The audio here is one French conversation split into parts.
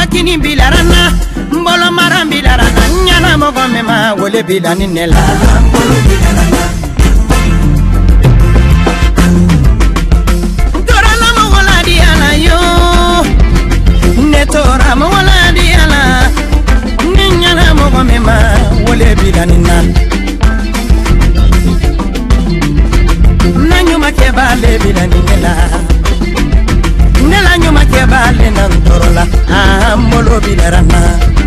Wakini bilarana, mbolo maran bilarana, nyana mogo mema wole bilani nela. Torana mo wala diala yo, netora mo wala diala, nyana mogo mema wole bilani na. Nanyuma kebale bilani nela. Nela nyuma kebale nantorola mbolo bilarana.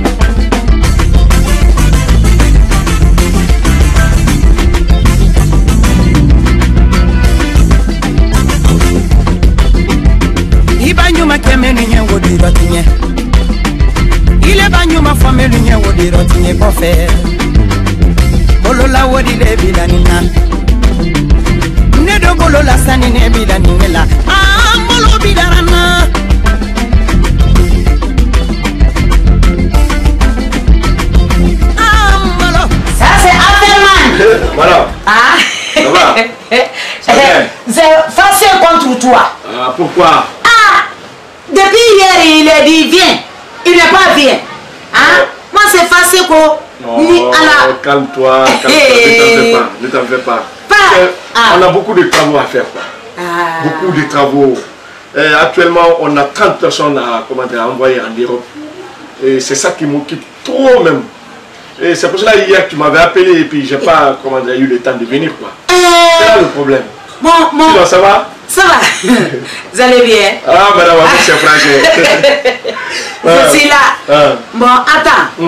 Iba nyuma kemenu nye wodi rotinye. Ile ba nyuma famelu nye wodi rotinye kofe. Bolola wodi le bilanina. Nedo bolola sani ne bilanina. Mbolo bilarana. Mbolo. Ça c'est Averman. Voilà. Ah. Ça va? C'est facile contre toi. Ah, pourquoi? Ah. Depuis hier il est dit viens. Il n'est pas bien. Hein? Moi c'est facile quoi. Non, calme-toi, ne t'en fais pas. On a beaucoup de travaux à faire quoi. Beaucoup de travaux. Actuellement, on a 30 personnes à envoyer en Europe. Et c'est ça qui m'occupe trop même. Et c'est pour cela hier tu m'avais appelé et puis j'ai pas eu le temps de venir quoi. C'est là le problème. Bon. Sinon, ça va? Ça va. Vous allez bien? Ah, madame, c'est franchement. Je suis là. Bon, attends.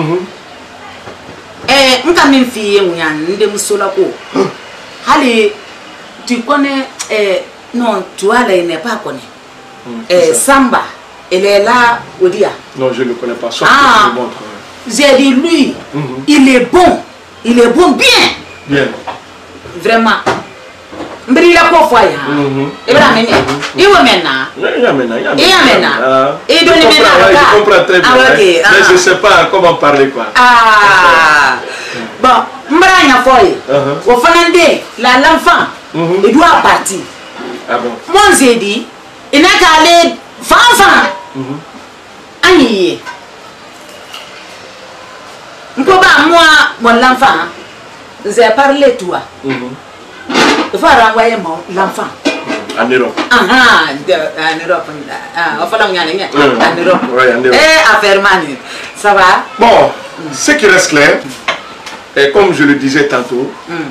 M'kame fille n'de musola ko. Allez, tu connais non, toi là il n'est pas connu. Samba, elle est là au dia. Non, je ne le connais pas. Sauf que je le montre. J'ai dit lui, il est bon. Il est bon bien. Bien. Vraiment. M'brilla ko foya. Et voilà maintenant. Il va maintenant. Il y a maintenant. Et donne maintenant. Je comprends très bien. Okay. Mais je ne sais pas comment parler quoi. Bon, m'branya foye. Au fanande, l'enfant, il doit partir. Ah bon? Moi j'ai dit, il n'a qu'à aller fanfan. Aïe. Moi, mon enfant, j'ai parlé toi. Il faut renvoyer l'enfant. En Europe. En Europe. En Europe. Averman, ça va? Bon, ce qui reste clair, et comme je le disais tantôt,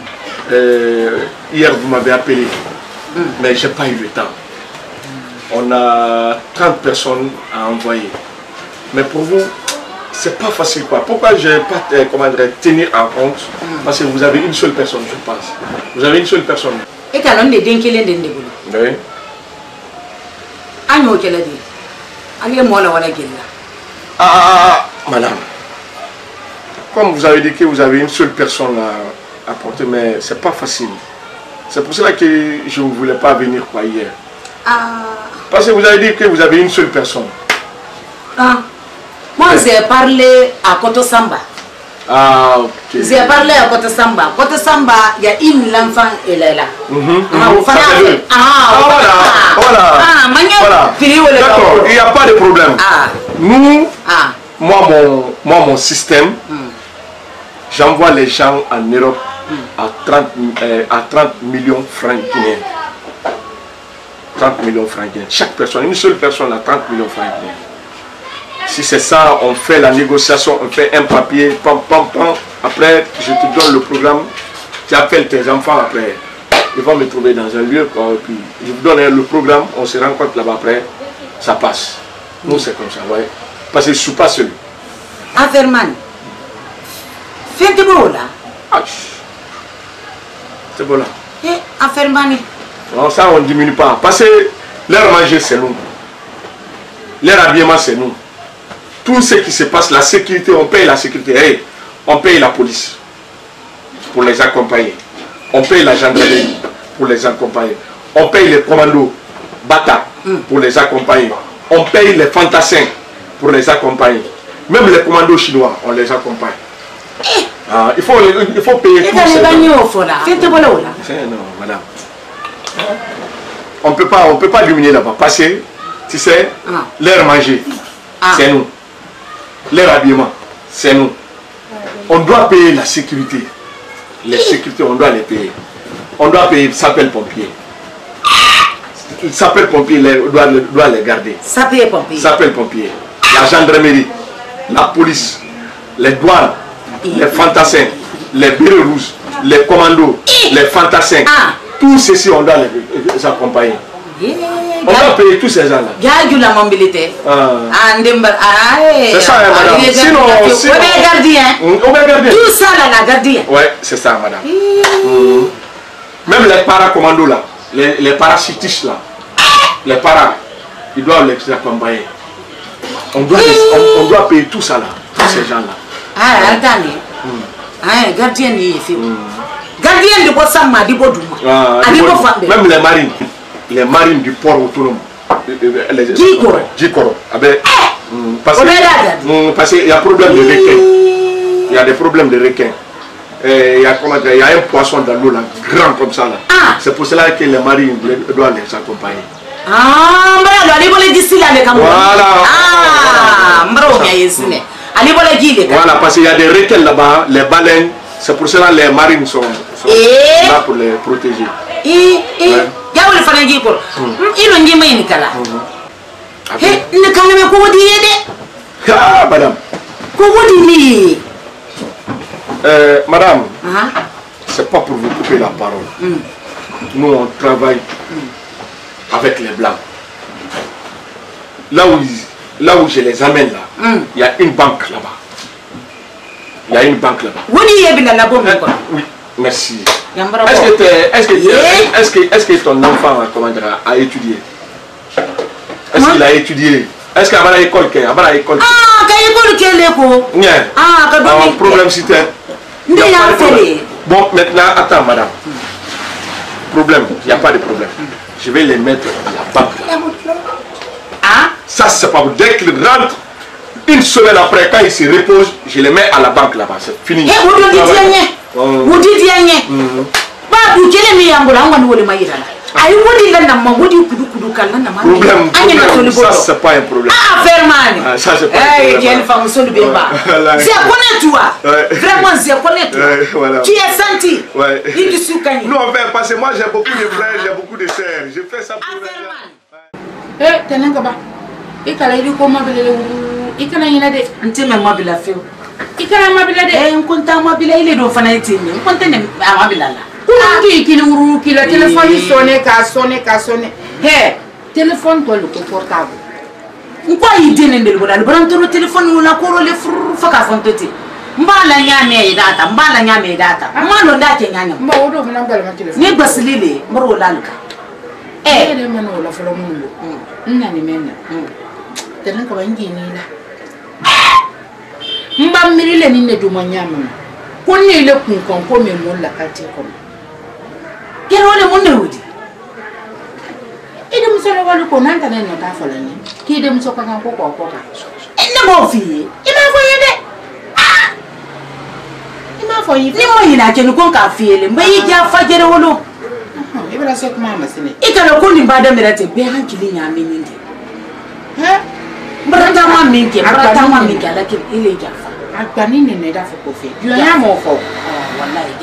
hier vous m'avez appelé, mais je n'ai pas eu le temps. On a 30 personnes à envoyer. Mais pour vous, c'est pas facile quoi. Pourquoi je ne vais pas tenir en compte? Parce que vous avez une seule personne, je pense. Vous avez une seule personne. Et quand on est d'un oui. Madame. Comme vous avez dit que vous avez une seule personne à apporter, mais c'est pas facile. C'est pour cela que je ne voulais pas venir quoi hier. Parce que vous avez dit que vous avez une seule personne. Moi j'ai parlé à Koto Samba. Ok. J'ai parlé à Koto Samba. Koto Samba, il y a une enfant, elle est là. Voilà. D'accord, il n'y a pas de problème. Nous, moi mon système, j'envoie les gens en Europe à 30 millions francs guinéens. 30 millions francs guinéens. Chaque personne, une seule personne à 30 millions francs guinéens. Si c'est ça, on fait la négociation, on fait un papier, pam. Après, je te donne le programme, tu appelles tes enfants après. Ils vont me trouver dans un lieu, puis je vous donne le programme, on se rencontre là-bas après, ça passe. Nous, c'est comme ça, ouais. Parce que je ne suis pas seul. Averman, fais de beau là. C'est bon là. Averman. Non, ça, on ne diminue pas. Parce que leur manger, c'est nous. Leur habillement, c'est nous. Tout ce qui se passe, la sécurité, on paye la sécurité. Hey, on paye la police pour les accompagner. On paye la gendarmerie pour les accompagner. On paye les commandos Bata pour les accompagner. On paye les fantassins pour les accompagner. Même les commandos chinois, on les accompagne. Il faut payer tout ça. Non, madame. On peut pas diminuer là-bas. Parce que, tu sais, leur manger, c'est nous. leur habillement, c'est nous. On doit payer la sécurité. Les sécurités, on doit les payer. On doit payer sapeur-pompier. Il sapeur-pompier doit les garder. Sapeur-pompier. Sapeur-pompier. La gendarmerie, la police, les douanes, les fantassins, les bérets rouges, les commandos, les fantassins. Tout ceci, on doit les accompagner. On doit payer tous ces gens-là. Garde la mobilité. C'est ça, madame. Sinon, on est gardien. Tout ça, là, la gardien. Ouais, c'est ça, madame. Même les paracommandos, là, les parachutistes, là, les paras, ils doivent les accompagner. On doit payer tout ça, là, tous ces gens-là. Ah, attendez. Gardien, il fait. Gardien de Bossama, de Bodouma. Même les marines du port autonome. Djikoro. Parce qu'il y a problème de requins. Il y a des problèmes de requins. Il y a un poisson dans l'eau là, grand comme ça là. C'est pour cela que les marines doivent les accompagner. Voilà, parce qu'il y a des requins là-bas, les baleines. C'est pour cela que les marines sont là pour les protéger. Madame. Madame, c'est pas pour vous couper la parole. Nous, on travaille avec les Blancs. Là où je les amène là, il y a une banque là-bas. Il y a une banque là-bas. Oui, merci. Est-ce que ton enfant a étudié? Est-ce qu'il a étudié? Est-ce qu'il y a une école? Problème c'était. Bon, maintenant, attends, madame. Problème, il n'y a pas de problème. Je vais les mettre à la banque. Ça, c'est pas vous. Dès qu'ils rentrent, une semaine après, quand ils se reposent, je les mets à la banque là-bas. C'est fini. Vous dites problème, ça c'est pas un problème. Ça c'est pas un problème. Tu es senti. Nous on fait parce que moi j'ai beaucoup de frères, j'ai beaucoup de sœurs. Je fais ça pour téléphone toi le confortable. Pourquoi il dit n'importe quoi? Le bras de téléphone ou la cour les frères faut qu'à fonter. Mbala nyame data, mbala nyame data. Mbala ndake nyanya. Mbaodo mnangala ma téléphone. Ni basilile, mbaro laluka. Le mano la folo mundo. Nani mena. Tena ko bangi ni la. Mbam mirile ni ne duma nyama. Konni le kun kon ko me mo la kati ko. Kero le mundo wudi. Idem solo walu ko nanta ne no ta fola ni ki dem so kan ko ka ene mo fi ina fo yede ina fo yi ni mo yina ke ni ko ka fi ele mbayi ja fajere wolo ibra se kuma masine ikana ko ni bada mirate be hankili nya min ndi brata ma min ke ala ke ile ja fa agbani ne da fo ko fi yo ya mo fo wallahi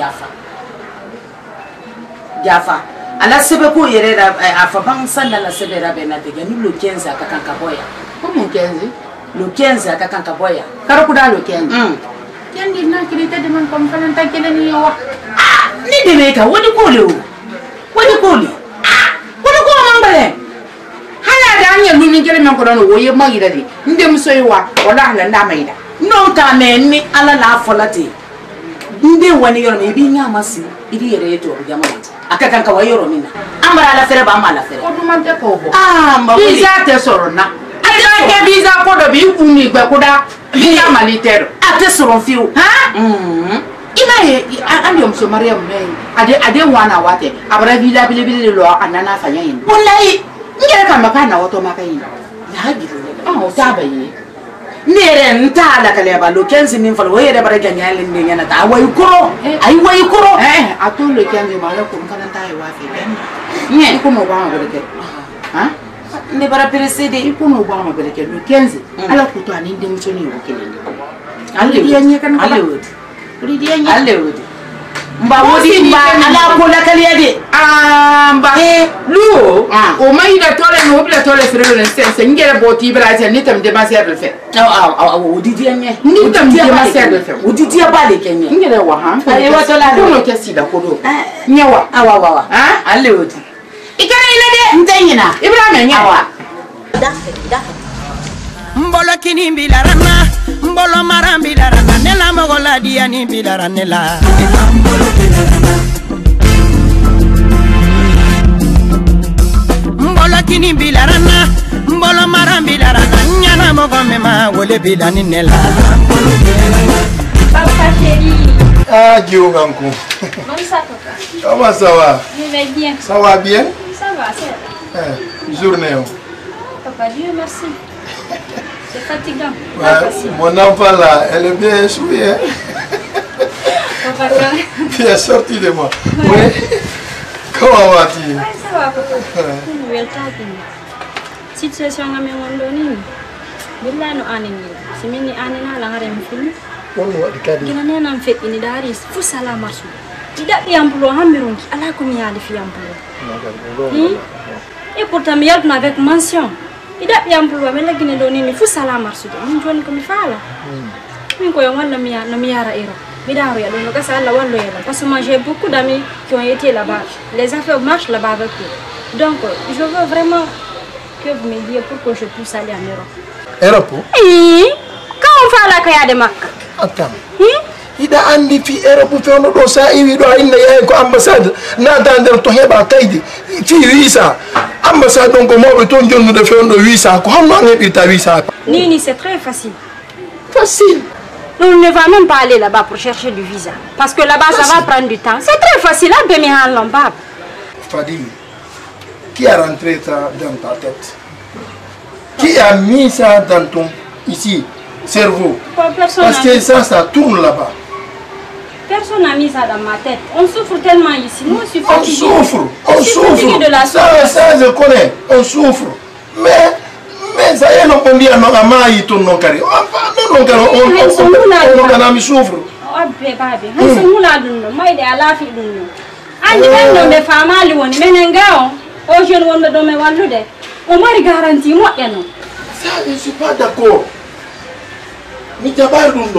jafa ala sebe ko yere afa bang sanda la sebe rabe na te gani lo 15 akakanka boya comment 15 lo 15 akakanka boya karo kuda lo 15 kendi na kirita de man kom fanan ta kele ni yo ni de meka wodi ko le wodi ko mambale hala da anya lu ni kele man ko don wo ye magira di ndem so yiwa wala hala nda maida non ka men ni ala la folati nde wani yoro me bi nyama si idi yere to jama akakanka wa yoro mina amara la fere ba mala fere ko duma te ko bo biza te soro na ade ke biza ko do bi kuni gbe kuda biza malitero ate soro fiu ina ye andi omso mariam me ade wana wate abara bila bile lo anana fanya yin wallahi ngere kama kana woto makayin na hagiru o tabayi nere ntala kale ba lo 15 min falo yere bara ganyale ndenya na ta wayi kuro atolo 15 ma la ko kana ta wa fe ben ni ko mo ba ngore ke ne bara pressé de ikuno ba ma bere ke le 15 ala ko to ani dem so ni o kele alle dia nya kan alle wodi ri dia nya alle wodi mba wodi mba ala ko la kaliya de mba lu o mai da tole no bla tole frelo ne sense ngere boti braja ni tam de maser le fait wodi dia nya ni tam de maser le fait wodi dia ba le kenya ngere wa ha ay wa to la no ke sida ko do nyawa awa alle wodi ikana ina de ntanyina ibrahima nyawa mbolo kini bilarana mbolo marambi bilarana nela mogola dia ni bilarana la mbolo bilarana mbolo kini bilarana mbolo marambi bilarana nyana mogo mema wole bilani nela mbolo bilarana papa chérie. Ah, Guillaume Gankou. Bonne ça, papa. Comment ça va? Je vais bien. Ça va bien? Ça va, c'est journée. Papa, Dieu merci. C'est fatigant. Ouais, mon enfant là, elle est bien échouée. Papa, tu es sorti de moi. Ouais. Comment vas-tu? Ouais, ça va, papa. Une nouvelle table. Situation à mes mondoni. Bila no anini. Simini anina la ngare mfulu. Gina nena mfet ini dari fu sala marsu. Tidak diampulo hamironki ala ko mi yali fi ampulo. Et pourtant mi yalna avec mention. Tidak diampulo me la gine do ni fu sala marsu. Min joni ko mi fala. Min ko yon wala mi ya na mi yara ero. Mi daro ya do no kasa alla wallo yela parce que moi j'ai beaucoup d'amis qui ont été là-bas. Les affaires marchent là-bas avec eux. Donc je veux vraiment que vous me disiez pour que je puisse aller en Europe. Europe? Oui. Quand on fait la kaya de Makka. Attends. Ida andi fi Europe fe no do sa iwi do inna yaay ko ambassade na dander to heba kaydi fi visa ambassade donc mo be ton jonnu de fe no visa ko hamma ngebi ta visa. Nini, c'est très facile. Facile. On ne va même pas aller là-bas pour chercher du visa. Parce que là-bas, ça va prendre du temps. C'est très facile. Fadi, qui a rentré ça dans ta tête? Qui a mis ça dans ton ici, cerveau? Parce que ça tourne là-bas. Personne n'a mis ça dans ma tête. On souffre tellement ici. Moi, je suis fatiguée. On souffre. De la ça, je connais. On souffre. Mais ça y est, on dit à nos amants, ils tournent nos carrés. On souffre. Ça, je ne suis pas d'accord. Mais tu n'as pas donc.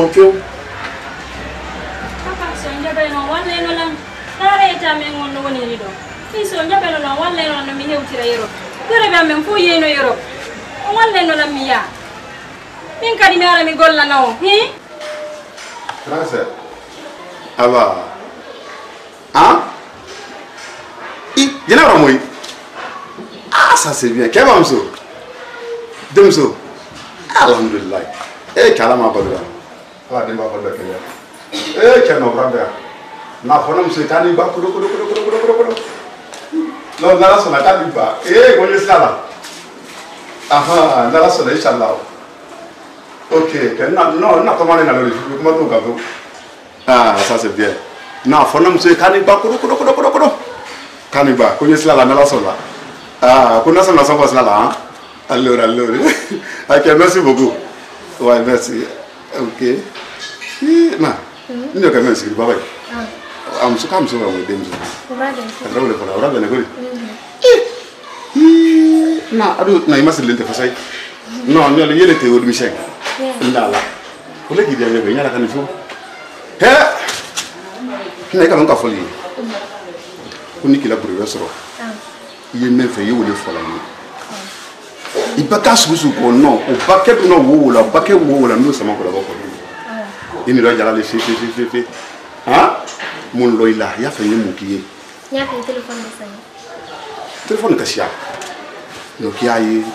Français. Alors. Hein? Ah, ça c'est bien. Quel mamso? Demso. Alhamdulillah. Eh, kalama badra. Ah, demba badra kenya. Eh, keno brother. Na fona mso tani ba kudo. No, nala sona tani ba. Eh, ko yesala. Aha, nala sona inshallah. Ok, non, comment on a le comment on a. Ah, ça c'est bien. Non, fona mso tani ba kudo. Kaniba, ko yesala nala sona. Ah, qu'on a son enfant là, hein? Alors. Ok, merci beaucoup. Ouais, merci. Ok. Non, il y a quand même ce bye. I'm so calm, so I'm dem. Non, adu na ima silente fasai. Non, il y a les théories Michel. Ndala. Ko le gidia ngebe nyala kan fo. He! Na ka nka foli. Ko nikila professeur. Il est même fait, il est fort là. Il peut pas se soucier non, au paquet de nos ou la paquet ou la nous sommes encore là-bas. Il ne doit pas aller chez. Hein? Mon loïla, il a fait une mouquille. Il y a un téléphone de ça. Téléphone Kasia. Nokia,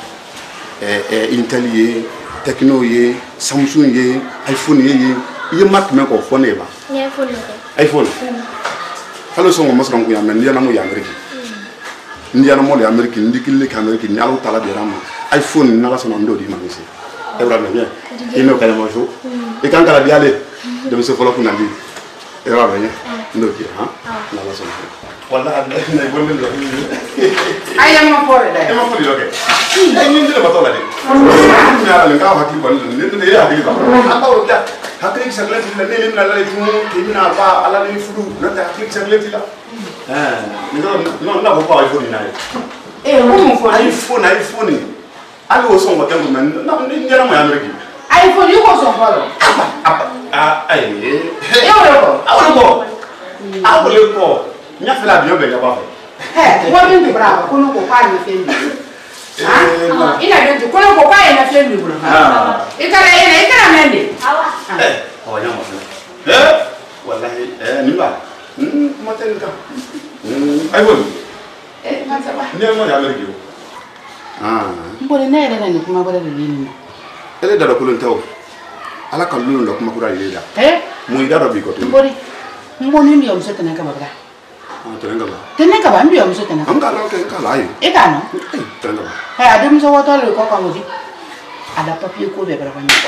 Intel, Tecno, Samsung, iPhone, il y a marque même qu'on phone. Il y a iPhone. Alors, son mot sera en mais il y a un mot américain. Ndiana mo le America ndikile ka America ni alu tala dirama iPhone na la sono ndo di mangisi ebra na bien ino kala mo jo e kan kala diale de se folo kuna di ebra bien Ndoki ha na la so wala na bonde lo ay am ma pore da e ma fodi lo ke ay ni ndele batola de na la nga hakki ko ni de ya hakki ba aba o da hakki saglati la ne lim la la tu ke mina ba ala ni fudu na ta hakki saglati la ni no na ko pa iPhone na e ko mo fo iPhone ali wo so mo tango men na ni nyara mo ya mereki iPhone yu ko so falo ay e o awole ko nya fela bi o be ya ba he wo bi brava ko no ko pa ni fendi ina dentro ko no ko pa ina fendi bro ikara mende oh ya mo wallahi ni ba mo ten ka ay won man sa ba ni mo ya mergi mbole ne era ni kuma bole ni ele da ko lon taw ala kan lulu kuma kura ile da mu ida do bi ko to mbole mboni ndio msote na kama bra tena kaba ndio msote na anga la ke kala yi e kana tena adum so wato le ko ka ngudi ada papier ko be bra ba ni ko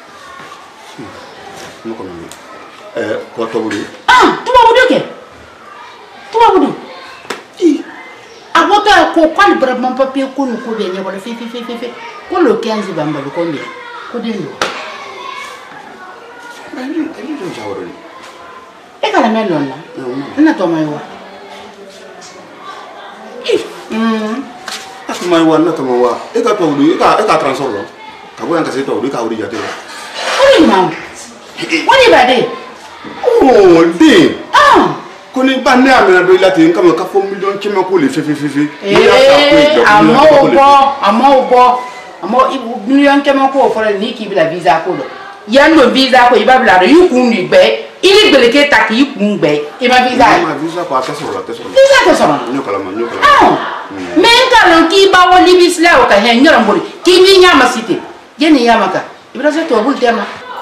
no ko ni ko to buri tuba budu ke tuba budu abota ko kwal bra man papier ko no ko be ni ko fe ko lo 15 bamba ko mbe ko dindo ali do jawro ni e kala melon la na to mai wa mai wa na to wa e ka to du e ka transfer lo ka bo yang ka se to du ka uri jate uri ma wani ba de oh de ko ni ba ne amena do ilati nka mo ka fo million kima ko le fe amo ibu million kima ko fo ni ki bila visa ko do yan no visa ko iba bila do yu kun ni be ili beleke ta ki kun be e ma visa ko ata so la visa ko so nyokala men ka lo ki ba wo libis la o ka hen nyoro mbori ki ni nyama cité jeni nyama ka ibra se to bul tema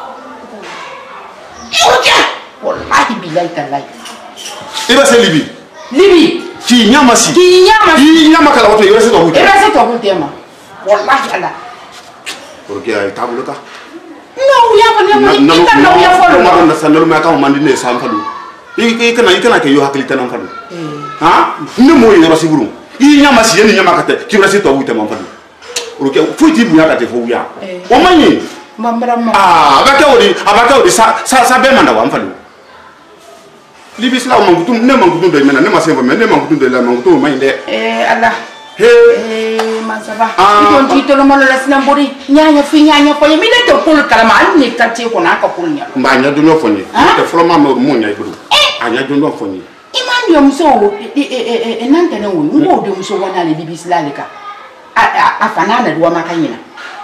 oja wallahi billahi tallahi iba se libi ki nyama kala wato ibra se to bul tema wallahi ala porque ay tablo ka no ya ba ne no ya folo ma na sanelo ma ka mandi ne sam fadu ikana ke yo hakili tan fadu ne mo yoro siburu i nyama si yeni nyama kate ki brasi to wute man fadu roke fuiti bu ya kate fo ya o manyi mambra ma abaka odi sa be manda wa fadu libisla mangutum ne mangutum de mena ne ma semba ne mangutum de la mangutum mai de ala masaba idon titolo malo la sinambori nyanya fi nyanya ko mi de to pul kalama ni kati ko na ka pulnya mbanya do no foni de floma mo nya ibru anya do no foni imani yo mso nante ne wo ngo de mso wana le libisla le ka afana na duwa makanyina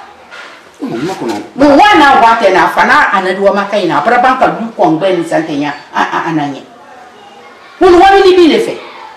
mo wana wate na afana ana duwa makanyina para banka du ko ngben santenya ananye wo wani libile fe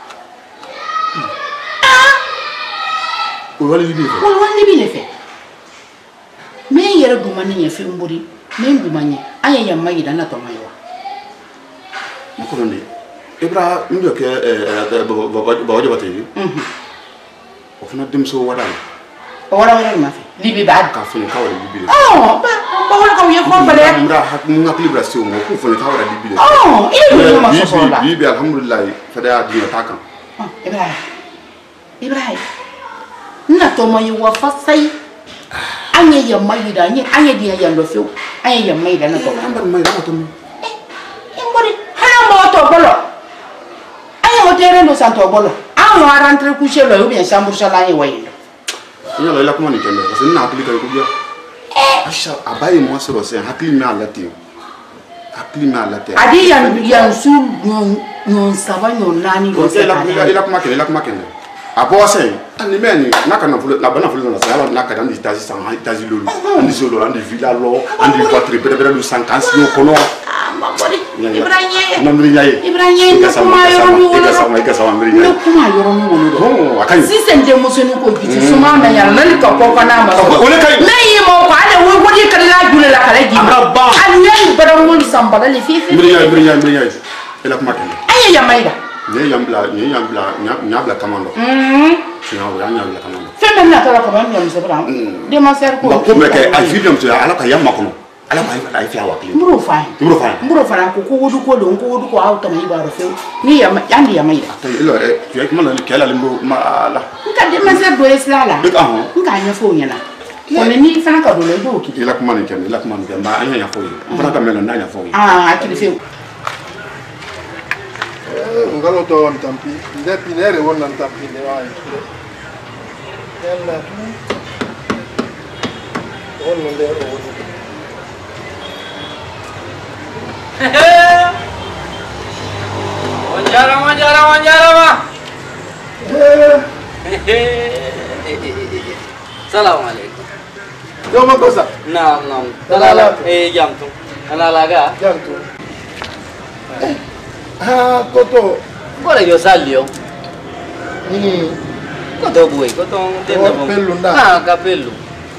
wali libile fe me yere dumani ye fe mburi me dumani aya ya mayida na to maywa mako ndi ibra ndio ke ba waje batay o fina demso wala ma fe libi ba ka fini ka wala libile ba wala ka ye fo bale mra hak mu ngap libration mo ko fini ka wala libile ile ma so so la bibi alhamdulillah fada dina takan ibrahim na to mo yiwa fasai anye ya mayida anye dia ya ndo fio anye ya mayida na to mayida to mbori hala mo to bolo anye hotere no santo bolo no rentre coucher lo bien chambre chala ye wayindo nya la kuma ni kende parce que na appliquer ko dia asha abaye mo so se hakli mi alati adi yan su non saba non nani do se la kuma kende apo se ani meni na kana fulu la bana fulu na sala na kada ndi tazi san tazi lolu andi solo andi villa lo andi voiture bere lu 50 yo kono Ibrahim kuma yoro mi wolo akan si sende musonu ko biti suma na yar nan ka ko kana ma na yi mo ko ale wo wodi kala jule la kala gi an bara mun sambala le fi mbriya ela kuma kende aya ya maida ne yambla kamando sinon wala nyabla kamando femme na tala ko ban yam sebra de ma ser ko ko meke ay film to ala ka yamma kono ala ma ay fi awak li mburu fa ko wudu ko don ko wudu ko awta mai baro fe ni ya yandi ya mai to ilo tu ek man kala limbo ma ala nka de ma se do islala nka nya fo nyana on ni fana ka do le do ki ila kuma ni ken ma anya ya fo yi fana ka melo na nya fo yi akili fe ngalo to on tampi nde pinere wonna tampi ne wa yalla on nde o Wanjara mah. Assalamualaikum. Jom kosa. Nam. Talala jam tu. Analaga. Jam tu. Koto. Boleh yo salio. Koto buai, koto tenda bom. Pelu nda. Kapelu.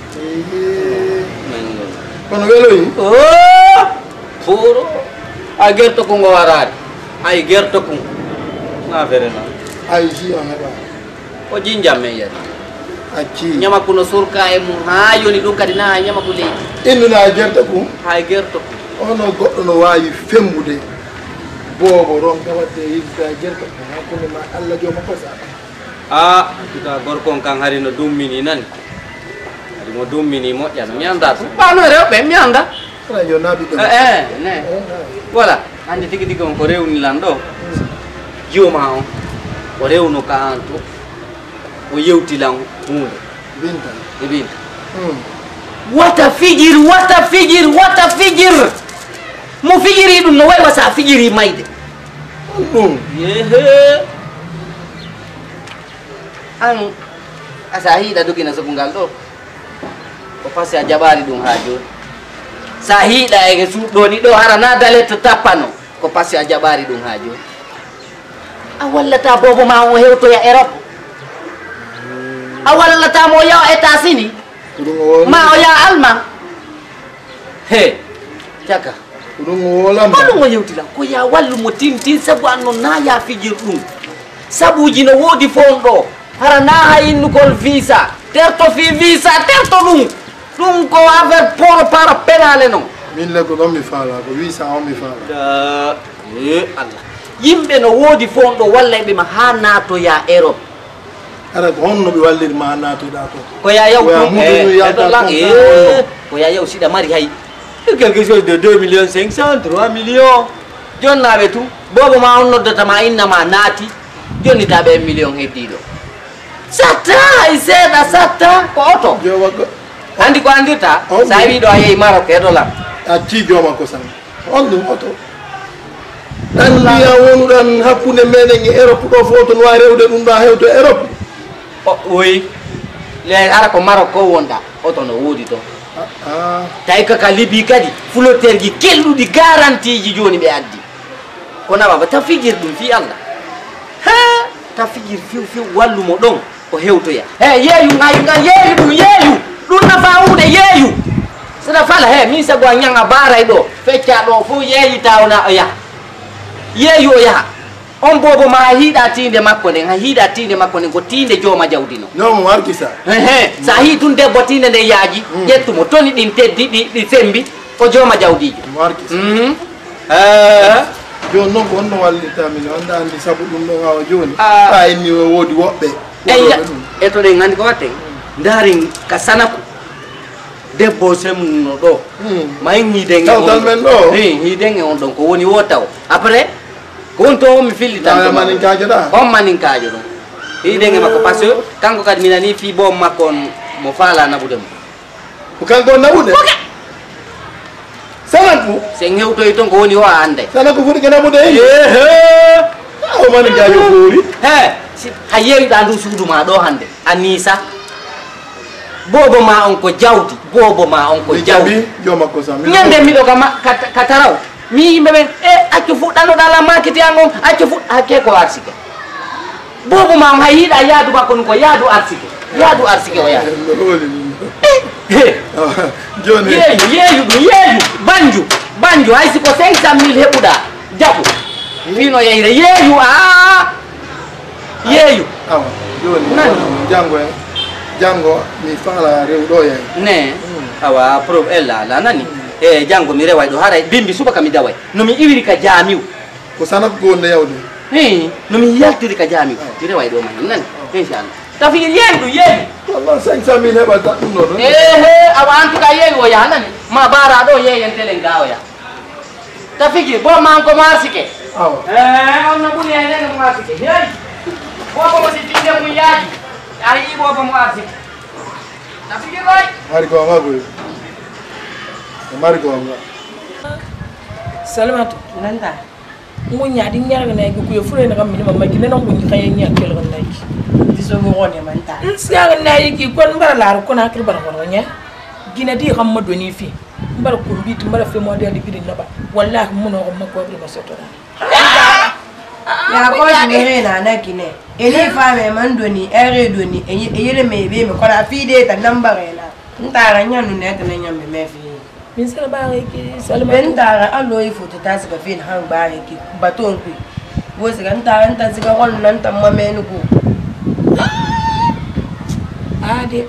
Kono velo yi. Oh. Puro. Ager to kungo warat. Ai ger to kung. Na verena. Ai ji on ba. O jinjam me ya. Achi. Nyama kuno surka e mu hayo ni duka dina nyama kule. Inu na ger to kung. Ai ger to kung. Ono goddo no wayi fembude. Bobo ron ka wadde yidda ger to kung. Hakkunde ma Allah joma ko sa. Kita gorkon kang hari no dummini nan. Hari mo dummini mo ya no nyanda. Pano re be nyanda. Tra yo nabi do. Ne. Voilà. Andi tiki on ko reuni lando. Yo mao. O reuno ka anto. O yeuti lang hunde. Binta. Binta. What a figure, what a figure, what a figure. Mo figure dum no way wasa figure maide. Ang asahi da dugina sa bungal do. O pasi ajabari dum hajo. Sahida ege sudo ni do harana dale tetapano ko pasi ajabari dum hajo. Awal ta bobo ma o hewto ya Europe. Awal ta mo ya etasini. Ma o ya alma. He. Chaka. Urungola ma. Balungo yewtila ko ya wallu mo tintin sabu anno na ya fijir dum. Sabu jino wodi fondo. Harana hayinu kol visa. Terto fi visa terto dum. Dum ko aver por para penale no. Min le ko mi fala ko visa on mi fala. Allah. Yimbe no wodi fondo walla be ma hana to ya Europe. Ara ko honno be wallir ma hana to da to. Ko ya yaw ko ya yaw sida mari hay. Quelque chose de 2 millions 500, 3 millions. Jon na betu bobo ma onno data ma inna ma nati. Joni tabe million hedido. Sata iseda sata ko oto. Yo wako. Andi ko andita sabi do ay maro ke dola. Achi joma ko san. Ondu oto. Dan biya wonu dan hakkunde meden e Europe do foto no rewde dum da hewto Europe. Oui. Le ara ko Maroko wonda oto no wodi to. Tay ka Libi kadi flotter gi kellu di garantie ji joni be addi. Ko na baba ta figir dum fi Allah. Ha ta figir fi wallu mo don ko hewto ya. Yeyu ngayu yeyu dum yeyu. Dun na faude yeyu. Sada fala mi sa gwa nyanga bara do fecca do fu yeyi tawna ya. Yeyu ya. On bobo ma hida tinde makko den hida tinde makko den ko tinde joma jawdino. No mo warkisa. Sa hi tun debbo tinde de yaaji jettumo toni din teddi di sembi ko joma jawdijo. Mo warkisa. Jo non ko on wallita min anda andi sabu dum do hawa joni. Ay ni wodi wobbe. E to de ngandi ko watte. Ndaring ka sanaku debbo semno do may hidenge tawtal men do hidenge on don ko woni wotaw après ko on to mi filli tan manin kaajo da on manin kaajo do hidenge makko parce que kanko kad minani fi bom makko mo fala nabudem ko kanko nabude sanaku sen hewto ton ko woni o ande sanaku fudi kana bude o manin kaajo furi hayewi da ndu suudu ma do hande anisa bobo ma on ko jawdi bobo ma on ko jawdi joma ko sam nyande mi do kataraw mi mebe accu fudano dala market yango accu fud hakke ko arsike bobo ma on hayida yaadu makko ko yaadu arsike o yaadu joni yeyu banju hay siko 500.000 hebuda jabu wino yeyre yeyu joni jango mi fala rewdo ya ne awa probe ella la nani jango mi rewa do hara bimbi suba kam mi dawai no mi iwiri ka jamiu ko sana ko ne yawde no mi yaltiri ka jamiu mi rewa do man nan inshallah tafir yendu yeyi Allah 500.000 heba ta dum no awantu ka yeyi o ya nan ma bara do yeyi en telen gawo ya tafiki bo man ko marsike on buni ene ko marsike yeyi bo ko si tinde mu yaji ai bo mo marsike tafiki roy hari ko ngago mari ko nga Salamatu nanda munya di nyarga na ko yo fure na kam ni mamma ki nenon ko kay nya kel gon nay diso go woni man ta siaga na yiki kon mbara la ko na kir bar ko nya gina di xam ma doni fi mbara ko bit mbara fe mo de gidi naba wallahi muno ko makko bi ma soto ya ko ni na na kine ele fa me man doni ere doni yele me be me ko la fi de ta number na ntara nya nu ne ta nya me fi min sala baare ki salama bentara allo yi foto ta sika fin han baare ki baton ku wo sika ntara nta sika gon nan ta mamenu ku ade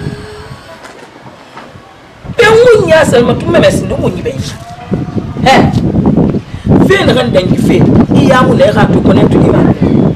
be munya salama tumma mesin do munyi be fin ran dangi fe iya mu le ga to konen to ima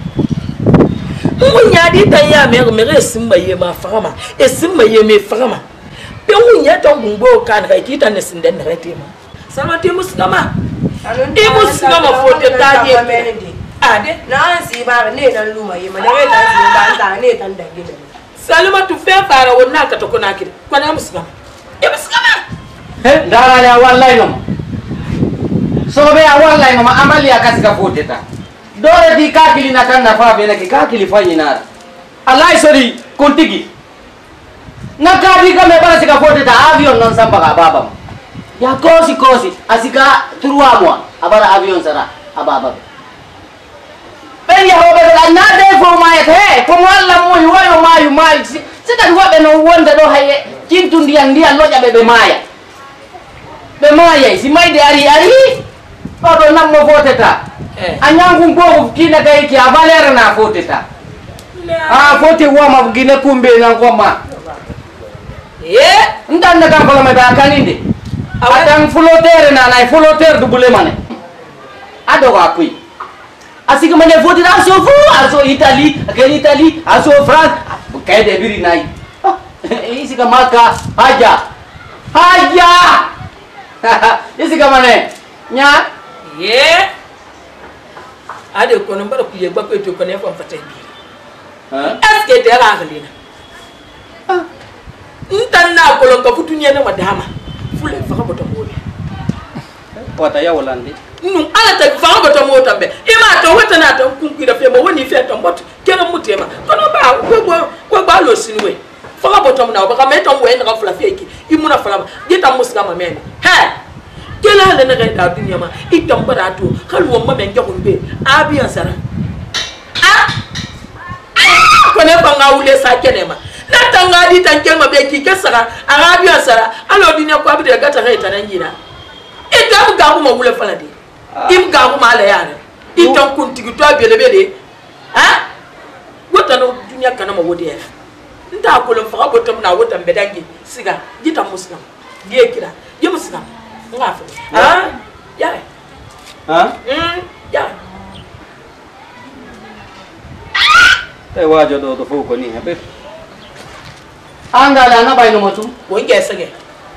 munya di tan ya me resimba ye ma fama esimba ye me fama Pengunya tongumbo kan kai kita ne sinden ne retema sama ti muslima e muslima fote taje ade na si ba ne dan luma yi ma ne ta si ba ta ne tan da gida salima tu fe fara wonna ka to kona kire kona muslima e muslima ndara ya wallahi no so be ya wallahi no amali akasika fote ta dore di kakili na kan na fa be na kakili fanyi na Allah sori kontigi nakadi kame bana sika fote ta avion non samba ka baba ya kosi asika turuamwa abara avion sara ababa ben ya hobe na de fo ma he ko walla mo wayo mayu sita hobe no wonda do haye kintu ndian loja be maya si mai de ari baba nam mo fote ta anyangu mbogo kina kai ki avalera na fote ta fote wa ma gine kumbe na ngoma ndanda kan ko ma ba kaninde atang flotter na nay flotter du bule mane ado ko akui asika mane voti da so fu aso Italy aso France kay de biri nay isika maka haja isika mane nya ade ko no mbara ku ye gba ko to ko ne fam fatay bi est-ce que te la galina ntanna kolon ka futunya na madama fule faka boto mole wata ya wolande ala ta faka boto mota be ima to wata na ta kunkuira fe mo woni fe to mbot kena mutema to no ba ko ba lo sinwe faka boto na ba ka meto mo en ka fula fe ki imuna fula geta muska ma men kela le na ga dunya ma itam bara to kalwo ma men ko be abiya sara ko ne ba ngawule sa kenema natanga di tanke mabeki kesara arabia sara alo dinya ko abide gata reta nanjira etam gabu mawule falade im gabu mala yare itam kuntigi to bele wota no dunya kana mawode ya nda ko le fa botom na wota mbedangi siga jita muslim die kira ye muslim ngafa ya ya wajo do fuko ni habe angala na bayno motu wonge sege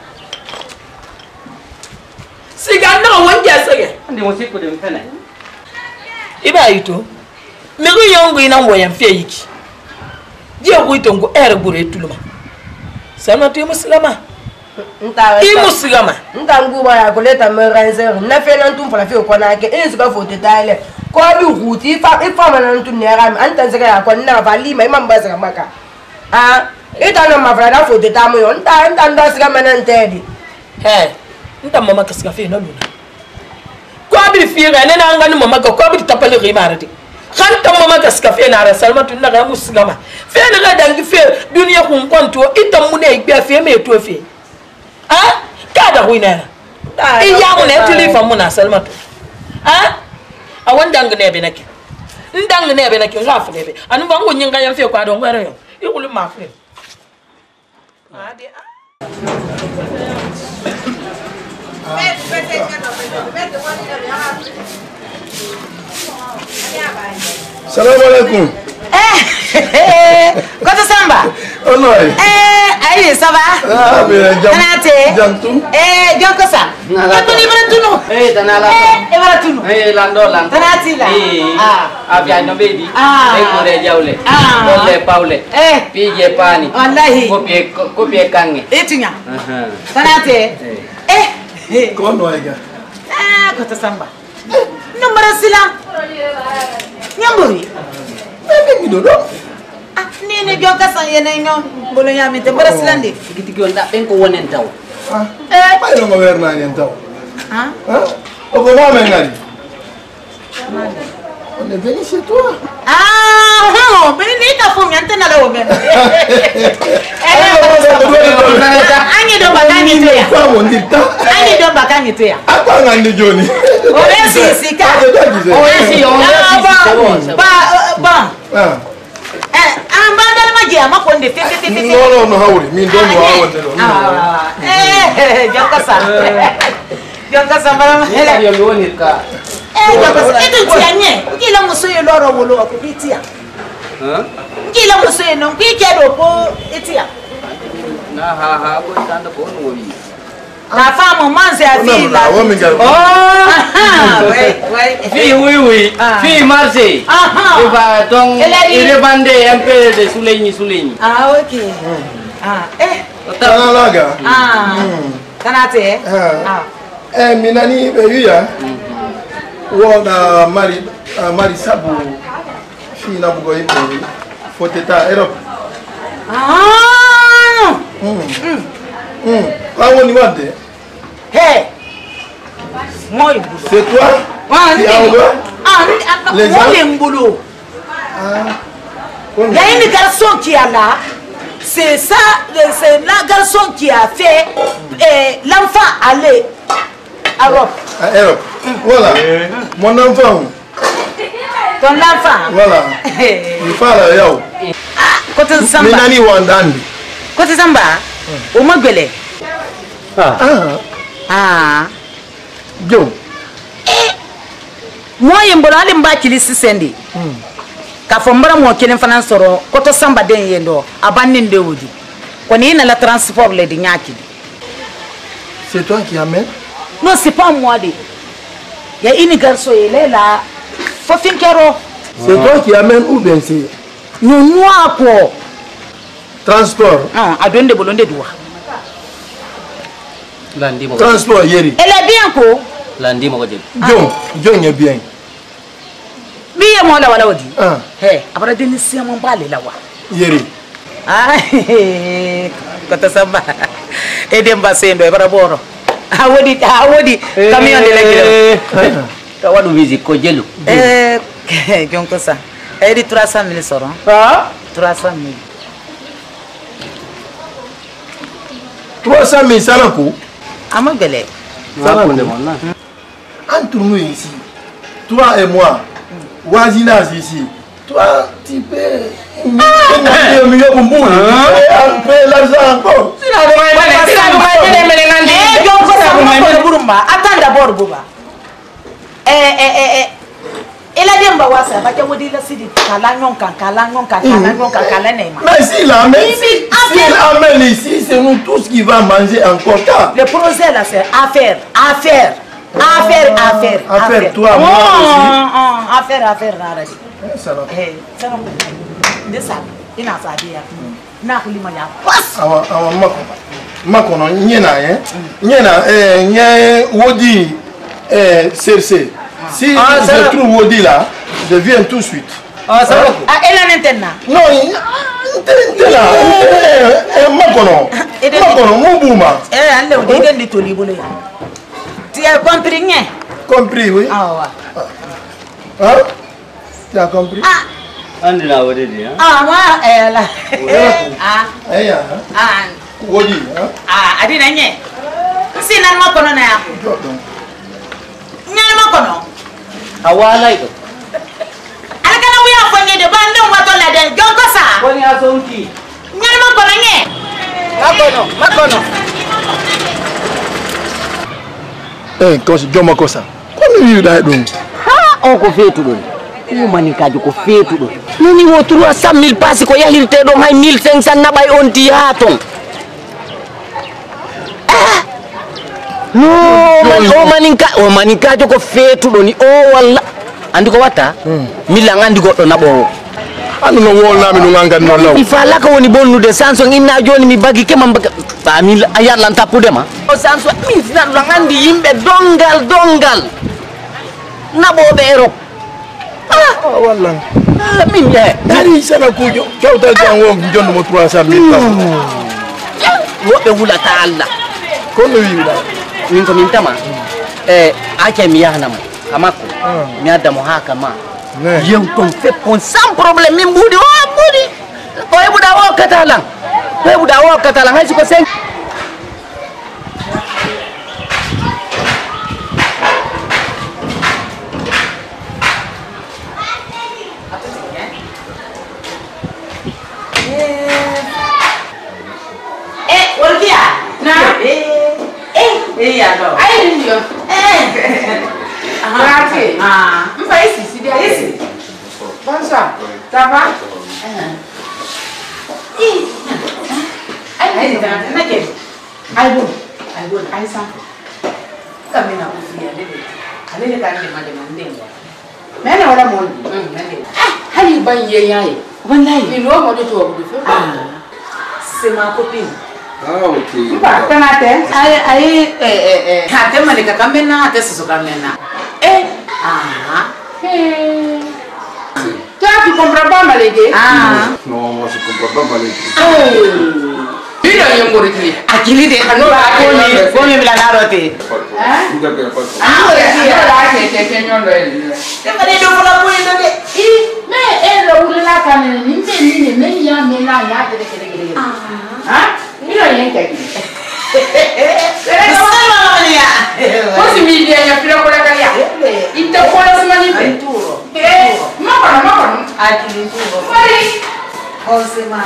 siga na wonge sege ndi mo sikko de mfene iba ito mego yongo ina ngoya mfie yiki je ko itongo ere bure tuluma sama tu muslima muslima ntangu ba ya koleta merenzer na fe na ntum fala fe ko na ke enzuka fote tale ko bi huti fa mana ntum ne ram antanzeka ya ko na valima imambaza maka ita no mafrada fote tamu yo nta ndo siga menentedi nta mama kasika fe no luna ko bi fi ga ne na ngani mama ko bi tapale rimarati khanta mama kasika fe na rasalma tunna ga muslima fe na ga dangi fe duniya kun konto ita mu ne igbe fe me to fe kada huina iya mu ne tilifa mu na salma to a wanda ngane be nake ndang ne be nake ngafu ne be anu bangu nyinga ya fe kwa do ngwere yo ikulu mafe Salam alaikum. Koto Samba. Oh non. Allez, ça va? Ah, mais Tanate. Jantou. Joko sa. Jantou ni bara tunu. Tanala. Bara tunu. Lando lan. Tanati la. Abia no baby. Kore jawle. Bolle paule. Pije pani. Wallahi. Kopie kange. Etunya. Tanate. Kono aiga. Koto Samba. Nombara sila. Nyamburi. Ngi do do. Nene joka sa yene ñom bolo yamite bara silande. Giti ko nda ben ko wonen taw. Bay no wer na ñen taw. O ko ma men ngari. On est venu chez toi. Ben ni ta fo ñante na la wo men. Ani do bakani to ya. Kwa mo ndita. Ani do bakani to ya. Apa ngandi joni. Oresi sika. Oresi ba. Ambandala maji amakonde tete. No hawri min don wa wonde do. Joka sa. Joka sa mara hela yo woni ka. Joka sa eto tianye. Kila musoyo loro wolo akubitia. Kila musoyo no kwike do ko etia. Na ha ko tanda ko no wi. Na famo manze afila. Oui. Fi marché. Et va donc il revendait un peu de souligny. Ok. Tanalaga. Tanate. Minani beya. Wona mari sabu fina bugo ipo foteta Europe. Quand on y va, moi, c'est toi qui as ouvert les gens. Il y a une garçon qui est là. C'est ça, c'est la garçon qui a fait l'enfant aller à Europe. À Europe. Voilà. Mon enfant. Ton enfant. Voilà. Il parle à Yao. Côté Samba. Minani Wandandi. Côté Samba. Au Magbele. Joe. Moi, je suis un peu ka fombara mo kelen fana soro koto Samba den yendo abannin de wudi koni na la transport le di nyaki. C'est toi qui amène? Non, c'est pas moi de. Il y a une garçon elle est là. Faut fin kero. C'est toi qui amène ou bien c'est nous noir pour transport? A donde bolonde doua. Landi mo. Transport yeri. Elle est bien ko? Landi mo ko John est bien. Biye mo la wala wodi. Abara deni siya mo bale la wa. Yeri. Kota Samba. Edem basendo e bara boro. Awodi camion de la kilo. Ka wadu visite ko jelu. Jonko sa. E di 300,000 soro. 300,000. 300,000 Salako. Amagele. Entre nous ici, toi et moi, voisinage ici, toi, tu peux l'argent encore. Attends d'abord, Bouba. Et la demba wasa, parce que vous dites c'est kalanyon mais s'il amène ici, c'est nous tous qui va manger encore ça. Le projet là, c'est affaire. Toi, moi aussi. Affaire, Naradi. Ça va. Ina sadia. Na kulima ya. Awa makono nyena nye wodi CRC. Si je trouve Wodi là, je viens tout de suite. Elle en interne. Non, là. Makono, Moubouma. Elle est de Tolibole. Tu as compris? Compris, oui. Hein? Tu as compris? Andina Wodi, hein? Moi, elle. Wodi, hein? Adina nye. Si nan makono na ya. Nyal makono. Awala ito. Alakana wiya fonye de bande wato la den jonko sa. Woni asonki. Nyal makono nye. Makono. Eh, kosi joma kosa. Kono wiuda dum. Ha, on ko feetu don. Ko manikajo ko feetu don. Nini wo 300.000 pasi ko yahirte do may 1500 nabay on ti ha ton. No, o manikajo ko feetu do ni o walla. Andi ko watta? Milla ngandi goddo nabo. Anu no wolna mi no ngangan no law. Ifala ka woni bonnude sanso inna joni mi bagi ke mamba ba mi ayat lan tapude ma. O sanso mi sina do ngandi yimbe dongal. Nabobe Europe. Oh wallan. Min ye. Dari sana kujo. Kewta jan wo jonno mo 300.000 pasi. Wobe wula ta Allah. Kono wiuda. Min ko min tama. Ake mi yahnam kamako. Mi adamo haka ma. Yew ton fait on sans problème min budi o buda o katalang hay ko sen Olvia na ya do ai ndio Grazie. Mi fai sì, dia sì. Bonsoir. Ça va? Ai na che? Ai buon. Ai sa. Cammina così, alle carte ma de mandendo. Mene ora mon. Mene. Hai baglie yayi. Wallahi. Ni lo mo de to bu de. C'est ma copine. Ah, ok. Ba kana te? Ai ha te mane ka kamena, te so kamena. Toi, tu comprends pas Malégué? Non, moi je comprends pas Malégué. Il a un mot de clé. À qui l'idée? À nous, on est la narote. Forse mi viene a filo con la cagliata. Il te vuole se manifesturo. Ma fuori. Forse ma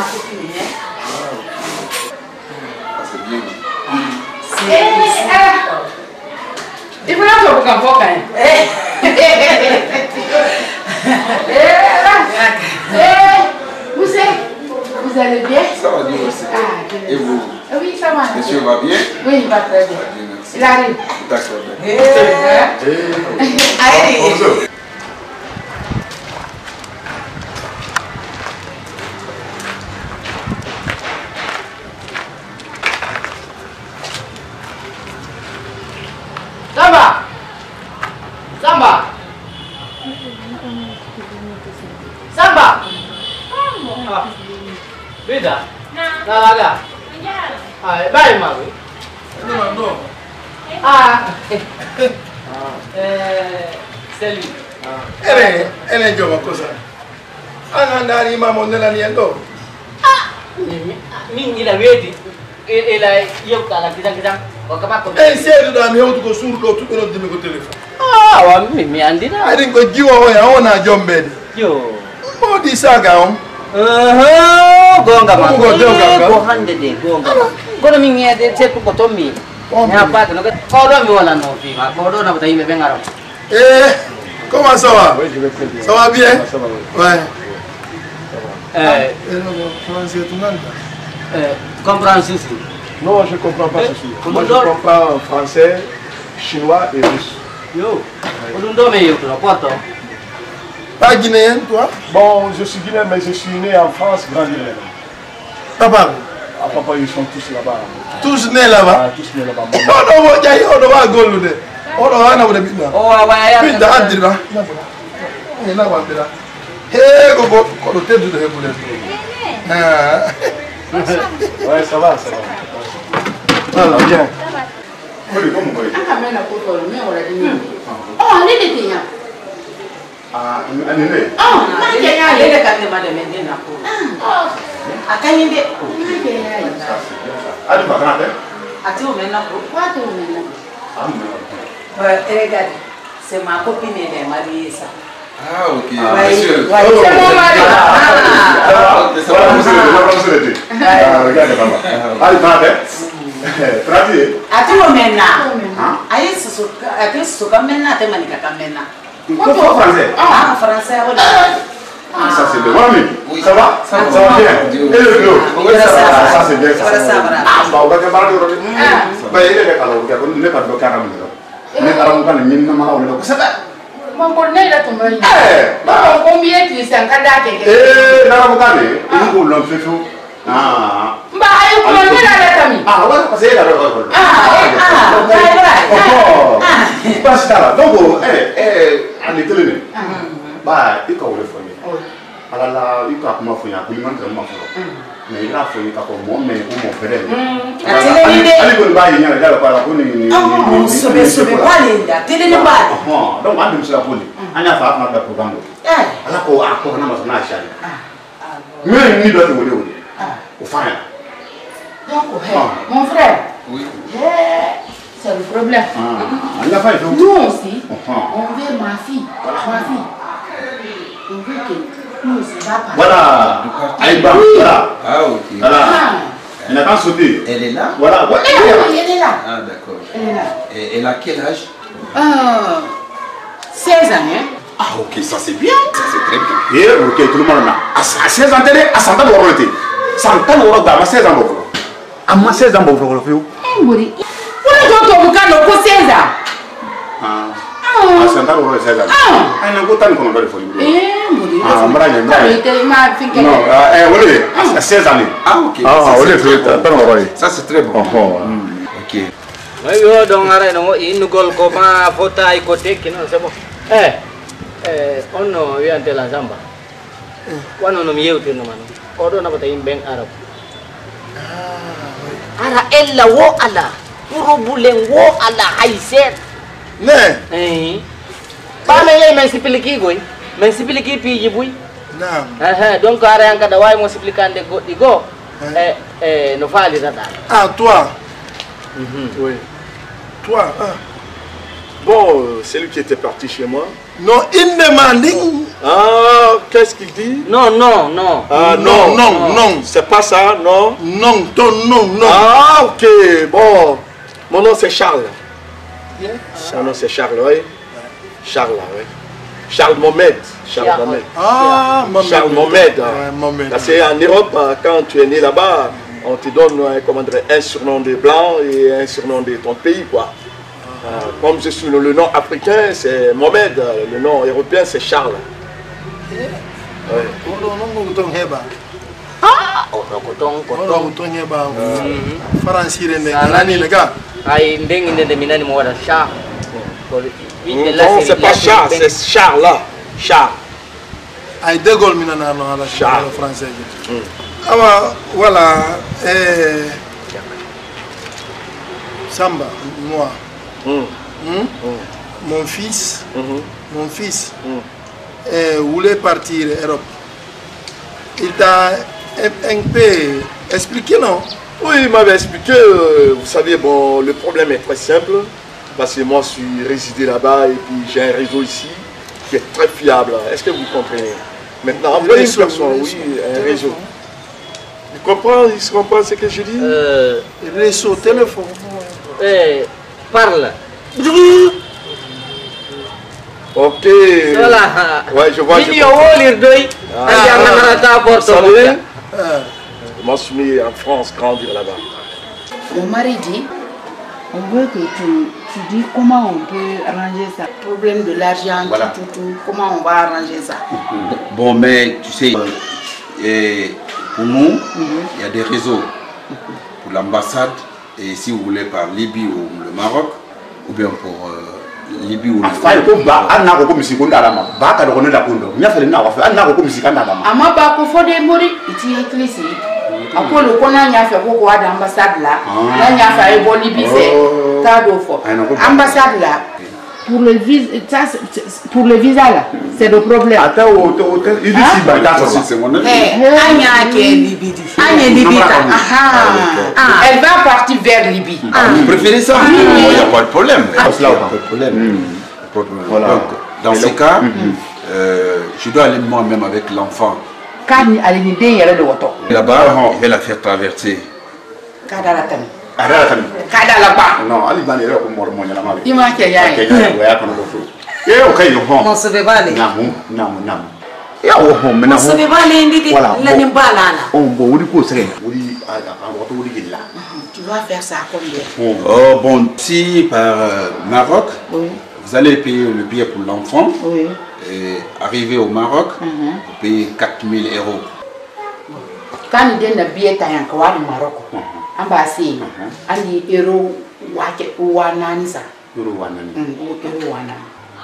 il faut la faire pour qu'on vous allez bien? Ça va bien aussi. Et vous? Oui, ça va. Monsieur va bien? Oui, il va très bien. Il arrive. D'accord. Allez. Bonjour. Samba. Beda. Nalaga. Bye, Maui. Salut. Ene joma kosa. Anandari mamo nela niendo. Mingi la wedi. Ela yo kala kita. Wakapako. Sedu da mi hotu ko surdo tu ko dimi ko telephone. Wa mimi andina. Ari ko jiwa hoya ona jombede. Yo. Modi saga on. Gonga ma. Gonga. Go hande de gonga. Gono mingi de setu ko tomi. Ya pa no ko do mi wala no fi ma ko do na bata yime bengaro. Comment ça va? Oui, je vais très bien. Ça va bien? Ça va. Ouais. Comprends ceci? Non, je ne comprends pas ceci. Moi, je comprends français, chinois et russe. Yo. Quoi, pas guinéen, toi? Bon, je suis guinéen, mais je suis né en France, grandi là. Papa? Ah, papa, ils sont tous là-bas. Tous nés là-bas? Ah, tous nés là-bas. On va Golude. On va aller à Bidna. Oh, ouais, Bidna, Adira. Il y a un peu là. Hé, Gogo, quand on t'aide de réguler. Ouais, ça va, ça va. Alors, bien. Oui, comment vous voyez? Oh, allez, les tiens. Ah, un aîné. Oh, non, il y a un aîné qui a demandé maintenant. Oh, à quand il est? Ah, tu vas grandir? À tout maintenant, pourquoi tu maintenant? Ah, regarde, c'est ma copine qui est mariée ça. ah, ok. Monsieur. C'est mon mari. Ah, c'est ça. Regardez, maman. Ah, il va Traduit. Atu mena. Ayi susu kamena te manika kamena. Français. Ah, français. Ça c'est bien. Oui, ça va? Ça va bien. Et le gros? Ça c'est bien. Ça va. Ah, bah, on va parler de bah, il est alors, on n'est pas de caramel. Ne karam kan min na ma wala ko saba mon ko ne la to mari ba ko mi e ti san kada ke na ram kan e ko lon fefu ba ay ko ne la tami wala ko se la ko pas kala donc ani tele ba iko wala fo ni ala la iko akuma fo ya ko man tan ma fo mais il a fallu qu'on monte mais on fait allez qu'on va y aller là par rapport ni sobe pas linda télé ne pas donc on dit ça pour lui on a fait un programme ala ko akko na ma na shari mais ni doit wole wole au fin donc mon frère oui c'est le problème on a fait nous aussi on veut ma fille on veut que voilà, elle va là. Ah ok. Voilà. Elle a pas sauté. Elle est là. Voilà. Ouais, elle est là. Ah d'accord. Elle est là. Et elle a quel âge? 16 ans. Hein? Ah ok, ça c'est bien. Ça c'est très bien. Et ok, tout le monde a. À 16 ans, à 100 ans de royauté. 100 ans de royauté, à 16 ans de royauté. À 16 ans de royauté. Eh Mori. Vous ne t'en pas non pour 16 ans. À 100 ans de royauté 16 ans. Ah, il y a beaucoup de temps qu'on va le faire. Ah, non, à 16 années. Ah, ok. Ça, c'est très bon. Ok. Oui, donc, il nous colle comme un fauteuil côté qui c'est bon. On vient de la Zamba. On a mis au téléphone. On a pas une banque arabe. Ara ella wo ala. Pour bouler wo ala haïsset. Ne. Pas mais mais c'est plus qui goy. Mais c'est plus qui puis boui. Non. Donc ara yang kada wai mo explicar de go. No fali ça. Ah toi. Oui. Toi. Bon, c'est lui qui était parti chez moi. Non, il demande. Ah, qu'est-ce qu'il dit? Non. Ah, non. C'est pas ça, non? Non, non. Ah, ok, bon. Mon nom c'est Charles. Son nom c'est Charles, oui. Charles, oui. Charles Mohamed. Ah, Mohamed. Charles Mohamed. Mohamed. Parce qu'en Europe, quand tu es né là-bas, on te donne un surnom des Blancs et un surnom de ton pays, quoi. Comme je suis le nom africain, c'est Mohamed. Le nom européen, c'est Charles. Ah, non, c'est pas Charles, c'est Charles là. Charles. Ay de Gaulle minana no ala Charles français. Ah voilà, Samba, moi. Mon fils voulait partir en Europe. Il t'a un peu expliqué, non? Oui, il m'avait expliqué. Vous savez, bon, le problème est très simple. Parce que moi, je suis résidé là-bas et puis j'ai un réseau ici qui est très fiable. Est-ce que vous comprenez? Maintenant, après une personne, oui, un réseau. Il se comprend ce que je dis? Réseau, téléphone. Parle. Ok. Voilà. Ouais, je vois. Moi, je suis né en France, grandir là-bas. Mon mari dit, on veut que tu dis comment on peut arranger ça. Problème de l'argent, voilà. tout, comment on va arranger ça. Bon, mais tu sais, pour nous, il y a des réseaux. Pour l'ambassade, et si vous voulez par Libye ou le Maroc, ou bien pour Libye ou le Maroc. Après le qu'on a fait beaucoup d'ambassade là, on a fait bon Libye ambassade là. Pour le visa là, c'est le problème. Elle va partir vers Libye. Vous préférez ça? Il n'y a pas de problème. Voilà. Donc, dans ce cas, je dois aller moi-même avec l'enfant. Là-bas, il va la faire traverser. Ada kan. Kada la ba. Non, ali bani ko mor mo nyala mali. Ima ke ya. Ke ya ko no fu. Ye o kai yo ho. Mo se be bale. Namu. Ya o ho mena ho. Mo se be bale ndi la ni bala la. On bo wuri ko sere. Wuri a ko wuri gilla. Tu vas faire ça combien? Oh bon, si par Maroc, vous allez payer le billet pour l'enfant. Oui. Et arriver au Maroc, vous payez 4 000 €. Quand il y a un billet au Maroc, ambassade, andi euro wake wanani sa. Euro wanani. Euro wanani.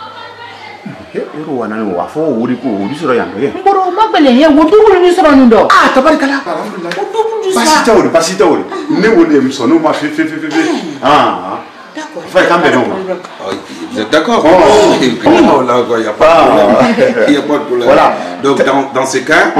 Euro wanani wa fo wuri ko wuri sura yango ye. Mboro mabele ye wudu ni sura ndo. Ah, tabarikala. Alhamdulillah. Wudu Basi tawri. Ne wole emso no ma fe. Ah. D'accord. Fais quand même. Vous êtes d'accord? Oh là, il n'y a pas de problème. Il n'y a pas de problème. Voilà. Donc dans ce cas,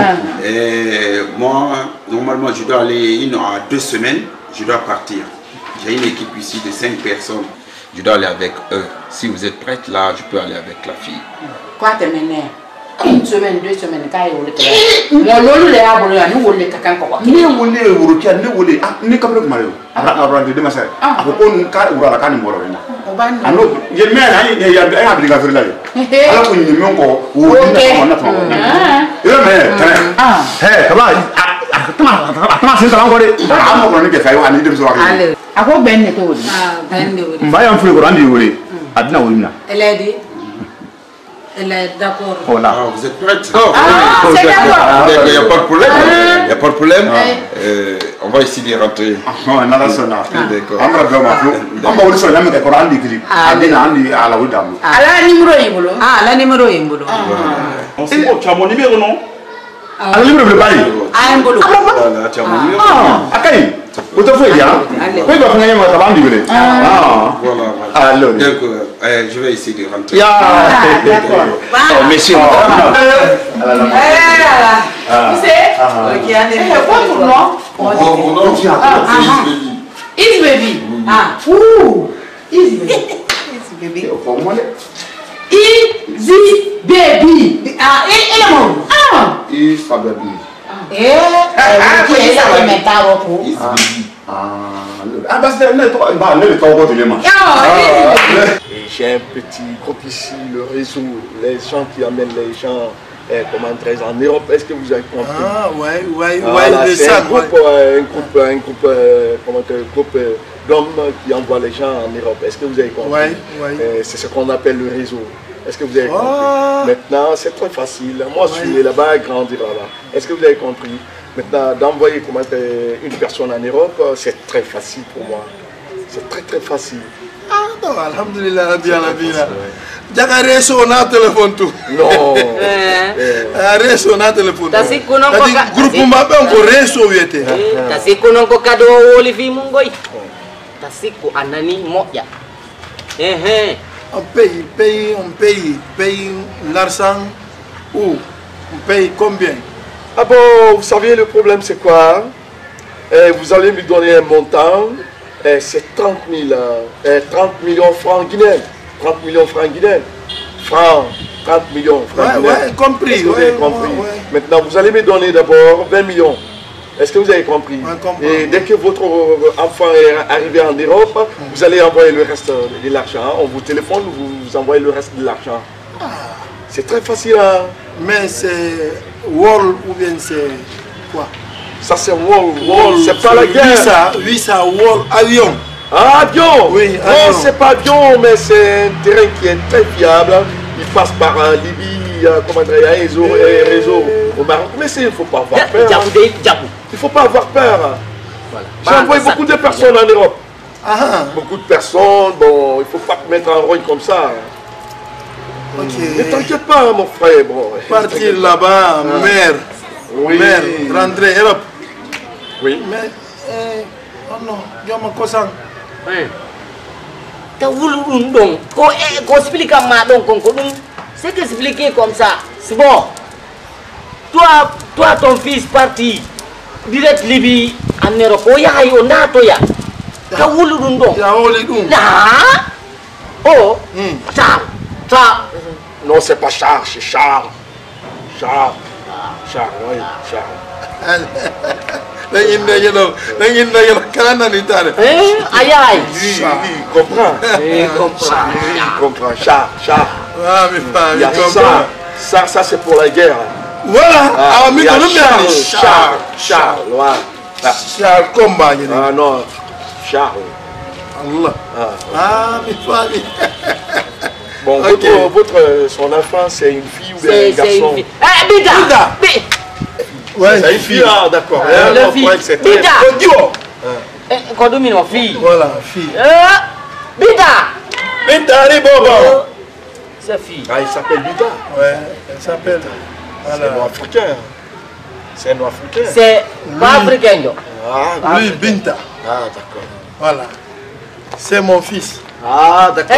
moi, normalement, je dois aller 1 à 2 semaines, je dois partir. J'ai une équipe ici de 5 personnes. Je dois aller avec eux. Si vous êtes prête, là, je peux aller avec la fille. Quoi te mener? 1 semaine, 2 semaines, quand il y a le lolo le abolo ya ni wole kakan ko. Ni wole urukia ni wole ni kamle kumayo. Ara de masa. Ako kon ka urala kan mboro na. Ano ye me na ye ya ya bi ga fere la ye. Ala ko ni me ko wo ni na na to. Yo me tane. He kaba atama sin talan ko de. Amo ko ni ke fayo ani de so wa. Ako ben ne to wori. Ben ne wori. Mba ya mfu ko andi wori. Adina wori na. Eledi. Elle est d'accord. Voilà. Ah, vous êtes prête? C'est d'accord. Il n'y a pas de problème. Il n'y a pas de problème. On va essayer de rentrer. Non, on a sonné. D'accord. On va faire ma flou. On va aussi aller mettre Coran d'écrit. Adina andi à la route d'amour. La numéro yimbulo. La numéro yimbulo. On sait tu as mon numéro non? Le numéro de Bali. Yimbulo. Voilà, tu as mon numéro. Akai. Vous te faites bien. Oui, bah finalement ça va me Voilà. Alors. Donc je vais essayer de rentrer. D'accord. Oh, messieurs. Tu sais? OK, allez. Votre nom? Mon nom, c'est Easy Baby. Ah. Ouh. Easy Baby. Easy Baby. Ah, et le nom? Ah. Easy Baby. Qui est ça mettre pour? Ah bah c'est le temps de l'aimer. J'ai un petit groupe ici, le réseau, les gens qui amènent les gens en Europe. Est-ce que vous avez compris? Ah ouais, c'est un groupe d'hommes qui envoient les gens en Europe. Est-ce que vous avez compris? C'est ce qu'on appelle le réseau. Est-ce que vous avez compris? Maintenant, c'est très facile. Moi, je suis là-bas, grandir là-bas. Est-ce que vous avez compris? Maintenant, d'envoyer une personne en Europe, c'est très facile pour moi. C'est très facile. Ah non, alhamdulillah, bien la vie là. Jaka réseau na téléphone tout. Non. Réseau na téléphone. Tasi kuno ko groupe mbabe on réseau yete. Tasi kuno ko kado olivi mungoi. Tasi ku anani moya. On paye l'argent où? On paye combien? Ah bon, vous savez le problème c'est quoi? Vous allez me donner un montant, c'est 30 millions francs guinéens. 30 millions francs guinéens. 30 millions francs guinéens. Ouais, compris. Est-ce que vous avez compris? Maintenant, vous allez me donner d'abord 20 millions. Est-ce que vous avez compris? Et dès que votre enfant est arrivé en Europe, vous allez envoyer le reste de l'argent. On vous téléphone, vous envoyez le reste de l'argent. C'est très facile. Hein? Mais c'est Wall ou bien c'est quoi? Ça c'est Wall. C'est pas la guerre. Oui, ça Wall avion. Ah, avion? Oui, non, c'est pas avion, mais c'est un terrain qui est très fiable. Il passe par Libye, comment dire, un réseau au Maroc. Mais il ne faut pas avoir peur. Il ne faut pas avoir peur. Voilà. J'ai envoyé beaucoup de personnes en Europe. Beaucoup de personnes, bon, il ne faut pas te mettre en rogne comme ça. Ne t'inquiète pas, mon frère. Bon, partir là-bas, mère. Oui. Mère, rentrer Europe. Oui. Mais, oh non, je me consens. C'est expliqué comme ça. C'est bon. Toi, ton fils parti direct Libye en Europe. Oh, Charles. Non, c'est pas Charles, c'est Charles. Charles, oui, Charles. Aïe aïe. Comprends. Comprends. Chat. Il y a ça c'est pour la guerre. Voilà. Il y a Charles. Voilà. Charles combat. Ah non, Charles. Allah. Mais famille. Bon, son enfant, c'est une fille ou bien un garçon? Bida. Ouais, c'est une fille. Ah, d'accord. Bida. Condomine, fille. Voilà, fille. Bida. Allez, Bobo. Sa fille. Ah, il s'appelle Bida. Ouais, elle s'appelle. C'est un nom africain. C'est pas africain. Lui, Binta. Ah, d'accord. Voilà. C'est mon fils. Ah, d'accord.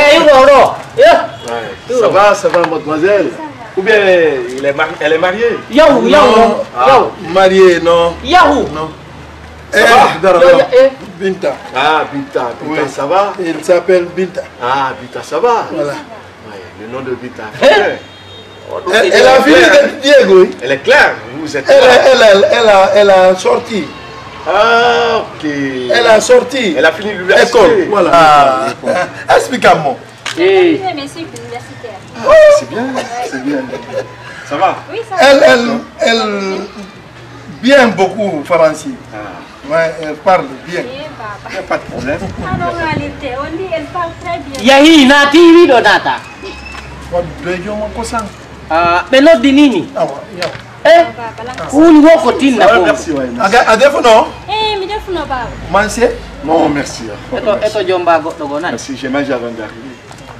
Ça va, mademoiselle? Ou bien elle est mariée? Yahoo. Mariée, non. Yahoo. Non. Binta. Ah, Binta, oui. Ça va? Il s'appelle Binta. Ah, Binta, ça va? Voilà. Ouais, le nom de Binta. Elle a fini d'être Diego. Elle est claire, vous êtes elle a sorti. Ah, ok. Elle a sorti. Elle a fini l'université. École, voilà. Explique-moi. Mais c'est universitaire. C'est bien. Ça va? Oui, ça va. Elle bien beaucoup français. Ouais, elle parle bien. Il n'y a pas de problème. En réalité, on dit elle parle très bien. Yahi, nati video data. Mais non di nini? Un woko tinna ko. Merci. Adefo no? Mi defu no baba. Manse? Non, merci. Eto jomba go dogo nan. Merci, j'ai mangé avant d'arriver.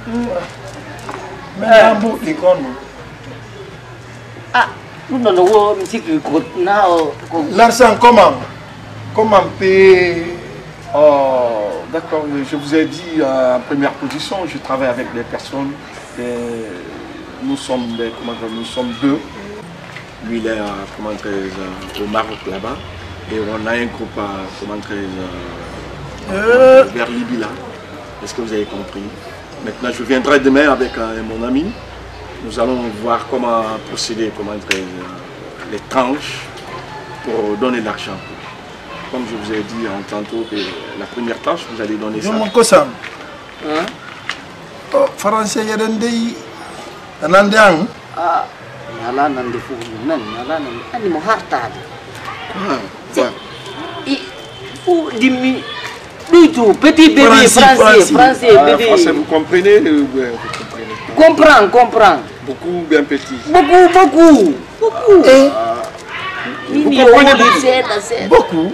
L'argent comment payer? Oh, d'accord, je vous ai dit en première position, je travaille avec des personnes, nous sommes deux. Lui il est au Maroc là-bas et on a un groupe vers Libye là. Est-ce que vous avez compris? Maintenant je viendrai demain avec mon ami. Nous allons voir comment procéder, les tranches pour donner de l'argent. Comme je vous ai dit tantôt, la première tranche, vous allez donner ça. Français, il y a des gens. Nala nande fu nan nala nande ani mo hartade fu dimmi duitu petit bébé français bébé français vous comprenez comprend beaucoup bien petit beaucoup vous comprenez beaucoup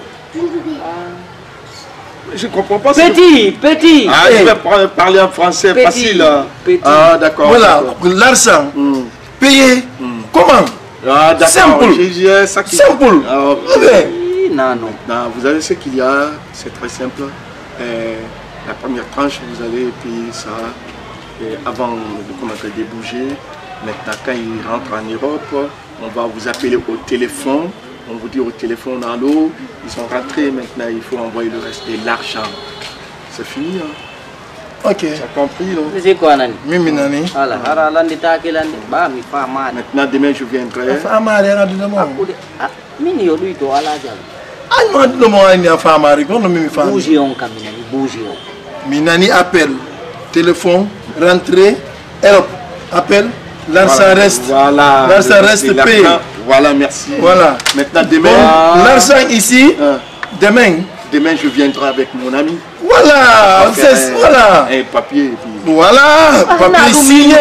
je comprends pas petit je vais parler en français facile ah d'accord voilà l'argent payer comment? Ah, simple. Simple. Non. Vous avez ce qu'il y a, c'est très simple. La première tranche, vous allez payer ça avant de bouger. Maintenant, quand il rentre en Europe, on va vous appeler au téléphone. On vous dit au téléphone, allô, ils sont rentrés. Maintenant, il faut envoyer le reste de l'argent. C'est fini, hein? Ok. Tu as compris, non? C'est quoi, Nani? Mimi Nani. Maintenant, demain, je viendrai. Minani appelle, téléphone, rentrée, Europe, appelle, l'argent reste. Voilà. L'argent reste payé. Voilà, merci. Voilà. Maintenant, demain. L'argent ici, demain. Demain, je viendrai avec mon ami. Voilà, voilà. Un papier. Et puis... Voilà, papier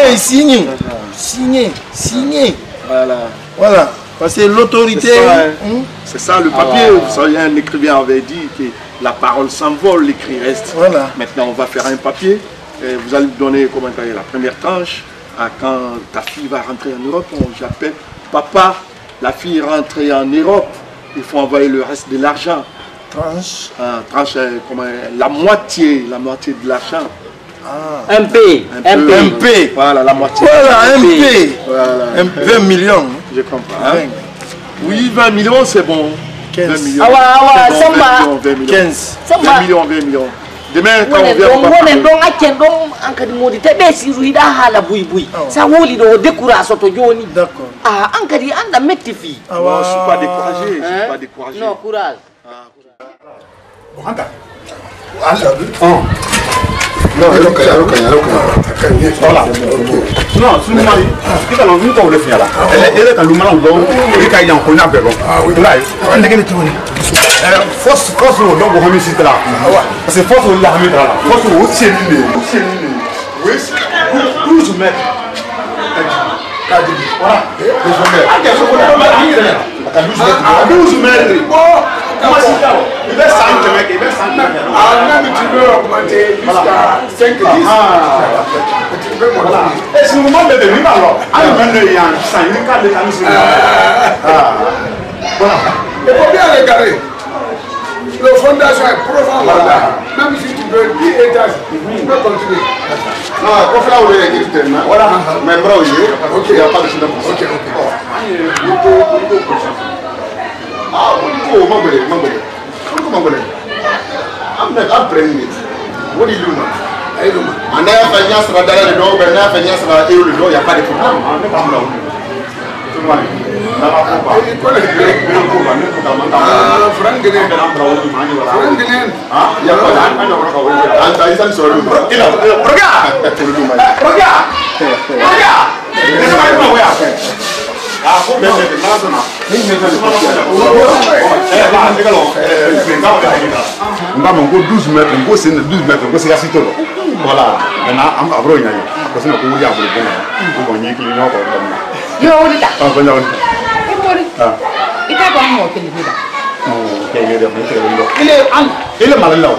signé. Voilà. Parce que l'autorité. C'est ça le papier. Vous savez, un écrivain avait dit que la parole s'envole, l'écrit reste. Voilà. Maintenant, on va faire un papier. Et vous allez me donner la première tranche. Quand ta fille va rentrer en Europe, j'appelle papa, la fille est rentrée en Europe. Il faut envoyer le reste de l'argent. Tranche. Tranche, la moitié de l'argent. Un P. Voilà, la moitié. Voilà, un P. Voilà. 20 millions. Je comprends. Hein? Oui, 20 millions, c'est bon. 15. 20 millions. 20 millions. 15. 20 millions. Demain, quand on vient, on va D'accord. Ah, je suis pas découragé. Non, courage. Anta. Non, voilà. Non, c'est une mari. Qui t'a l'envie de le faire là. Elle est à l'humain, donc, il y a un cognac. Ah oui, là, on est gagné tout. Force, donc, on remet là. Parce que force, on l'a remis là. Force, aussi, oui, plus ou moins. Voilà. Il va s'en mec, il va s'en même tu veux augmenter jusqu'à 5 10. Voilà. Et si vous m'avez venu alors, à il y a un 5, il y a des voilà. Il faut bien regarder. Le fondation est profond là. Même si tu veux 10 étages, tu peux continuer. Non, pour faire où il est voilà. Mais bro, il n'y a pas de souci. Ok. Ah, oh, Mangolé. Comment I'm praying it. What do you do now? I don't know. And I have a chance to get the dog, and I have a chance to get the dog. You have a problem. I'm on go 12 mètres, on go 12 mètres, on go c'est la cité. Voilà. Maintenant, on va brûler. Parce que nous pouvons y aller. On va y aller. Yo, on est là. On va y aller. Il t'a pas monté le vida. Il est malade là.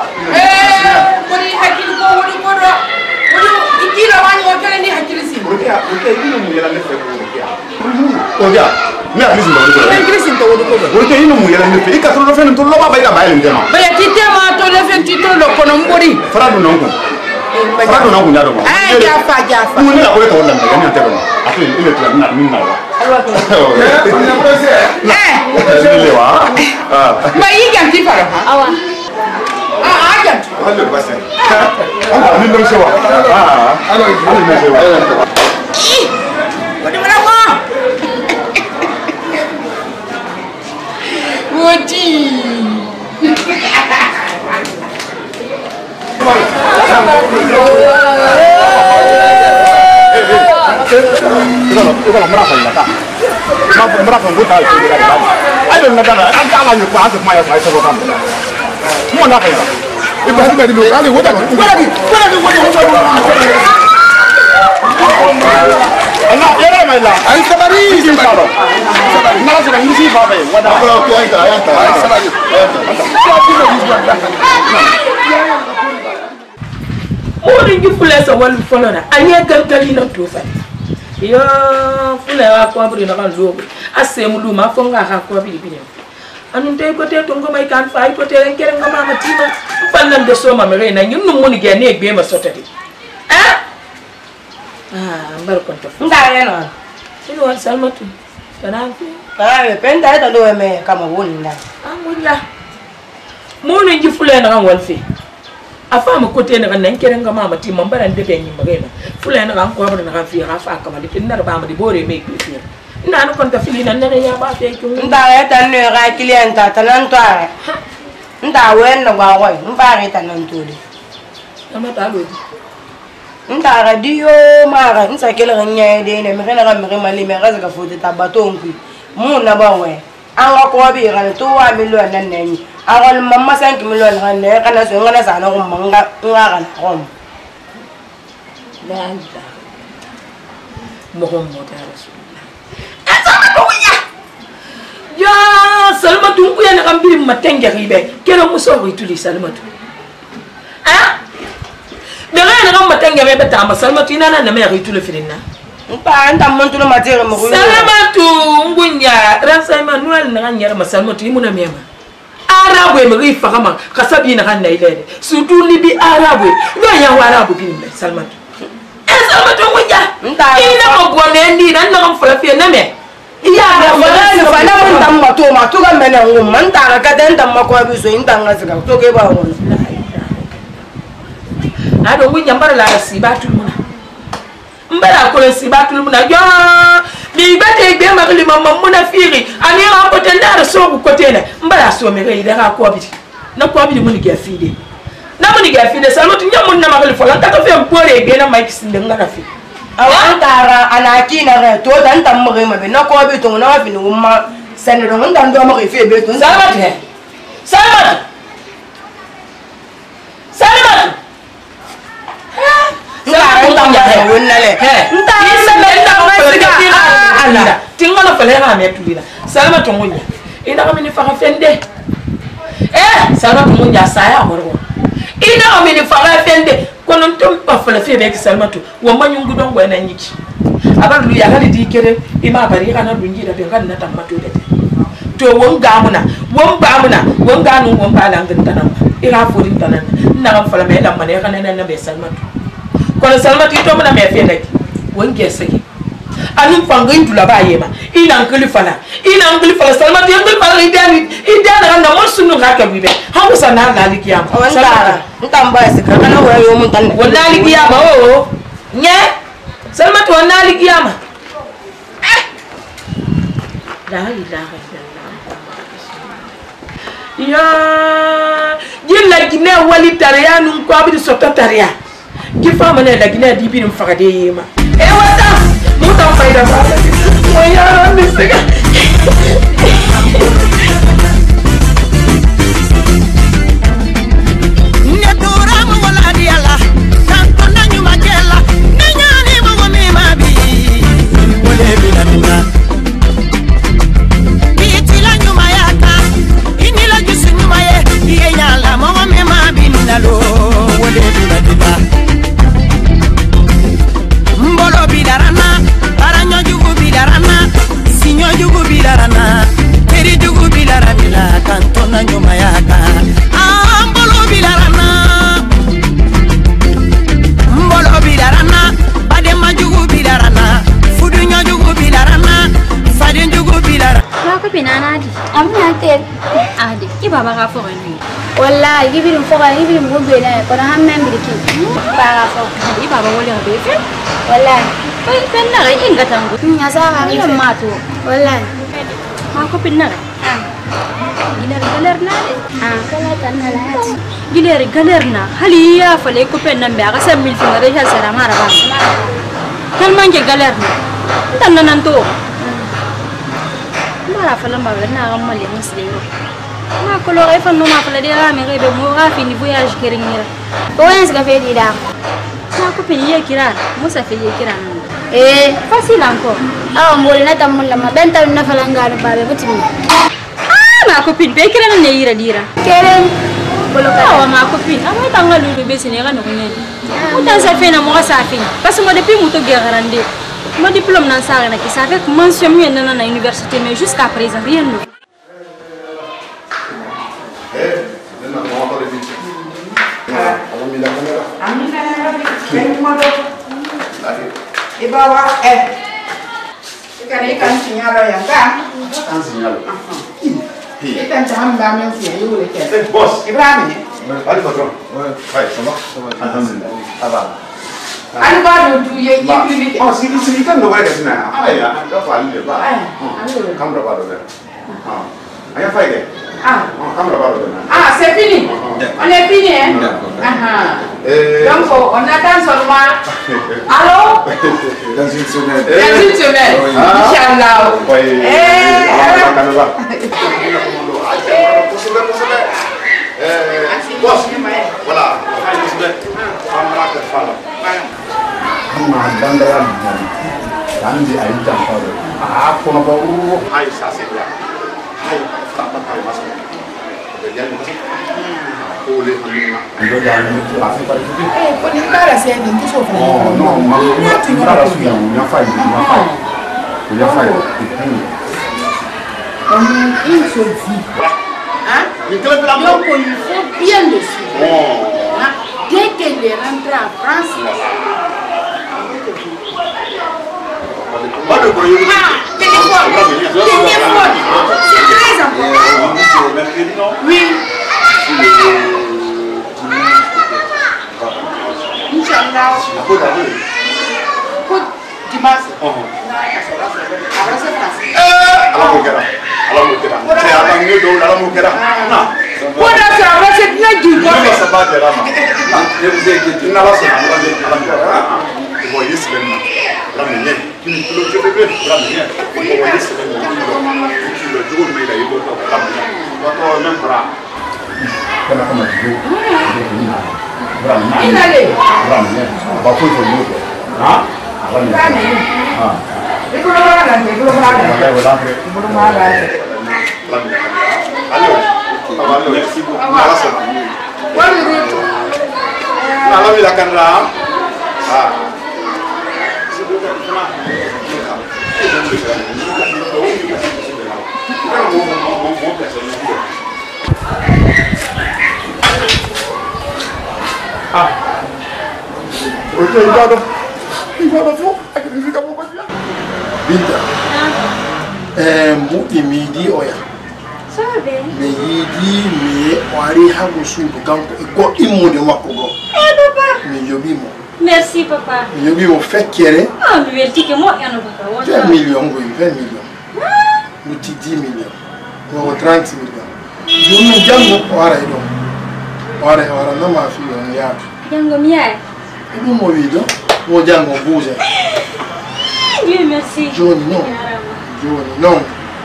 Yo, fule wa kwa bri na kan lobo. Asem lu ma fonga ha kwa bi bi. Anu te ko te tongo mai kan fa ko te en keren ngama matima. Fannan de so ma mere na nyum nu muni ge ne egbe ma sotati. Mbar kon to. Ndare no. Sino wan salmatu. Kana fi. Penta ta do me kama woni nda. Amulla. Mono nji fule na kan walfi. Afama kote na kan keren ngama matima mbaran de be nyi mere na. Fule na kan ko na kan fi ha fa kama de nar ba ma de bore me fi. Nanu kon ta fili nan ne ya ba te ku. Ndare ta no ga clienta ta nan to are. Nda wen na gwa gwa. Mbare ta nan to de. Ama ta lo. Nda radio mara nsa kele nya de ne me na ga me mali me ga za foto ta batonku. Mu na ba we. An ko bi ga to wa million nan ne. Aron mamma 5 million ran ne kana so ngana sa na ko manga ngara na ko. Landa. Muhammad Rasulullah. Ya Salmatu ku yana kan bi matenge ribe. Kero muso ko ituli Salmatu. Daga yana kan matenge me beta ma Salmatu ina na me ituli filinna. Mpa anta montu no matere mo ko. Salmatu ngunya ransa ma nual na nyara ma Salmatu imuna mema. Arabu e mari fakama kasabi na kan na ile. Sudu libi Arabu. Yo ya Arabu bi me Salmatu. Salmatu ngunya. Ina mo bone ndi na na kan fala fi na me. Iya ga fa na mun tam ma to ga mena ngum man ta ga den tam ma ko bi so inta nga siga to ke ba won. Ado ngunya mbara la sibatul muna. Mbara ko sibatul muna yo mi bate be ma li mamma muna firi ani ra ko ten da so ko tene mbala so me re da ko bi na ko bi mun ga fide na mun ga fide salma tu nyamun na ma ko fola ta ko fe mpore be na mai kisinde ngana fi awan tara anaki na re to dan tam mo ma be na ko bi to na wa fi no ma sen do ndan do ma fi be to salma te salma tingala falera me tulila salama tongonya ina kama ni faka fende salama tongonya saya amoro ina kama ni faka fende kono ntom pa fala fe be salama to wo manyungu dongo na nyiki abalu ya kali dikere ima bari kana dungira be kan na tamato de to wonga nganu womba la ngantana ira fodi tanana na fala me la mane kana na be salama to kono salama to mona me fe ndaki wonge seki ani fangin tula ba yema ina ngili fala salma de ngili fala idani na mo sunu ga ka bibe ha ko sana na likiya salma ntamba sika kana wa yo mun tan wala likiya ma o nye salma to na likiya ma la ilaha illallah ya jilla gine wali tariya nun ko abi sota tariya ki fama ne la gine di birim fagade yema wata muta faida ba mo ya misega ne dora mo wala diala tanto nanyu magela nanyani mo me mabi wole bila mina bitila nyuma yaka inila jusu nyuma ye iye nyala mo me mabi nalo wole bila bila mbolo bidarana baranyo jugu bidarana sinyo jugu bidarana teri jugu bidarana kantona nyuma yaka mbolo bidarana badema jugu bidarana fudunyo jugu bidarana fadin jugu bidarana ko binana di amna tel adi ki baba ka fo ni wallahi gibirum fo ga gibirum go bena ko na hamme mbiriki baba fo di baba wole be fe wallahi ko penna ga inga tangu nya sa ga ni mato wallahi ma ko pinna giler na kala tan halat giler na hali ya fale ko penna be ga sam mil fingare ha sara mara ba kan manje galer na tan nan to mara fala ma na ga mali muslimo ma ko lo ay fanno ma fala de ra me be mo ga fini voyage keringira ko ens ga fe di da ma ko pini ye kira musa fe ye kira facile encore mbole na tamul la ma benta na fala ngalo ba be butimi ma ko pini be kira na yira dira keren bolo ka ma ko pini ama tanga lu be sine ga no nyen o tan sa fe na mo ga sa fe parce que mo depuis mo to garande mon diplôme nan sa na ki ça fait mention mieux na université mais jusqu'à présent rien ne Ibawa ikan sinyalo yang kan? Ikan sinyalo. Ikan caham bami sih, ibu lihat. Bos. Ibrahim ini. Allez patron. Ouais, ça va? Alhamdulillah. Ça va. Anu baru tu ye ibu. Oh, sini kan lo boleh kesini. Ah ya, dah paling lepas. Kamu dah baru dah. Ayah fai deh. Kamu dah baru dah. C'est fini. On est fini hein? Donc on attend seulement. Allô? Dans une semaine. Dans une semaine. Inch'Allah. Bos, voilà. Bandara Kandi aïta kono ba hay ça c'est bien. Hay ta ta mas. Ole ando da ni la fa par tutti. Con il cara sei di tu sopra. No, ma non cara su ya fai, ya fai. On une seule vie. Hein? Donc il faut bien le suivre. Dès qu'elle est rentrée en France, téléphone. C'est très important. Oui. Inch'Allah. Dimanche. Mbuti midi oya. Sabe? Me yidi me wari hago sudu kanko iko imu de wakogo. Papa. Me yobimo. Merci papa. Me yobimo fekere. Ah, me verti que moi ya no papa. 20 millions go 20 millions. Mbuti 10 millions. Go 30 millions. Yomi jango wara ido. Wara na mafi yo ya. Jango mia. Ibu mo wido. Mo jango buze. Oui, merci. Johnny non. Johnny non.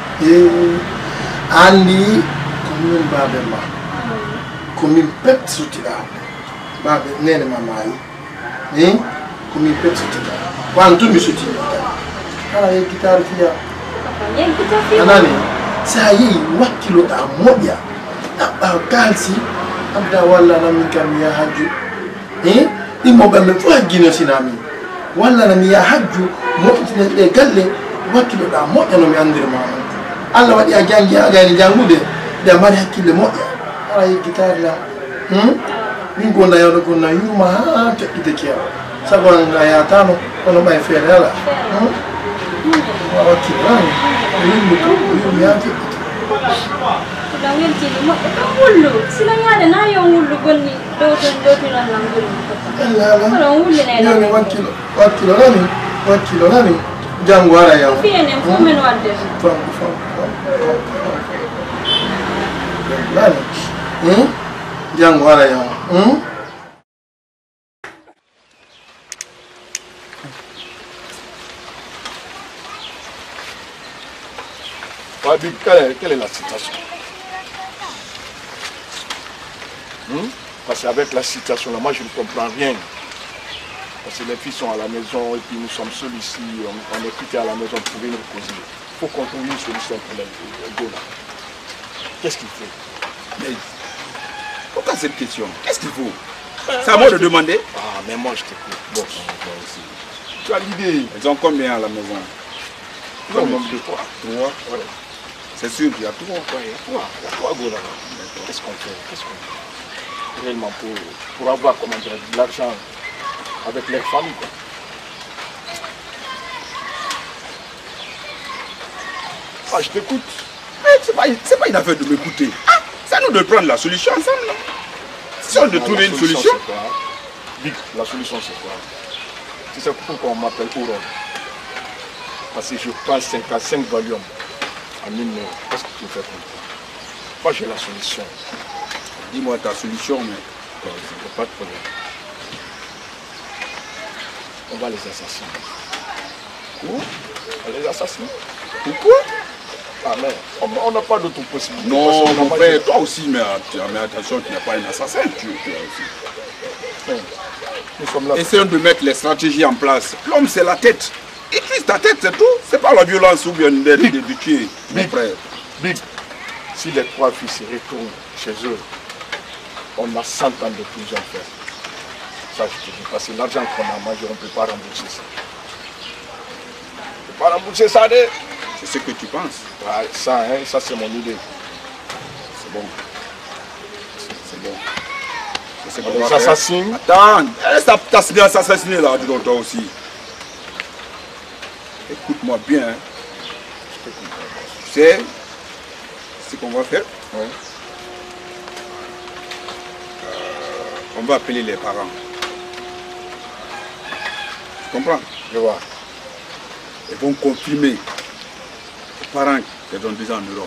Andi commune Babema. Commune pep sutira. Babe nene mamai. Commune pep sutira. Wantu mi sutira. Ala ye gitar kia. Ye gitar kia. Anani. Saa hii wakilo ta moja. Na kalsi abda wala na mikamia haju. Imo bamefua gino sinami. Wala na miya haju mo tine galle wakilo da moja no mi andire mama. Allah wadi ajangi agani jangude da mari hakile moja ala yi gitar la min gonda yawdo ko na yuma ha to itekia sago na ya tano kono bay fere ala wa kilani yumi ko yumi yake da ngel ci mo ko wullu sila yaade na yo wullu gonni do na langul Allah ko wullu ne yo ni wakilo nani jangu ara ya fiene fu men wadde Lani, jangu ara ya, Fabi, quelle est la situation? Parce qu'avec la situation là, moi je ne comprends rien. Parce que les filles sont à la maison et puis nous sommes seuls ici, on est quittés à la maison pour venir causer. Il faut qu'on trouve une solution pour les deux là. Qu'est-ce qu'il faut? Mais pourquoi cette question? Qu'est-ce qu'il faut? C'est à moi de demander. Ah, mais moi je t'écoute. Bon, toi aussi. Tu as l'idée. Ils ont combien à la maison? Ils ont même 2, 3. 3? Ouais. C'est sûr qu'il y a 3. Ouais, il y a 3 go là-bas. Qu'est-ce qu'on fait? Réellement pour avoir comment dire, de l'argent avec les familles. Quoi. Ah, je t'écoute. Mais c'est pas une affaire de m'écouter. C'est à nous de prendre la solution ensemble. Si on de trouver une solution. Big, la solution c'est quoi? Tu sais pourquoi on m'appelle Ouro? Parce que je prends 5 volumes en 1 minute. Qu'est-ce que tu fais pour moi? Moi j'ai la solution. Dis-moi ta solution, mec. Pas de problème. On va les assassiner. Quoi? On les assassiner. Pourquoi? Ah mais on n'a pas d'autre possibilité. Non, mon frère, toi aussi, mais attention, tu n'es pas un assassin, tu aussi. Nous sommes là. Essayons de mettre les stratégies en place. L'homme, c'est la tête. Utilise ta tête, c'est tout. C'est pas la violence ou bien de tuer, mon frère. Big, si les 3 filles se retournent chez eux, on a 100 ans de prison à faire. Ça, je te dis, parce que l'argent qu'on a mangé, on ne peut pas rembourser ça. On ne peut pas rembourser ça, c'est ce que tu penses. Ouais, ça, hein, ça c'est mon idée. C'est bon. C'est bon. C'est on les assassine. Attends, t'as signé assassiné là, dis donc toi aussi. Écoute-moi bien. Hein. Tu sais ce qu'on va faire? Ouais. On va appeler les parents. Tu comprends? Je vois. Ils vont confirmer aux parents qu'elles ont déjà en Europe.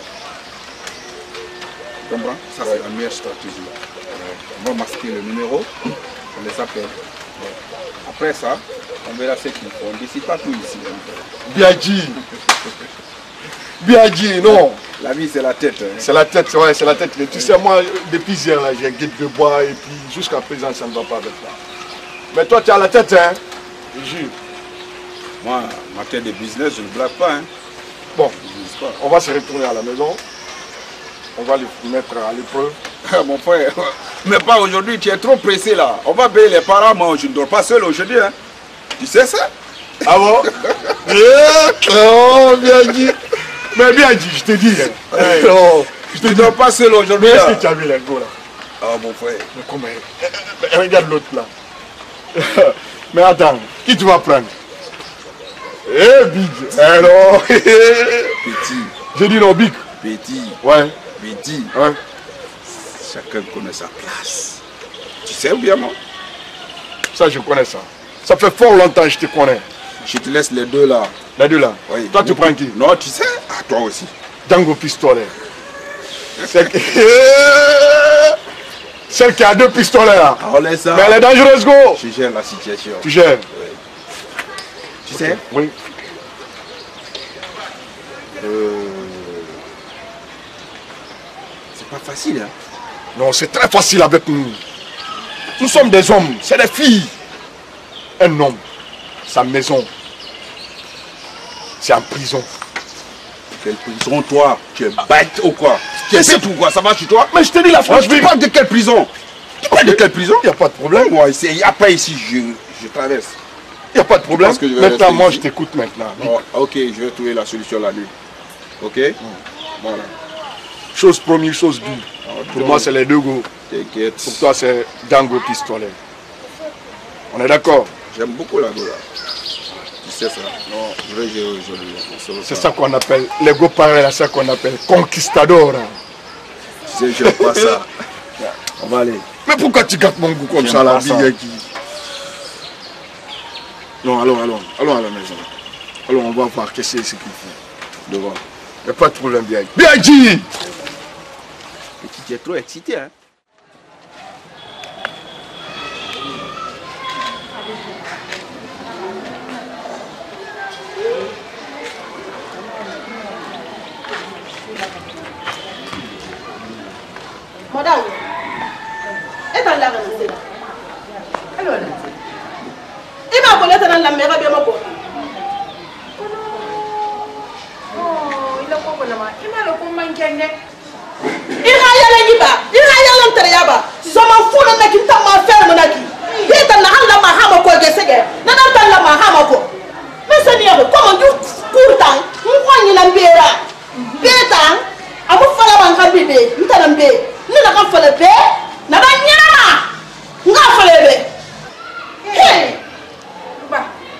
Tu comprends? Ça, c'est la meilleure stratégie. On va masquer le numéro, on les appelle. Après ça, on verra ce qu'ils font. D'ici pas tout ici. Bien dit. Bien dit, non. La vie, c'est la tête. Hein. C'est la tête, ouais, c'est la tête. Mais tu sais, moi, depuis hier, là, j'ai un guide de bois et puis jusqu'à présent, ça ne va pas avec ça. Mais toi, tu as la tête, hein? Je jure. Moi, ma tête de business, je ne blague pas. Hein. Bon, on va se retourner à la maison. On va les mettre à l'épreuve. Mon frère, mais pas aujourd'hui, tu es trop pressé là. On va payer les parents, moi je ne dors pas seul aujourd'hui. Hein. Tu sais ça? Ah bon? Oh, bien dit. Mais bien dit, je te dis. Hein. Hey, non, je ne dors pas seul aujourd'hui. Est-ce que tu as vu les gars là? Ah mon frère. Mais comment? Regarde l'autre là. Mais attends, qui tu vas prendre? Eh, Big. Alors. Petit. J'ai dit non, Big. Petit. Ouais. Petit. Ouais. Chacun connaît sa place. Tu sais ou bien moi? Ça, je connais ça. Ça fait fort longtemps que je te connais. Je te laisse les deux là. Les deux là? Oui. Toi, tu prends qui? Non, tu sais. Ah, toi aussi. Django Pistolet. Celle qui a 2 pistolets là. On laisse ça. Mais elle est dangereuse, go. Je gère la situation. Tu gères? Oui. Tu sais? Oui. C'est pas facile, hein? Non, c'est très facile avec nous. Nous sommes des hommes, c'est des filles. Un homme, sa maison, c'est en prison. Quelle prison, toi? Tu es bête ou quoi? Tu es bête ou quoi? Ça va chez toi? Mais je te dis la France. Tu parles de quelle prison? Tu parles de quelle prison? Il n'y a pas de problème. Moi, après ici, je traverse. Il n'y a pas de problème. Maintenant, moi, ici. je t'écoute maintenant. Oh, ok, je vais trouver la solution la nuit. Ok? Voilà. Chose promise, chose due. Pour moi, c'est les deux go. T'inquiète. Pour toi, c'est Django Pistolet. On est d'accord? J'aime beaucoup la Gola. Tu sais ça? Non, je vais gérer aujourd'hui. C'est ça qu'on appelle, les go pareils, c'est ça qu'on appelle conquistador. Tu sais, j'aime pas ça. On va aller. Mais pourquoi tu gâtes mon goût comme ça, la vie qui... Non, allons à la maison. Alors, on va voir qu'est-ce qu'il faut. Devant. Il n'y a pas de problème, bien. Bien dit! Tu es trop excité, hein? Madame, est-ce que là, c'est là? Alors, il m'a volé dans la mer à bien ma peau. Oh, il a pas volé ma. Il m'a le coup manqué. Il a y a l'intérieur. Si je m'en fous, on a qui t'a ma ferme, on a qui. Il est dans la handa mahama ko gesege. Nana dans la mahama ko. Mais c'est bien, comment tu pourtant, on voit une lambera. Beta, à vous faire la banque bébé, nous t'en bébé. Nous n'avons pas le bébé, n'a pas n'y a. N'a pas le bébé. Hey! Bah.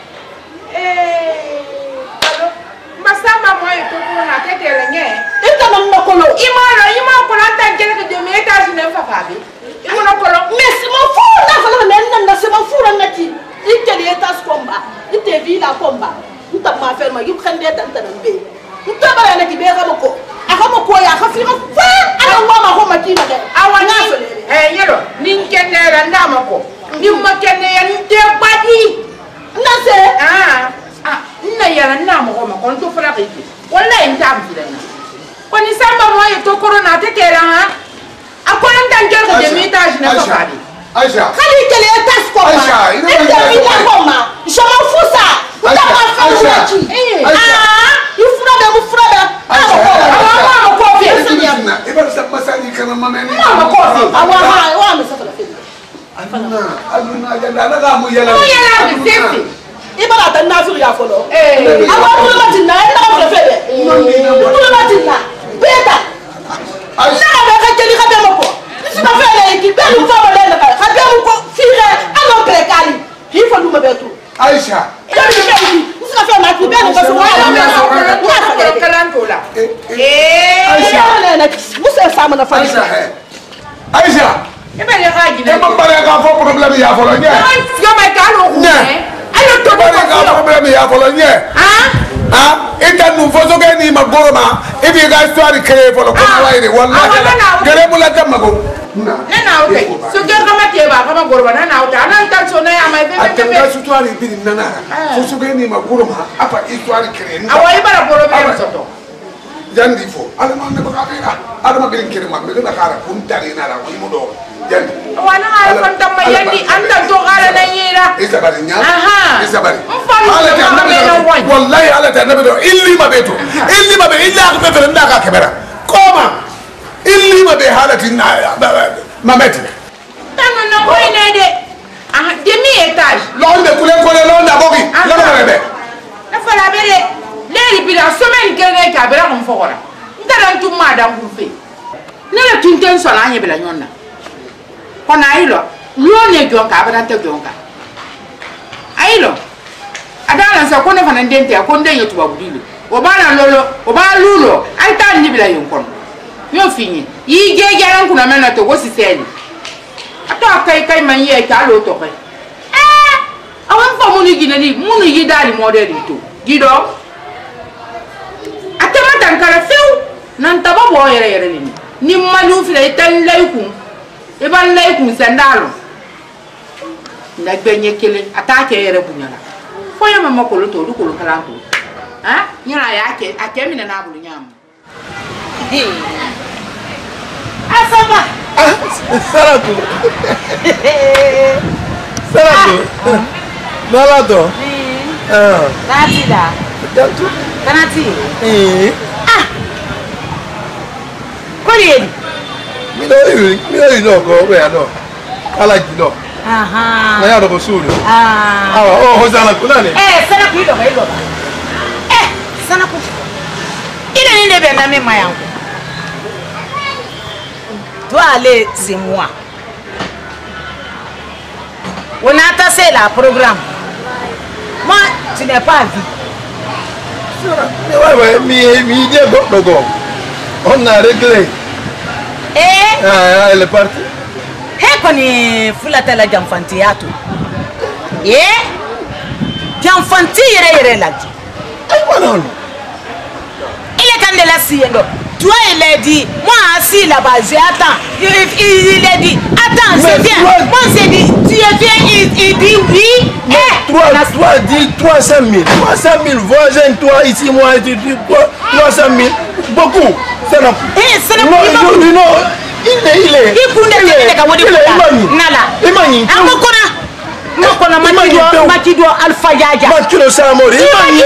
Alors, ma samba moi est pour la tête et la nière. Et t'as même pas colo. Il m'a pour la tête que de mes étages n'aime pas Fabi. Il m'a colo. Mais c'est mon fou, là, voilà, c'est mon fou, là, qui. Il te dit étage combat. Il te vit la combat. Nous t'as ma ferme, il prend des dents dans le bébé. Nous t'as pas la qui béra beaucoup. Ako ko ya ka fira fa ala ngoma ko makina de awani yero nin kenera ndama ko nin makene ya nte badi nase nna yara ndama ko ma kon to fara kiti wallahi ntam filana ko ni samba mo ye to corona te kera ha akona ntanjel ko de mitage na ko badi Aïcha khali kele tas ko Aïcha ite mi la koma je m'en fous ça Aïcha il fura de mu fura de Ibara ta na firi afolo awa bulu matina na fere fere bulu matina beta na ba ka jeli ka be mako si ba fere ki be lu fa wala na ka be mu ko fire ano prekali hi fa lu mabetu Aisha si ka fere na ki be lu ko so wala na kalantola Aisha musa sama na fa Aisha ebe le haji na ma bare ka fo problème ya folo nye yo ma ka lo ku ne ayo to bare ka problème ya folo nye Ah, et t'as nous faisons gagner ma gorma. Et bien, la histoire est créée pour le travail. Voilà. Quelle est la gamme, Mago? Non, ok. Ce que je vais faire, je vais demi-étage. L'on de couler, l'on d'abord. La fois la belle, les la semaine qu'elle est à Bella, on fera. Nous tout madame vous fait. Nous tu t'es sur l'année de la yonna. On a eu là, l'on est donc à Bella Tonka. Aïlo, Adana sa kone fana ndente ya konde yetu babudile. Obana lolo, obana lulo, aita ndibila yonkon. Yo fini. Yi gegeran kuna mena to go siseli. Ata kai manye ta lo to kai. Awan fa munu ginani, munu yidali model to. Gido. Atama tankara few nan taba bo yere ni manu file tan laikum. E ban laikum sandalo. Na gbenye kele atake yere bunyala. Foya mama kolo to du kolo kala to. Ha? Nyala yake atemi na bulu nyam. Asaba. Saratu. Saratu. Nalado. Natida. Tantu. Kanati. Koriedi. Mi no go we no. Ala gido. Aha. Na ya do sulu. Oh, hozana kunani. Sana ku ido ba. Sana ku. Ina ni ne be na me mayangu. Toi aller c'est moi. On a tassé la programme. Moi, tu n'es pas vu. Ouais, mi dit go. On a réglé. Elle est partie. Koni fulata la jamfanti yatu. Jamfanti yere la dit. Il est quand de la siendo. Toi il a dit, moi assis là-bas, j'attends. Il a dit, attends, c'est bien. Moi c'est dit, tu es bien, il dit oui. 300 000. 300 000 voisins, toi ici, moi, tu dis 300 000. Beaucoup. C'est non. Il est. Makido Alpha Yaya. Makido Samori.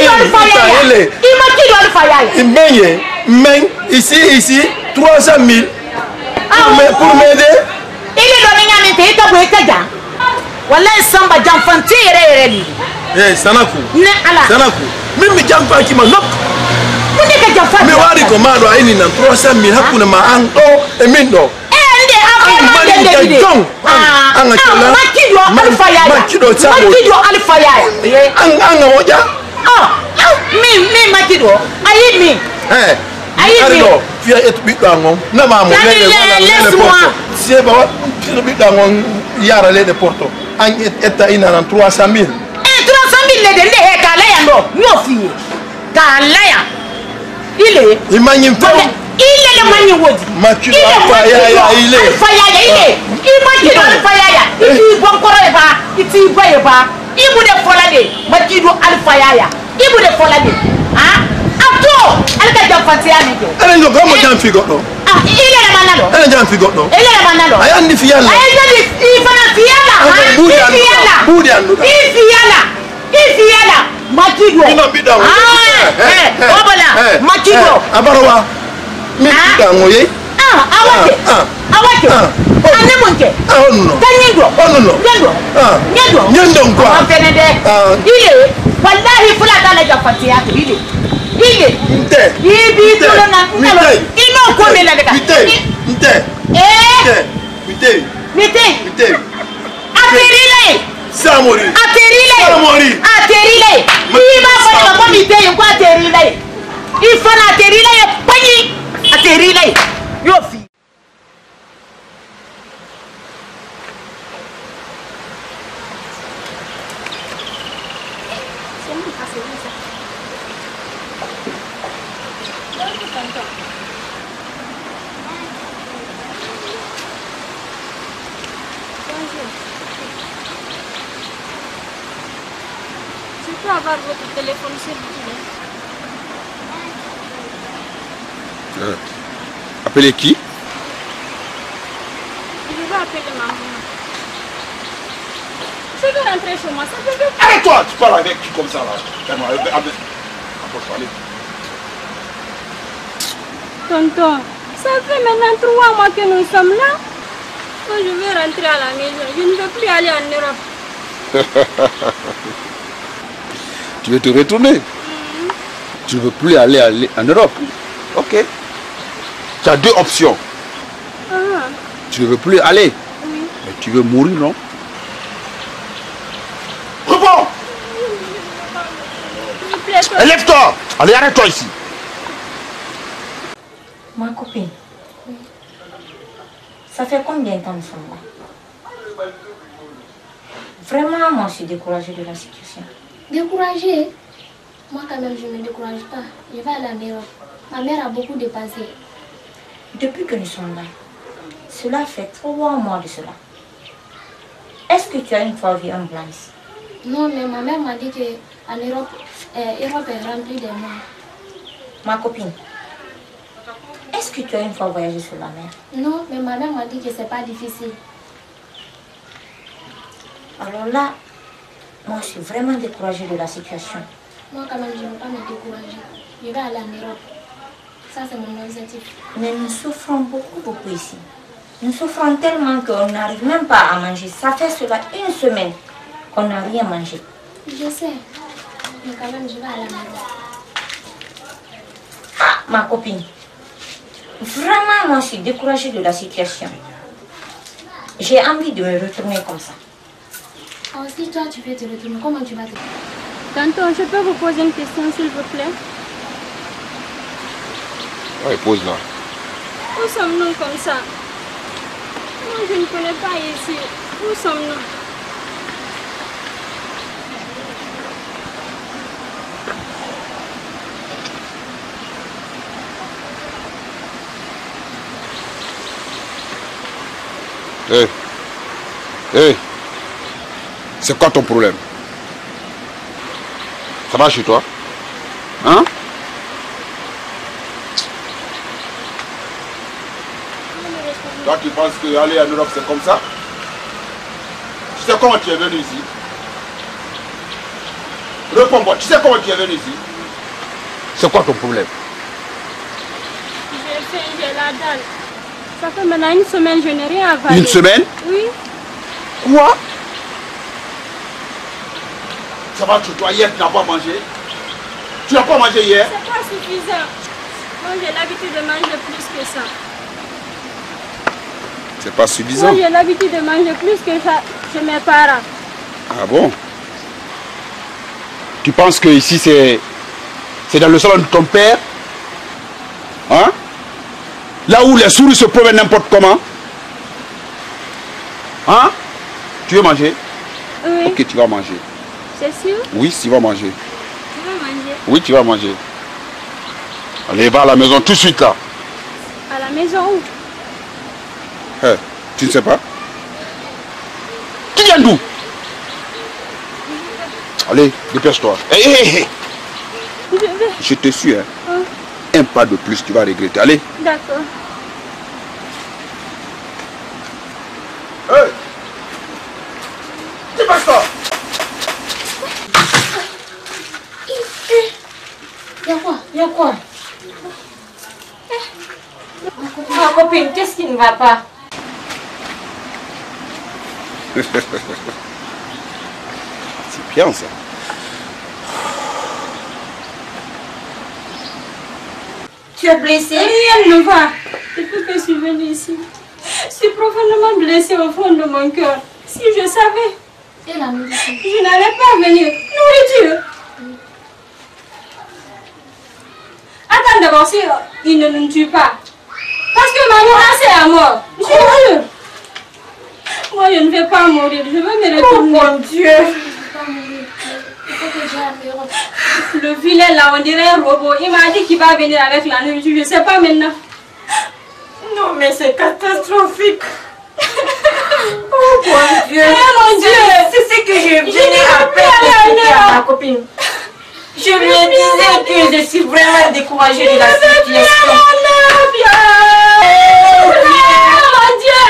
Mais ici 300 000 pour m'aider. Il est donné à m'aider. Il est voilà samba jamfanti yere. Sanaku. Mimi jamfa ki manok. Kunde jamfa. Me wari komando aini na 300 000 hakuna maango emindo. Makido Alpha Yaya. Anga moja. Mi Makido. Ayi mi. Ayi mi. Fia etu bidango. Na mamu le porto. C'est ba tu bidango yara le de porto. An eta ina na 300 000. 300 000 le de kala yando. Nyo fie. Kala ya. Ile. Imagine toi. Il est le mani wodi. Makido Alpha Yaya il est. Alpha Yaya il est. Makido Alpha Yaya. Il bon koreba. Il ba. Il bude folade. Makido Alpha Yaya. Il bude folade. Ah? Ato. Elle ka jamfanti ami jo. Elle no gomo jamfigo no. Ah, il est le manalo. Elle jamfigo no. Il est le manalo. Ayandi fiala. Ayandi ifana fiala. Il fiala. Makido. Obola. Makido. Abarawa. Mi bidango ye. Awake. Ane monke. No. Tanyindo. Nyendo nkwa. Afenede. Ile. Wallahi fulata la jafati yake ile. Nte. Ibi tulona nalo. Ino kwa mela deka. Nte. Aterile. Samori. Aterile. Iba kwa kwa mite kwa aterile. Ifana aterile pani. Aterile. Yofi. Je peux avoir votre téléphone s'il vous plaît? Appelez qui? Je vais appeler maman. Je vais rentrer chez moi, ça peut vite. Arrête-toi, tu parles avec qui comme ça là? Approche-toi, allez. Tonton, ça fait maintenant 3 mois que nous sommes là. Quand je vais rentrer à la maison, je ne veux plus aller en Europe. Tu veux te retourner? Tu ne veux plus aller en Europe? Ok. Tu as 2 options. Tu ne veux plus aller. Oui. Mais tu veux mourir, non? Reprends! S'il vous plaît, tonton. Lève-toi! Allez, arrête-toi ici! Ma copine, ça fait combien de temps nous sommes là? Vraiment, moi, je suis découragée de la situation. Découragée? Moi, quand même, je ne me décourage pas. Je vais aller en Europe. Ma mère a beaucoup dépensé. Depuis que nous sommes là, cela fait 3 mois de cela. Est-ce que tu as une fois vu un blanc ici? Non, mais ma mère m'a dit qu'en Europe, Europe est remplie de morts. Ma copine, est-ce que tu as une fois voyagé sur la mer? Non, mais ma mère m'a dit que c'est pas difficile. Alors là, moi je suis vraiment découragée de la situation. Moi quand même, je ne veux pas me décourager. Je vais aller en Europe. Ça c'est mon objectif. Mais nous souffrons beaucoup ici. Nous souffrons tellement qu'on n'arrive même pas à manger. Ça fait cela 1 semaine qu'on n'a rien mangé. Je sais. Mais quand même, je vais aller en Europe. Ah, ma copine. Vraiment, moi je suis découragée de la situation. J'ai envie de me retourner comme ça. Alors si toi tu veux te retourner, comment tu vas te... Tonton, je peux vous poser une question s'il vous plaît? Ouais, pose là. Où sommes-nous comme ça? Moi je ne connais pas ici. Où sommes-nous? Hé, hé, c'est quoi ton problème? Ça va chez toi? Hein? Toi tu penses qu'aller en Europe c'est comme ça? Tu sais comment tu es venu ici? Réponds-moi, tu sais comment tu es venu ici? C'est quoi ton problème? J'ai la dalle. Ça fait maintenant 1 semaine, je n'ai rien avalé. 1 semaine? Oui. Quoi? Ça va chez toi, hier tu n'as pas mangé? Tu n'as pas mangé hier? C'est pas suffisant. Moi j'ai l'habitude de manger plus que ça. C'est pas suffisant? Moi j'ai l'habitude de manger plus que ça chez mes parents. Ah bon? Tu penses que ici c'est dans le salon de ton père? Hein? Là où les souris se promènent n'importe comment? Hein? Tu veux manger? Oui. Ok, tu vas manger. C'est sûr? Oui, tu vas manger. Tu vas manger? Oui, tu vas manger. Allez, va à la maison tout de suite là. À la maison où? Hey, tu ne sais pas? Tu viens d'où? Allez, dépêche-toi. Hé, hé, hé. Je te suis, hein. Un pas de plus, tu vas regretter. Allez. D'accord. Hey! Dépêche-toi! Y'a quoi? Ma copine, qu'est-ce qui ne va pas? C'est bien ça. Tu es blessée? Rien ne va. Depuis que je suis venue ici, je suis profondément blessée au fond de mon cœur. Si je savais, Et la médecine? je n'allais pas venir. Nourriture. Attends d'abord si il ne nous tue pas. Parce que maman c'est à mort. Je jure. Moi je ne vais pas mourir. Je veux me retourner. Oh mon Dieu. Amélie, il faut que j'aille à Europe. Le vilain là, on dirait un robot. Il m'a dit qu'il va venir avec la nourriture. Je ne sais pas maintenant. Non, mais c'est catastrophique. Oh mon Dieu. Mon Dieu. C'est ce que je venais à peine à ma copine. Je lui disais que je suis vraiment découragée de la situation. Mon Dieu.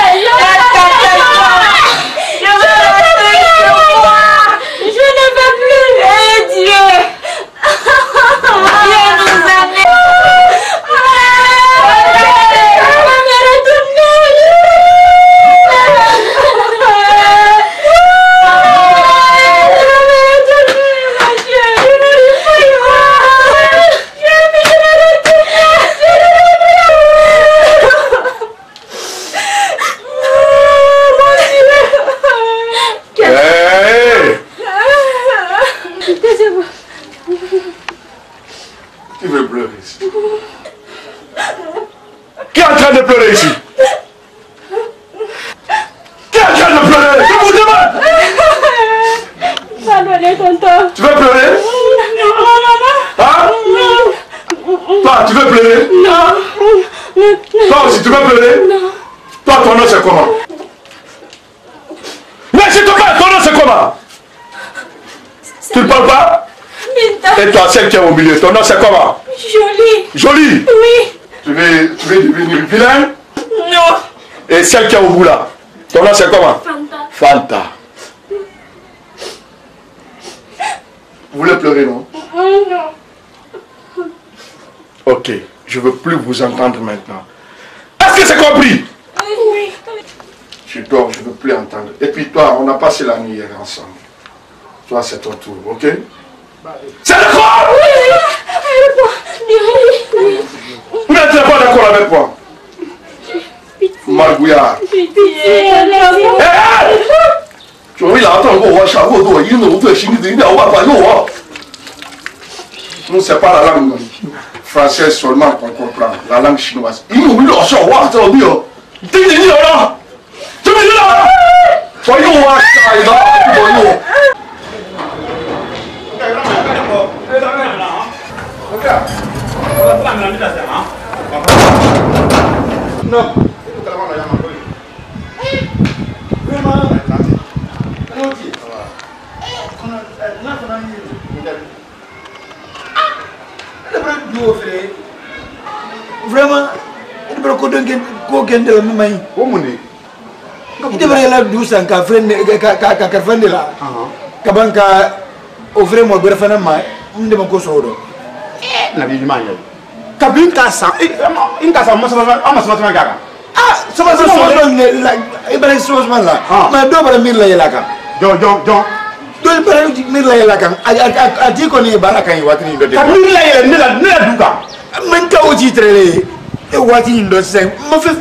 Je ne veux plus. Dieu. Dieu nous amène. Qui veut pleurer ici? Qui est en train de pleurer ici? Qui est en train de pleurer? Je vous demande! Pardonnez, tonton. Tu veux pleurer? Non, maman. Hein? Non. Toi, tu veux pleurer? Non. Toi aussi, tu veux pleurer? Non. Toi, ton nom c'est comment? Mais s'il te plaît, ton nom c'est comment? Tu ne parles pas? Binta. Et toi, celle qui est au milieu, ton nom c'est comment? Jolie. Jolie? Oui. Tu veux devenir vilain? Non. Et celle qui est au bout là, ton nom c'est comment? Fanta. Fanta. Vous voulez pleurer, non? Non. Ok, je ne veux plus vous entendre maintenant. Est-ce que c'est compris? Oui. Je dors, je ne veux plus entendre. Et puis toi, on a passé la nuit hier ensemble. Toi, c'est ton tour, ok? C'est d'accord? Oui. Vous n'êtes pas d'accord avec moi? Margouillard. Tu vois, il a entendu moi, nous, c'est pas la langue française seulement qu'on comprend, la langue chinoise. Il nous dit, oh, ça, ouais, c'est bien. Tu me dis, là? Tu me dis, là? Voyons, ça, il va, voyons. Non. Vraiment, il faut que de la main. Il devrait la douce en café, de la. Kabanka offrir mon berfanama, on ne m'a pas sauvé. La vie du mal. Kabin Kassa, une casse à moi, ah, ça va se faire là. Il va se faire là. Mais deux par mille là. Don. Deux par mille là. A dit qu'on est baraka et watini de. Kabin là, ne la douka. Menta au titre. Et watini de 5. Ma fait.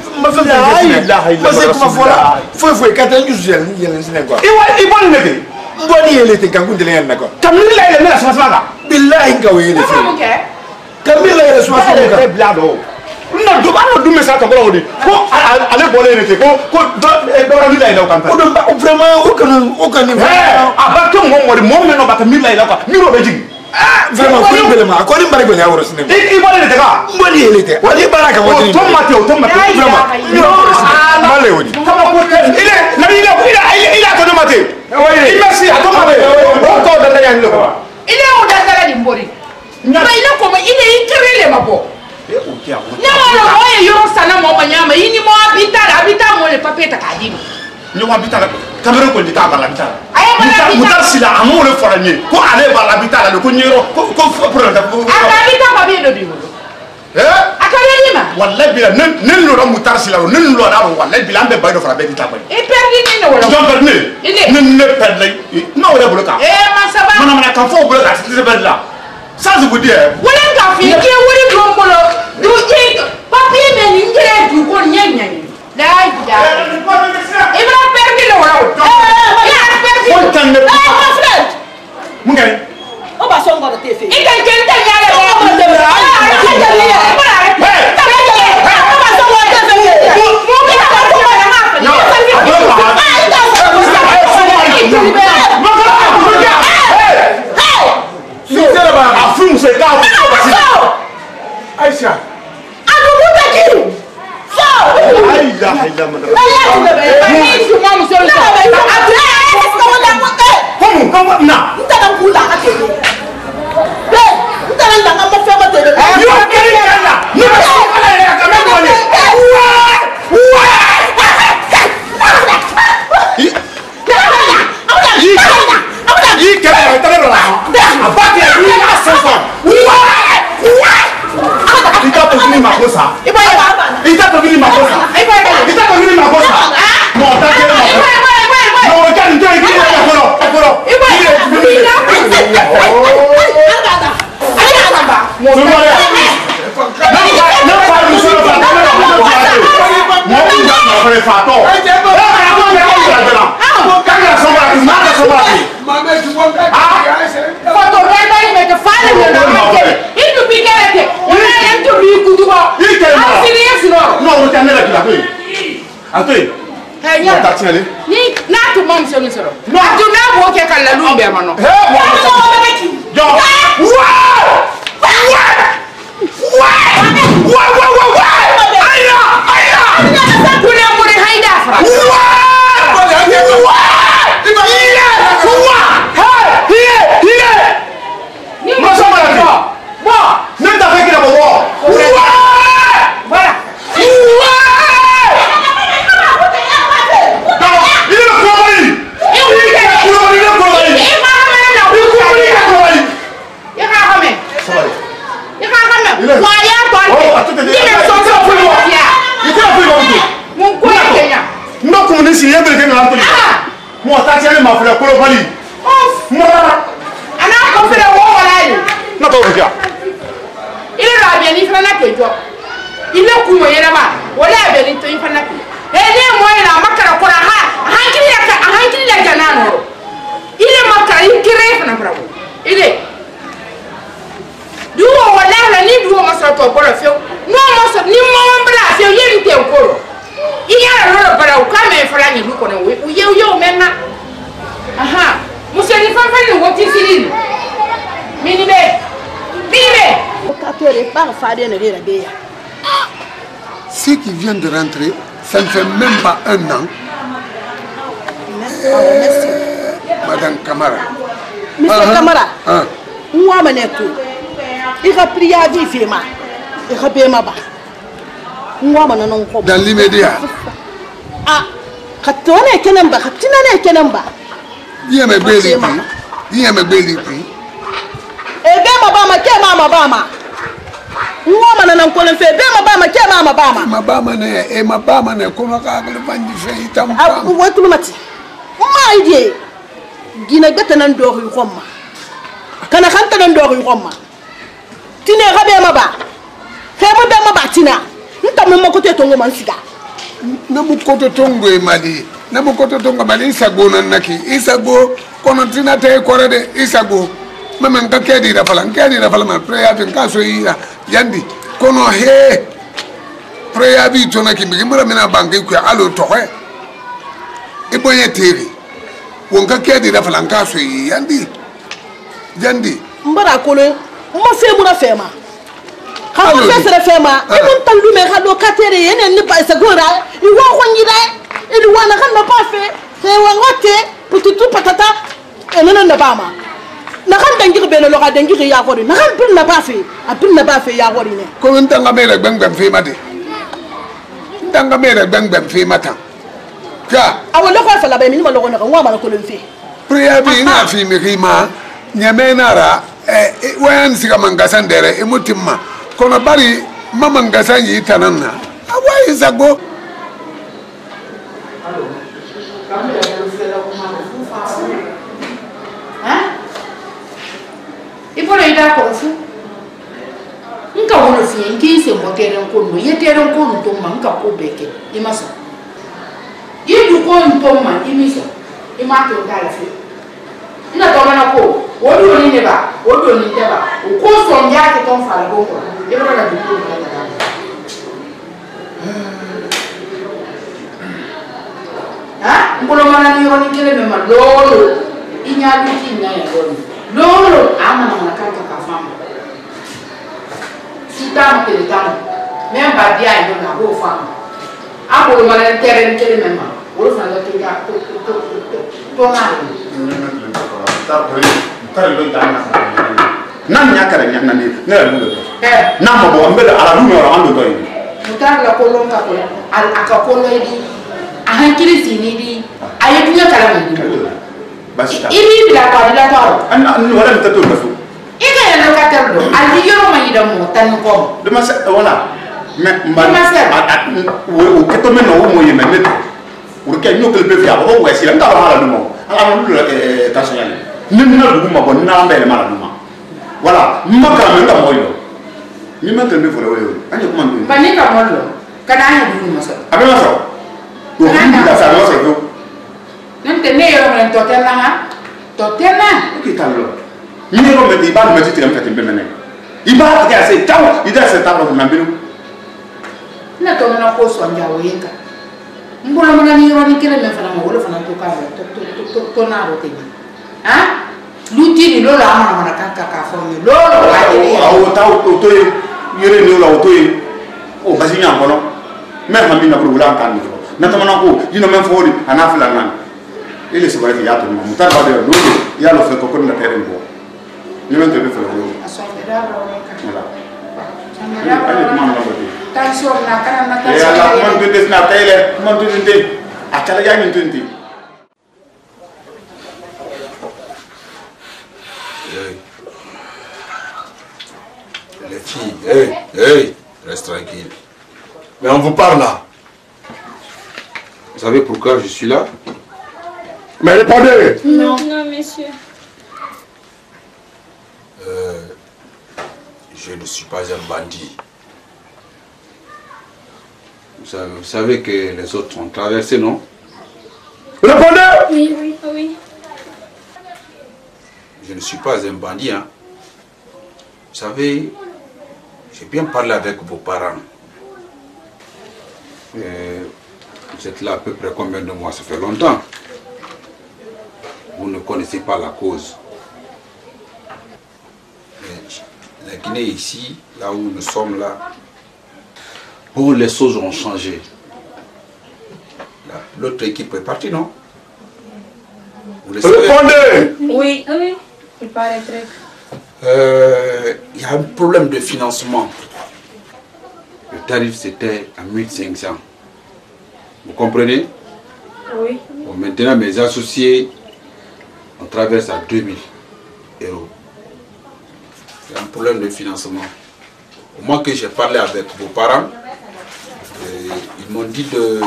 Parce que ma fola. Faut 4 ans juste il y a un quoi. Il va le mettre. Mboni ele te kangu de l'en d'accord. Kabin là, ne la sama sama. Billahi kawe ele. Kabin là ele sama sama. C'est blado. Non, do ba do message ko woni ko ale bolé ne ko do ra mi lay law kan o vraiment o kan aba to mo wori mo me no ba mi lay law ka mi ro be jigi vraiment ko bele ma ko ni mbare ko nyawro sine i bolé ne te ka mboni ele te wali baraka mo to mate vraiment mi ro male woni kama ko ile na ila to mate i merci a to mate ko da da yan lo ile o da da di mbori ma ile ko ma ile ikirele mabo nyama oye yoro sana mo nyama yini mo habita mo le papier takadima ni wa habita kamera ko ndika bala habita ay mutar sila amu le foranye ko ale bala habita la ko nyero ko problème da ko habita ba bi do diwo akale lima wallahi bila nen lo mutar sila nen lo da wallahi bila ambe baydo fara be dita bay e perdi ni no wala don perdi nen ne perdre no wala bloka ma saba mana kan fo bloka c'est là ça je vous dis wala ka fi ke wori dombolo du je papier men ngere du ko nyanya la ya ibra perdi le wala ya perdi on tan ne ma frère mun ngay o ba so ngoro te fe ike ke nta nyale o ba te bra no na ntana kula ka tele be ntana ndanga mo fe ko tele yo keri kana ni ba so kala ya ka me ko ni Yi kɛlɛ la, i tɛ ne dɔ la. A ba kɛ, i y'a sɔnsɔn. I t'a to fini ma ko sa. I t'a to fini ma ko sa. I t'a to fini ma ko sa. Non, t'a kɛ ne ma ko. Non, o kɛ nin to yen, k'i yɛrɛ fɔlɔ. Fɔlɔ. Ne fa ni sɔrɔ fa, ne fa ni sɔrɔ fa. Mɔgɔ min ka nɔfɛ fatɔ. Ceux qui viennent de rentrer, ça ne fait même pas un an. Madame Camara. Monsieur Camara, moi, il a pris à vivre, il a payé ma barre. Moi, dans l'immédiat. Ah, quand on est Kenamba, quand on est Kenamba. Il y a mes belles filles. Il y a mes belles filles. Et bien, ma bama. Woman and Uncle Fair, Bama, Kema, Bama. Ma bama, and my bama, and Konaka, and Fay, Tam. What to Mati? My dear, Gina Gatan and Dori Roma. Can I hunt and Dori Roma? Tina Rabema, Fema Batina, Ntamokoto woman cigar. Namukoto Tongo, Madi, Namukoto Tonga, Isago, Naki, Isago, Conatina, Corade, Isago. Mama nkakedi da fala prayer tin kaso ira yandi kono he prayer bi to na kimbi mura mina bangi ku alo to he ibonye teri won kakedi da fala kaso yandi mbara kolo mo fe mura fema ha mo fe sere fema ibon tandu me hado katere yene ni ba sa gora iwa khonyida ili wana kan na pa fe he wangote pututu patata enana na bama nakan dangir beno loka dangir ya gori nakan pin na ba fe ya gori ne ko ntanga mere gbengbe fe mate ntanga mere gbengbe fe mata ka awolo ko fa la be mi ma logo na ngwa ma ko le fe prayer bi na fi mi rima nyame nara wayan siga mangasa ndere emutimma kono bari mama ngasa yi tananna awai zago Ipolo ida ko fu nka wono fi nki se mo tere ko no ye tere ko no to ma nka ko beke imaso yidu ko nto ma imiso imato dala fi ina to na ko wodo ni ne ba wodo ni te ba o ko so nya ke ton fa la ko e ba na du ko na na ha mbolo mana ni yoni kele me ma lolo inya du ki na ya lolo ama na kaka kafama sita mkele tano memba dia ndo na bo fama apo mala tere nkele mema wo fa la to na nan nya kala nya nan ne la lu na ma bo ambe ala lu yoro ando to yi mutar la ko longa ko al akakolo idi a hankili sini di ayi dunya kala mi basta ibi bila ko la taw an wala mi tato kafu ika ya la katar do ali yoro ma yida mo tan ko de ma sa wala me mba o keto me no mo yeme me o ke nyokle be fi abo wesi la ngala hala no ala no ta sanyale nim na du ma bo na mbele mala no voilà maka me ta moyo ni ma tembe fo lewo anje kuma ndo ba ni ka mollo kana ya du ma so abe ma so o ni da sa ma so do nante ne yoro men to tena ha to tena ki tallo ni yoro me di ba me ti tem fatim be mene iba ta se taw ida se taw ko mambinu na to na ko so nja wenga mbola mana ni yoro ni kele me fana mo wala fana to ka to na ro te ha luti ni lola amana mana ka fo ni lolo wa ni o taw to yere ni lola o to yi o basinya ngono me ma mina ko wala kan ni na to mana ko yino men fo ri ana fala nan ile se bare ya to mo mutar ba de lo ya lo fe ko ko na tere bo ni men to be fo lo aso da ro ka wala ani kuma na ba tension na kana na tension ya la man de na tele man de akala ya ni tunti Les filles, hey, reste tranquille. Mais on vous parle là. Vous savez pourquoi je suis là? Mais répondez. Non, monsieur. Je ne suis pas un bandit. Vous savez que les autres sont traversés, non? Répondez. Oui. Je ne suis pas un bandit, hein. Vous savez, j'ai bien parlé avec vos parents. Vous êtes là à peu près combien de mois? Ça fait longtemps. Vous ne connaissez pas la cause. Mais la Guinée ici, là où nous sommes là, bon, les choses ont changé. L'autre équipe est partie, non? Vous le savez? Répondez. Oui, il paraîtrait. Il y a un problème de financement. Le tarif c'était à 1500. Vous comprenez? Oui. Bon, maintenant mes associés, on traverse à 2000 €. Il y a un problème de financement. Au moins que j'ai parlé avec vos parents, ils m'ont dit de...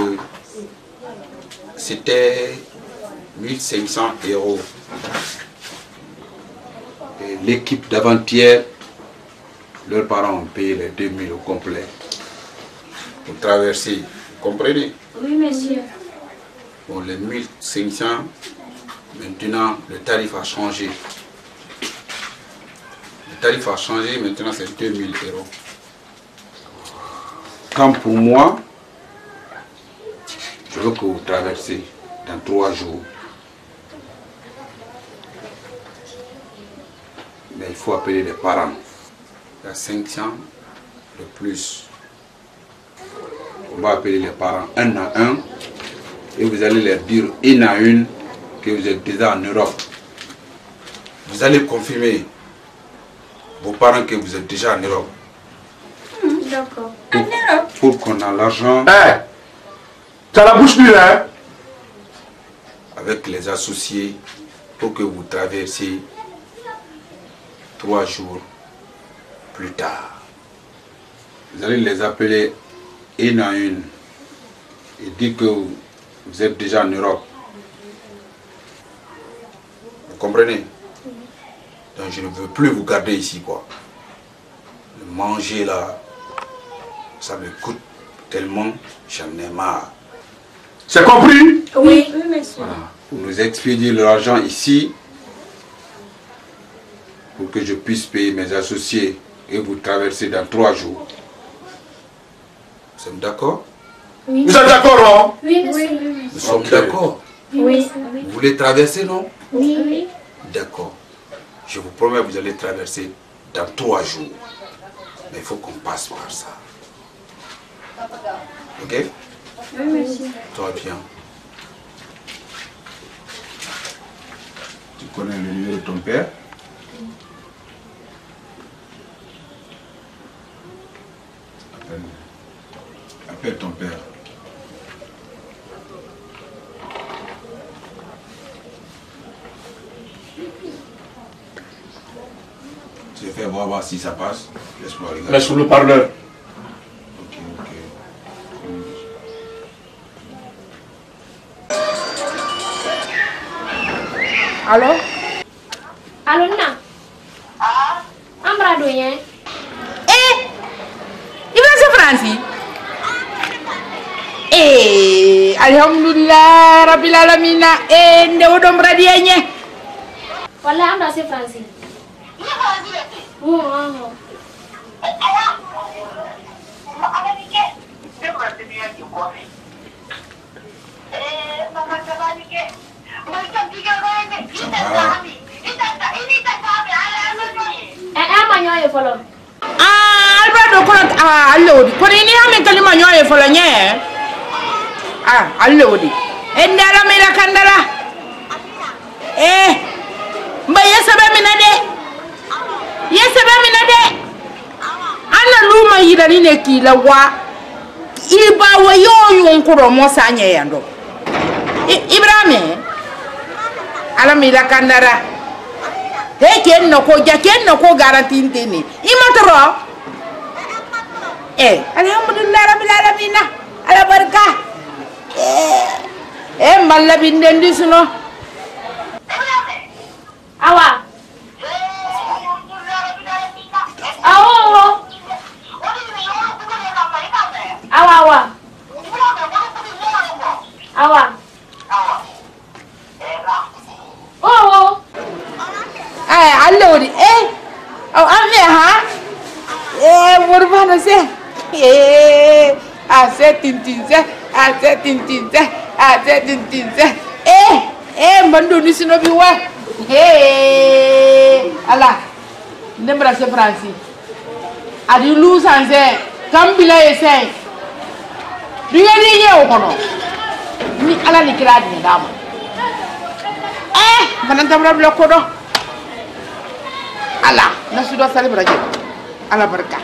C'était 1500 €. L'équipe d'avant-hier, leurs parents ont payé les 2000 au complet pour traverser. Vous comprenez? Oui, monsieur. Bon, les 1500, maintenant, le tarif a changé. Le tarif a changé, maintenant c'est 2000 €. Quand pour moi, je veux que vous traversez dans 3 jours. Mais il faut appeler les parents. Il y a 500 de plus. On va appeler les parents un à un et vous allez leur dire une à une que vous êtes déjà en Europe. Vous allez confirmer vos parents que vous êtes déjà en Europe. D'accord. En Europe? Pour qu'on ait l'argent. T'as la bouche dure, hein? Avec les associés pour que vous traversiez 3 jours plus tard. Vous allez les appeler une à une et dire que vous êtes déjà en Europe. Vous comprenez? Donc je ne veux plus vous garder ici, quoi. Le manger là, ça me coûte tellement, j'en ai marre. C'est compris? Oui, monsieur. Voilà. Vous nous expédiez l'argent ici pour que je puisse payer mes associés et vous traverser dans 3 jours. Vous êtes d'accord? Oui. Vous êtes d'accord, non? Oui, monsieur. Nous sommes d'accord. Oui. Vous voulez traverser, non? Oui. D'accord. Je vous promets, vous allez traverser dans 3 jours. Mais il faut qu'on passe par ça. Ok? Oui, monsieur. Toi bien. Tu connais le numéro de ton père? Appelle ton père. Je vais faire voir si ça passe. Laisse-moi regarder. Mais sur le parleur. Ok. Allô? Allô, Nina? Amra doyen? Franci. Alhamdulillah rabbil alamin. Ndewo dom radianye. Wallahi am da c'est Franci. Albrado kono allodi kono ni hamen kalima nyoye folo nye allodi endala mira kandala mba yesabe mina de alla luma yidani ne kila wa iba wa yoyo nkuro mosa nye yando Ibrahim ala mira kandara ken no ko garanti ndeni imatoro alhamdulillah rabbil alamin ala barka malla bindendi suno awa allodi ame ha worbana se tintinse mbando ni sino bi wa ala ndembra se Franci adi lu sanse kambila ese rigani ye okono ni ala ni kira di dama manan tamra bloko do ala nasudo sali braje ala barka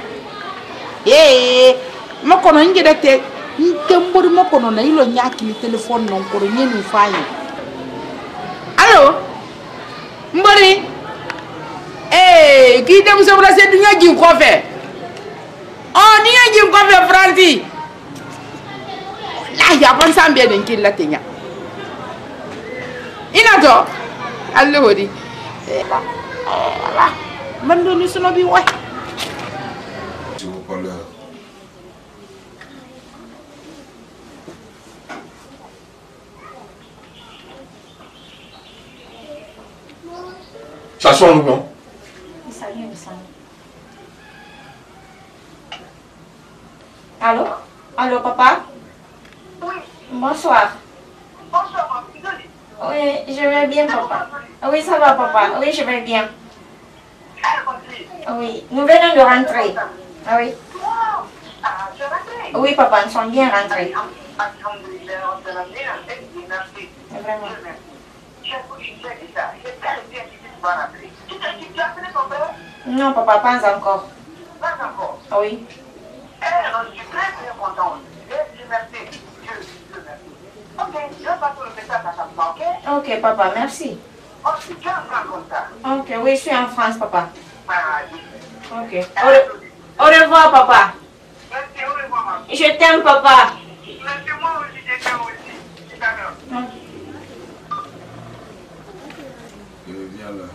makono ngedete nkembori makono na ilo nyaki ni telephone non ko nyeni fayi allo mbori ki dem so bra se dunya jin ko fe ni jin ko fe Franci la ya ban sambe den killa tenya ina to allo hodi man do ni suno bi wa Ça sonne ou non? Ça vient de sonner. Allô? Allô, papa? Oui. Bonsoir. Bonsoir, maman. Oui, je vais bien, papa. Oui, ça va, papa. Oui, je vais bien. Oui, nous venons de rentrer. Ah oui. Oui, papa, nous sommes bien rentrés. Vraiment. Non, papa, pas encore. Pas encore? Oui. Je suis très très content. Merci. Ok, je vais passer le message à ta maman, ok? Ok, papa, merci. Oh, tu es en France comme ça? Ok, oui, je suis en France, papa. Ok. Au revoir, papa. Merci, au revoir, maman. Je t'aime, papa. Merci, moi aussi, je t'aime aussi. Viens là.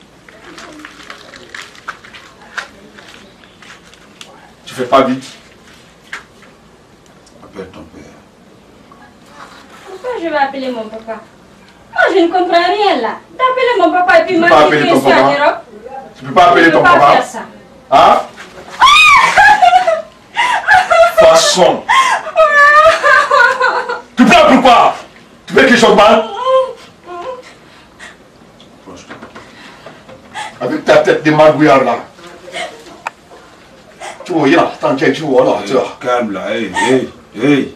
Tu fais pas vite. Appelle ton père. Pourquoi je vais appeler mon papa? Moi, je ne comprends rien là. D'appeler mon papa et puis Tu peux pas appeler ton papa. Tu peux pas appeler ton papa. Faire ça. Hein? Façon. Tu pleures pourquoi? Tu veux que je mal? Avec ta tête de magouillard là. Tu vois, là, t'inquiète, tu vois là, tu vois. Calme là, hey.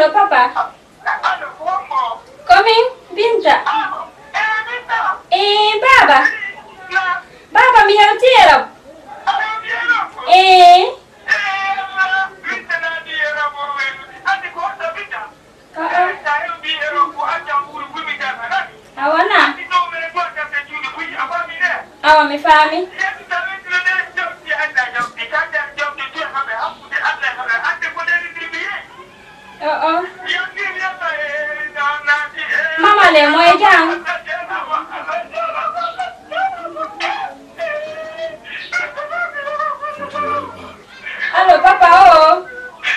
Allô, papa? Coming? Binta? Baba? Baba, mi help. Awana? Awa mi fami? Mama le mo jang. Allô, papa, oh.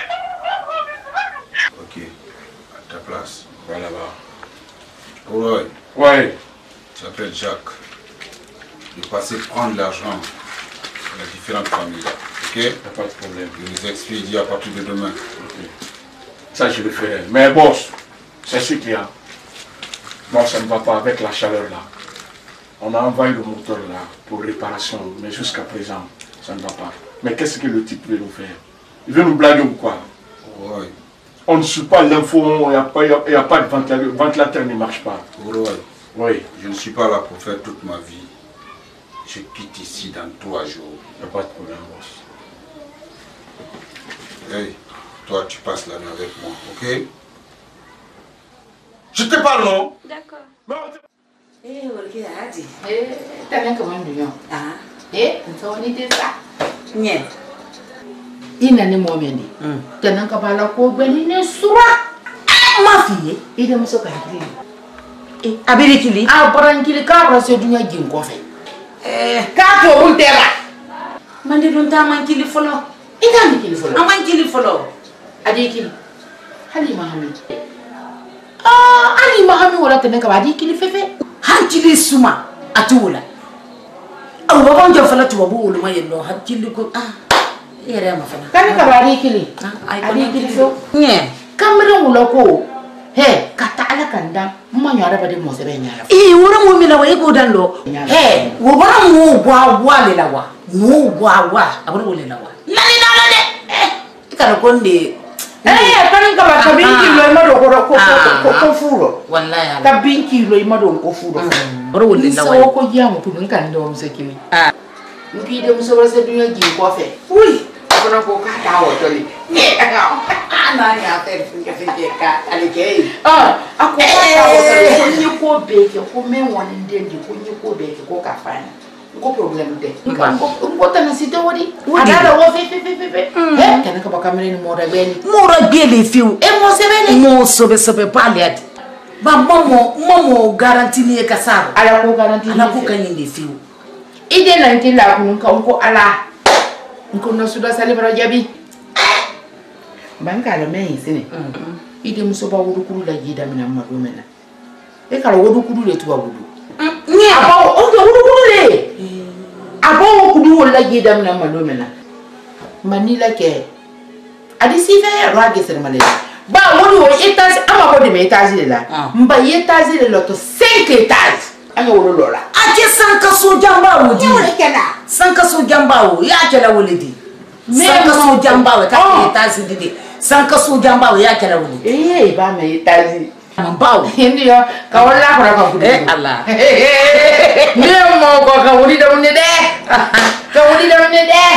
Ok, à ta place, va là-bas. Ouais. Ouais. Tu t'appelles Jacques. De passer prendre l'argent dans les différentes familles là. Ok? Y a pas de problème. Je vous expédie à partir de demain. Okay. Ça, je le ferai. Mais boss, c'est ce qu'il y a. Bon, ça ne va pas avec la chaleur là. On a envoyé le moteur là pour réparation, mais jusqu'à présent, ça ne va pas. Mais qu'est-ce que le type veut nous faire? Il veut nous blaguer ou quoi? Ouais. On ne suit pas l'info, il n'y a pas de ventilateur, le ventilateur ne marche pas. Ouais. Oui. Je ne suis pas là pour faire toute ma vie. Je quitte ici dans 3 jours. Il n'y a pas de problème, boss. Hey, toi tu passes la nuit avec moi, ok? Je te parle, non? D'accord. T'as bien comment nous yon? Ça on était ça. Nye. Ina ni momendi. T'as ka bala ko beli ne sura. Ma fille, il est muso ka kili. Abiri kili. Baran kili ka bra se dunya jin ko fe. Ka to bul tera. Mandi dun ta man kili folo. Ina ni kili folo. Aman kili folo. Adi kili. Halima Hamid. Halima Hamid wala tene ka adi kili fefe. Hankili suma atuwula. Aw babon jo fala tuwa bu uluma yello hankili ko yere ma fana. Kan ka adi kili. Adi kili so. Nye. Kamre wala ko. He, kata ala kanda mma nyara bade mo sebe nyara. Wora mo mila wa yego dando. He, wo bara mo gwa le lawa. Mo gwa abro le lawa. Nani dala de. Ikara konde. Kan ka ba kabinki lo ma do ko furo. Wallahi. Kabinki lo ma do ko furo. Bro le lawa. So ko ya mo kunun kan do mo sekimi. Mpi de mo so wala se dunya ji ko fe. Ui, ko ko ka ta wo to li. Ne ana ya te finke ka alike. Ako ka wo to ni ko beke ko men woni ndendi ko ni ko beke ko ka fani. Ko problem de. Ko tana site wodi. Ada wo fe. Kana ka ba kamera ni mo rabeni. Mo rabeli fiu. Mo sebeni. Mo sobe paliat. Ba momo garanti ni kasaro. Ala ko garanti. Ala ko kanyinde fiu. Ide na ntila kunun ka ko ala. Nko no suda salibra jabi. Banka la men sine. Ide muso ba wudu kuru la jida mina madomena. E kala wudu kuru le tuwa wudu. Ni aba o do wudu kuru le. Aba o kudu wala jida mina madomena. Manila ke. Adi sifa rage ser male. Ba wudu o etage ama ko de me etage la. Mba etage le to 5 étages. Anga wudu lola. Ake sanka so jamba wodi. Sanka so jamba wo ya kala wolidi. Sanka so jamba wo ka etage didi. Sanka so jamba wo ya kala wolidi. Ba me etage. Mbawo. Ndio ka wala ko ka kudi. Allah. Ndio mo ko ka wudi da munde de. Ka wudi da munde de.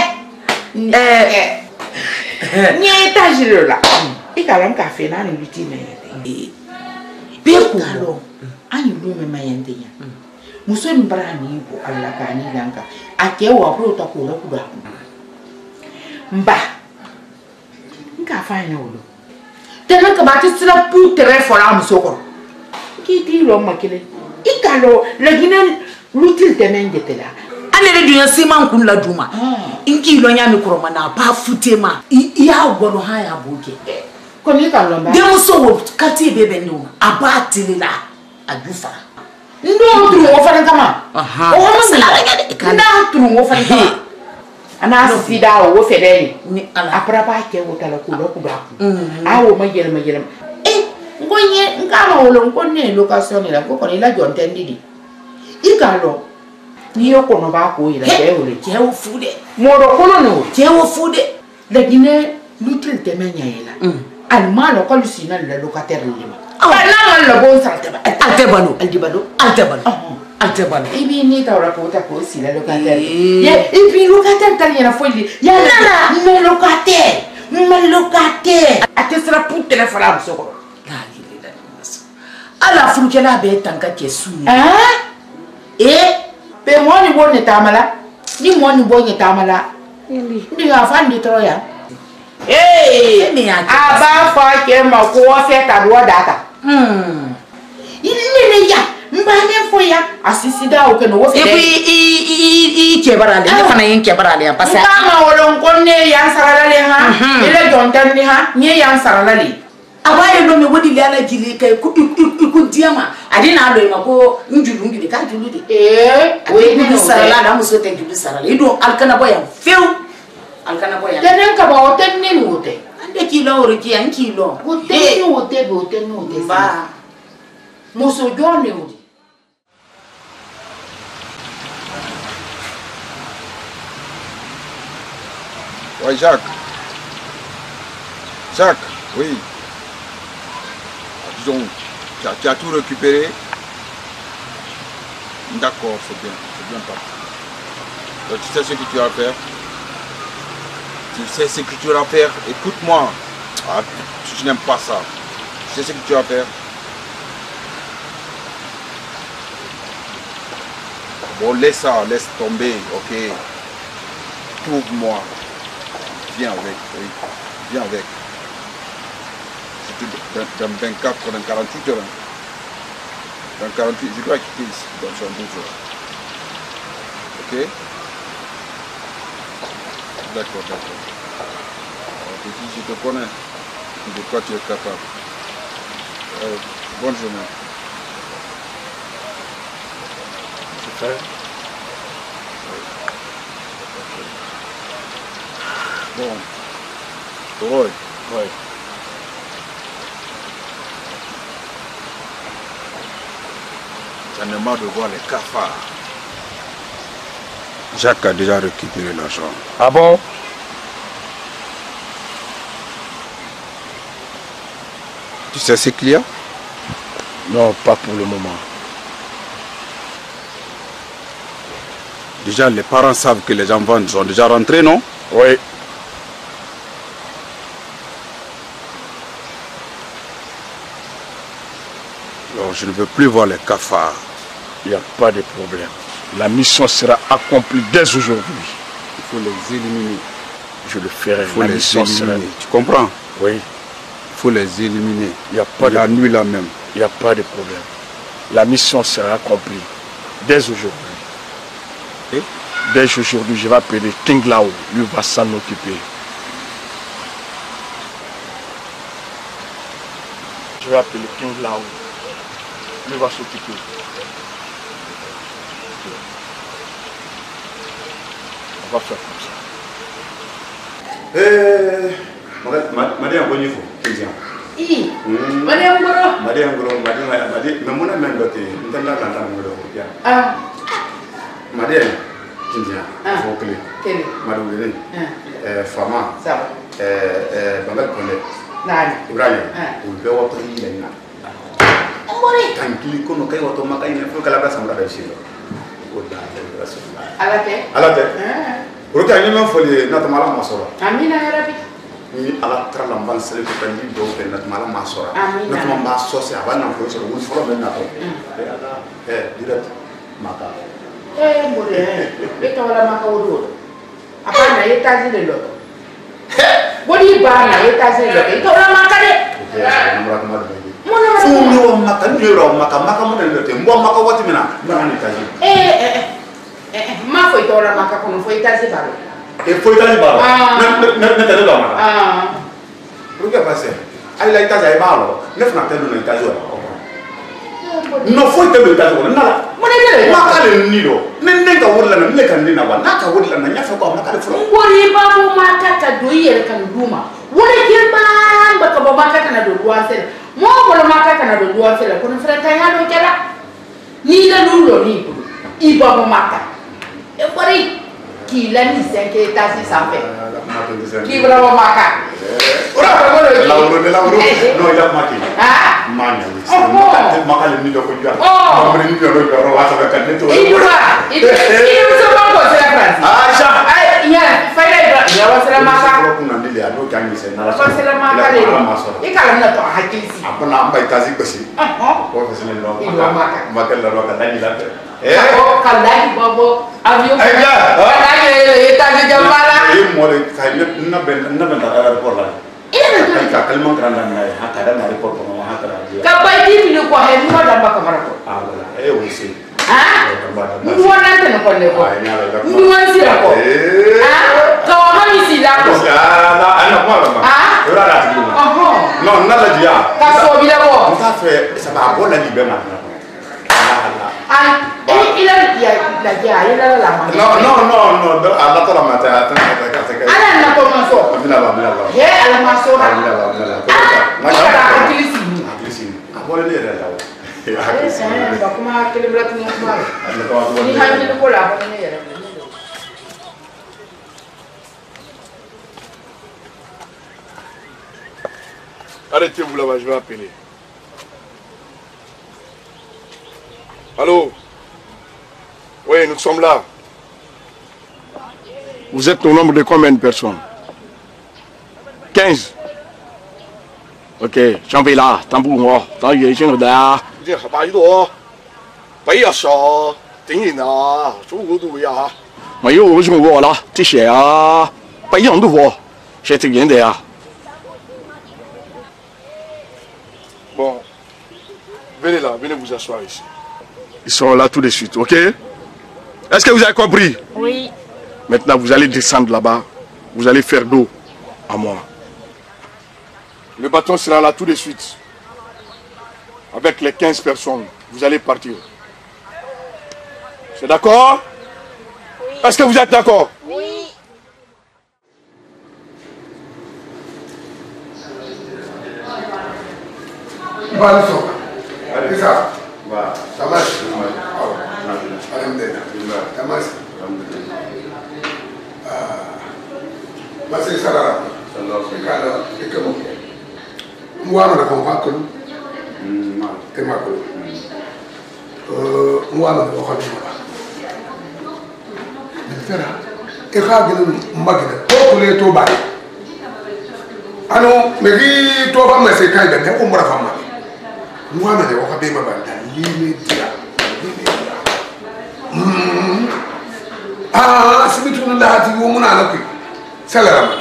Ni etage lola. Ikalam ka fe na ni biti me. Be ko. Ani do me mayende ya. Muso mbara ni ko Allah ka ni lanka. Ake wa pro to ko la ku da. Mba. Nka fa ina wolo. Tena ka ba ti sira pu tere fora muso ko. Ki ti lo makile. Ikalo la ginen lutil temenge tela. Anere dunya siman kun la duma. Inki lo nyami kroma na ba futema. Ya gwono ha ya boke. Ko ni ka lo mba. De muso wo kati bebe no abati la adufa. Ndo tru wo fana kama. O ma sala ga nda tru wo fana kama. Ana sida wo fedeli ni ala apra ba ke wo tala ku lo ku ba. Awo ma yele. Ngonye ngama wolo nkonne location la ko ni la jonte ndidi. Ikalo ni yo kono ba ko ila ke wo le. Ke wo fude. Moro kono no. Ke wo fude. La gine lutil temenya ila. almano ko lusina le locataire lima ala la bon sa altebano ibi ni ta ora ko ta ko si le locataire ye ibi locataire ta yana folli ya la me locataire ate sera pour téléphone am soko ala furukela be tanka ke su pe mo ni bonne tamala ni mo ni bonne tamala ndi ga fandi troya aba fa ke ma ko fe ta do data ini ya mbane fo ya asisida o ke no wo fe i ke barale ne fana yin ke barale ya pasa ma wolon ko ne ya sarala le ha ile don tan ni ha ni ya sarala le abaye no me wodi le ala jili kai ku diama adina alo ma ko njulu ngide ka julu di o ni sarala da muso te julu sarala ido alkana boya feu alkana boya tenen ka ba hotel ni wote ande kilo oriki an kilo hotel ni wote ba muso jone wodi Ouais, Jacques. Jacques, oui. Disons, tu as tout récupéré. D'accord, c'est bien parti. Donc, tu sais ce que tu vas faire. Tu sais ce que tu vas faire. Écoute-moi. Ah, je n'aime pas ça. Tu sais ce que tu vas faire. Bon, laisse ça, laisse tomber, ok. Trouve-moi. Viens avec, oui. Viens avec. C'était dans 24, dans 48 heures. Dans 48, je dois quitter ici dans 12 heures. Ok? D'accord. Je te connais. De quoi tu es capable. Bonne journée. C'est fait? Bon. Oui. J'en ai marre de voir les cafards. Jacques a déjà récupéré l'argent. Ah bon? Tu sais ce qu'il y a? Non, pas pour le moment. Déjà, les parents savent que les enfants sont déjà rentrés, non? Oui. Alors, je ne veux plus voir les cafards. Il n'y a pas de problème. La mission sera accomplie dès aujourd'hui. Il faut les éliminer. Je le ferai. Il faut les éliminer. Tu comprends? Oui. Il faut les éliminer. Il n'y a pas la nuit là même. Il n'y a pas de problème. La mission sera accomplie dès aujourd'hui. Et? Dès aujourd'hui, je vais appeler King Lao. Lui va s'en occuper. Je vais appeler King Lao. Lui va s'occuper. On va faire comme ça. Madame Bonifo, Christian. Madame Goro. Madame Goro, mais mon ami Ndote, nous avons l'entendre le Ah. Madame, Christian, faut que Madame Goro, Fama, Bambel Kone, Ibrahim, ou le Wato Yina. Tranquille, qu'on a eu automata, il faut que la place en chez nous. À la tête. À la tête. Rotalement, il faut les Natamala Masora. Amina Arabi. Ni ala tra lamban sele ko tandi do ke natmala masora Amina. natma maso se abana ko so wul folo ben nato direct maka mbore eta wala maka wodo apana eta zile lo bodi bana eta zile lo eta wala maka de mona maka ni ro maka mo den te mbo maka wati mina ni taji ma foi eta wala maka kono foi eta zile baro e foi tali baro ne te do maka Pourquoi passer? Elle a été à Balo, ne fera pas de l'État. Non, faut que le État. Maka le Nilo, Nenga Woodland, Nekandina, Naka Woodland, and Yafako, Maka. What about Maka do you can do? What a kill man, but about Maka can do one cell. More than Maka can do one cell, couldn't friend Tayano Kera. Neither Lulo, Nibu, Iba Maka. Everybody. Qui l'a mis 5 étages sans faire. Qui va le maca. Non, il a marqué. Ah, Mania. Il Arrêtez-vous là-bas, je vais appeler. Allô? Oui, nous sommes là. Vous êtes au nombre de combien de personnes? 15. Ok, j'en vais là. Tambour, moi. Tant que j'ai un là. Je vais pas y aller. Pas y aller. T'es là. Je vais vous dire. Mais yo, je vais voir là. Tu sais ah. Pas y aller de voir. Je te viens de. Bon, venez là, venez vous asseoir ici. Ils sont là tout de suite, ok? Est-ce que vous avez compris? Oui. Maintenant, vous allez descendre là-bas. Vous allez faire dos à moi. Le bâton sera là tout de suite. Avec les 15 personnes, vous allez partir. C'est d'accord? Oui. Est-ce que vous êtes d'accord? Oui. Voilà, c'est ça. Ça marche. Ça marche. Masih saudara, kalau ikut muara ada kompakul, temakul, muara ada orang muara. Mentera, ikhah gini mbagina, kokule to bari. Anu, megi to ba masih kai dan aku muara fama. Muara ada orang bema banda, lime dia. Ah, sebetulnya dah hati umum anak itu. Salam.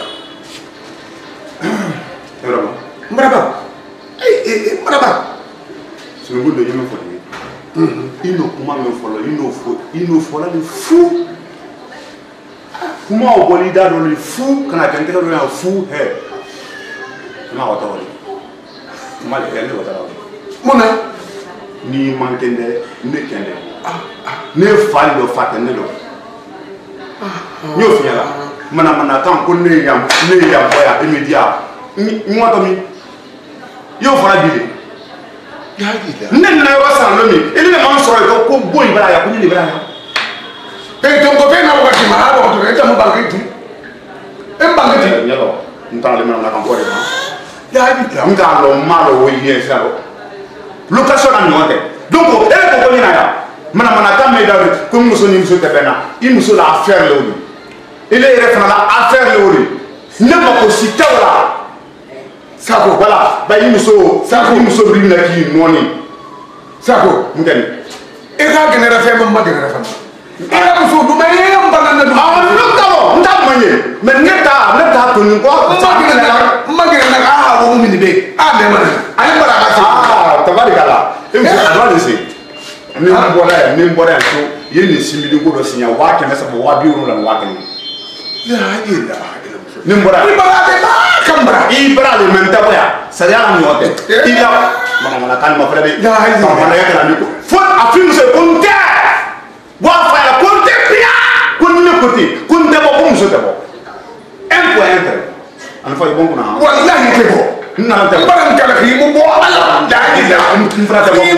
Berapa? Berapa? Berapa? Sebelum dia yang follow. Ino kuma yang follow, ino follow ni fou. Kuma oboli dah ni fou, kena kan kita orang fou he. Kuma awak tahu ni. Kuma dia ni awak tahu. Mana? Ni mantende, ni kende. Ne fali do fatende do. Nyo fiala. Mana kan ko ne ya boya immédiat ni wato mi yo fara bile ya gida nen na wasa lo mi ele ma so ko boy bara ya ko ni bara ya e ton ko be na wakati ma abo to e tamu bangiti em bangiti yalo ntale mana na kan ko de ma ya gida ngalo malo wo ye sa location na nyote donc ele ko ni na ya mana kan me da ko muso ni muso te bena i muso la affaire lo ni il est référent à faire le riz. Ne pas aussi tawla. Sako voilà, ba yimuso, sako yimuso rinna ki noni. Sako ngani. E ka genera fe ma genera fa. E ka muso du may am banana du. Ah, no tabo, ndam manye. Men neta to ni ko. Ma genera ah wo mi ni be. Ah me man. Ay bara ka si. Ah, tabarikala. E muso adwa ni se. Ni mbora so, ye ni simbi ko do sinya wa ke mesa bo wa bi ru la wa ke. Ya ila nimbora de kambra ibra le mentabo ya saya ni wote ila mana kan ma frebe ya ila mana ya kana niko fo afim se konte wa fa ya konte pia kunne koti kunte bo ko muso tebo en ko entre an fa bon kuna wallahi tebo na tebo baran kala khimu bo ala ya ila frata bo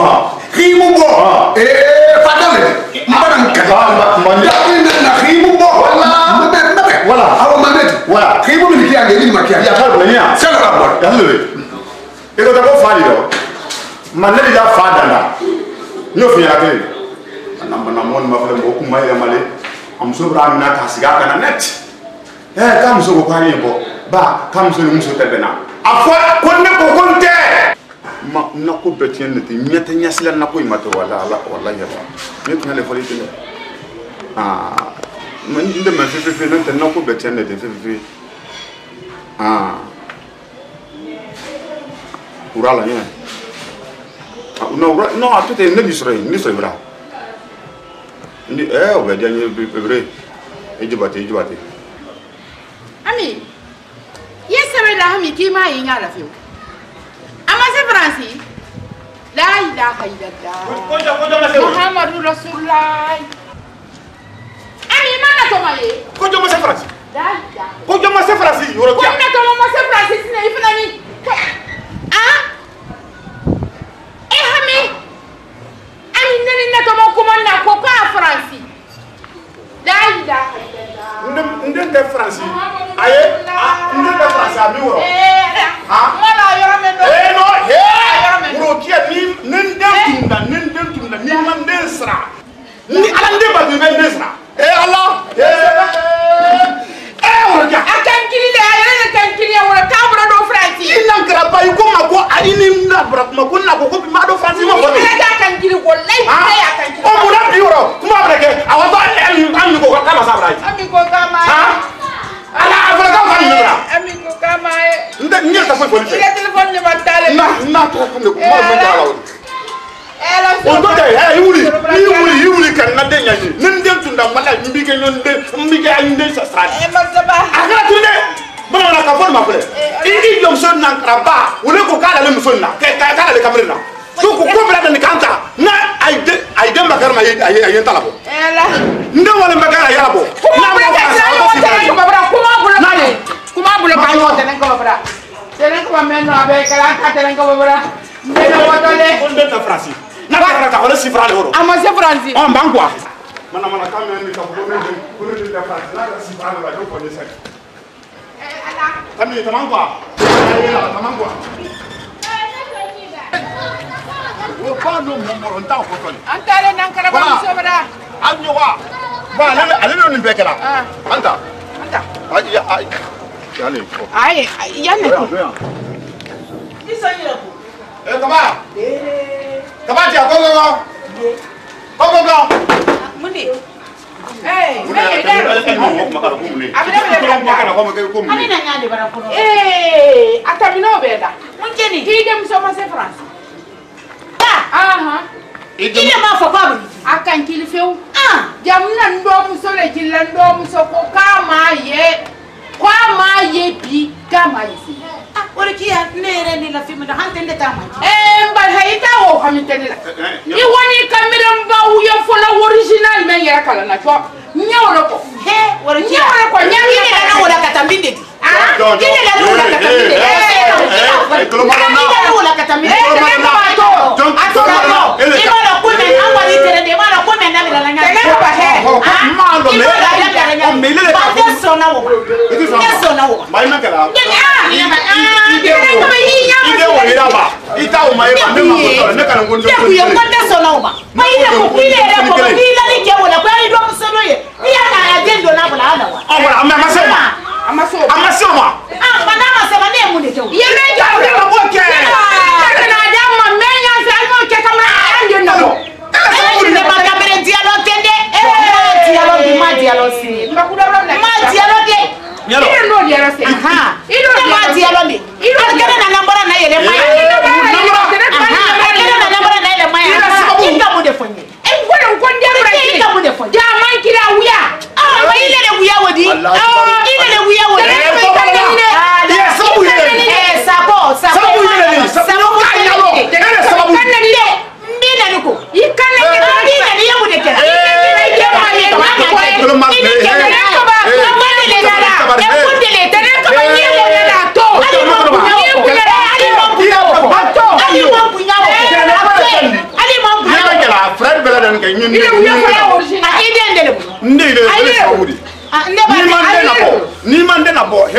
khimu bo fatale baran kala ma ya ina na khimu bo Voilà. Qui vous me dit à l'élite maquillage? Il y a pas de problème. C'est la bonne. Il y a le. Et quand on va faire maintenant il y a fait là. Nous faisons la télé. On m'a fait beaucoup mal à malé. On se prend une cassiga à la net. Comme je vous parle, bah, comme je vous souhaite bien. À fois, qu'on ne peut compter. Ma nako betien ne te miete nyasila nako imato wala ya miete nyale foli tene man inde ma fe non te nako betien ne te fe urala ya no atute ne ni so bra ndi o be dia ni bebre ejibate ami yesere la ami ki ma yin ala fi ama se Francis la ilaha illallah Muhammadu Rasulullah ami mana to maye ko jomo se Francis la ko jomo se Francis yoro ko na to mo se Francis ne ifna ni ami nani na to mo ko man na ko ka Francis la ilaha illallah ndende Francis aye ndende Francis ami woro mala yoro men do no woro kia ni nende tunda ni man desra ni ala ndeba du ben desra Allah woro kia akan kili le ayere kan kili woro tabro do Francis ina graba yuko mako alini ndabra mako na ko ma do Francis mo ni kan kili wallahi ya kan kili o mo na biuro kuma breke awato ami ko kama sabra ami ko kama ala afra ka ni bra ami ko kama nda nyel ta fo police ile telephone ni batale na to ko ne ko mo ndala o do de yuli kan na de nyani nende tunda mala mbike nyonde mbike ande sa sa masaba akala tunde bana na ka fo ma fele indi jom son na kraba wole ko kala le muson na kala le kamrina so ko ko bra de kanta na ay de bakar ma ay talabo nde wala bakar ya labo na kuma bula ka yo tenen ko bra tenen ko men no abe kala ka tenen ko bra ndena wotole on de ta frasi na ka ta wala si frale horo ama se Francis on bangwa mana ka men ni ka ko men ko de ta frasi na ka si frale ba do ko de sak ala kami tamangwa tamangwa o pa no mo nta ko to antale nan kara ko so bra anyo wa ba ale no ni bekela anta ay yani ay yani ko isa yira ko kaba ti akogo go mundi atamino beda munjeni hide msoma se France ile mafo babu akan kilifeu jamna ndo musole kila ndo musoko kama ye bi kama yisi Orikia nere ni la fimi da hantende tama mbal hayita o hamitene la iwani kamera mbawu ya fola original men ya kala na cho nyawlo ko Orikia nyawlo ko nyawlo na wala katambinde di kile la wala katambinde wala katambinde imala kume awali terende mala kume na bila lanya mando me ba sona wo sona wo maina kala ide wo ira ba ita o mai ba ne ma ko ne kana ngondo ko yo ngondo sona wo ba ile ko ile re ko ile ni ke wala ko ndo musono ye iya na agendo na bula ala wa amara amasoma bana masema ne mu ne jo ye me jo ro ko ke na jamma menya sa mo ke kama ande no ne ba kamera dialo tende dialo si dialo de Ilo no dialo si ilo dialo ni ilo kana na nambara na yele maya kana na nambara na yele maya inga mu defonye ngone ukonde brake inga mu defonye ja man kila wuya ile le wuya wodi ile le wuya wodi ni mande na bo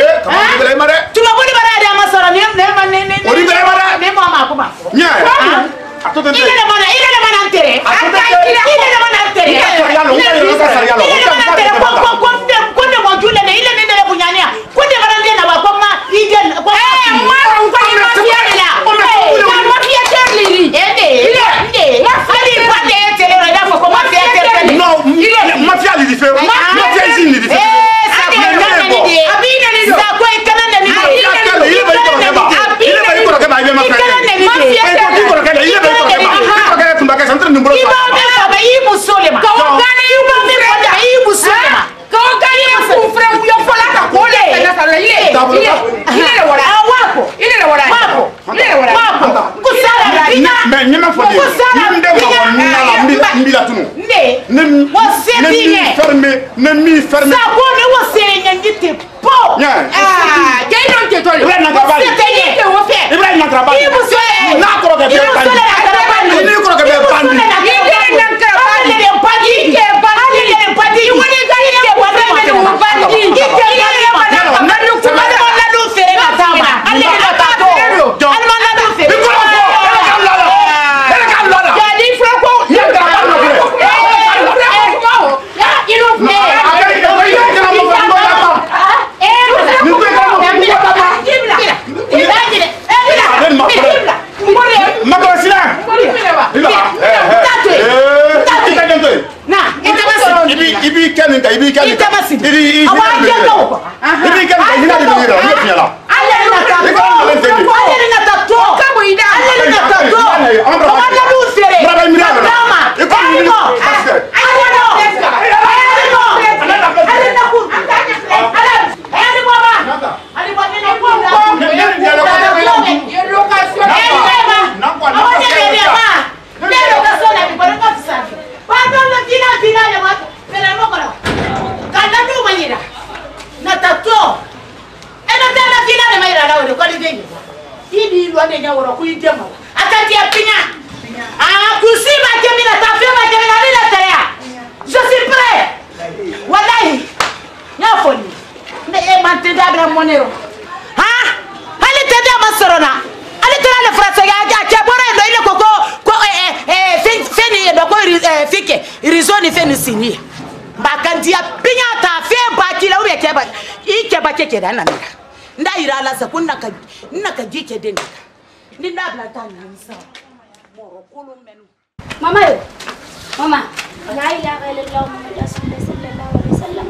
Mama yo, mama, la ilaha illallah Muhammad Rasulullah sallallahu alaihi wasallam.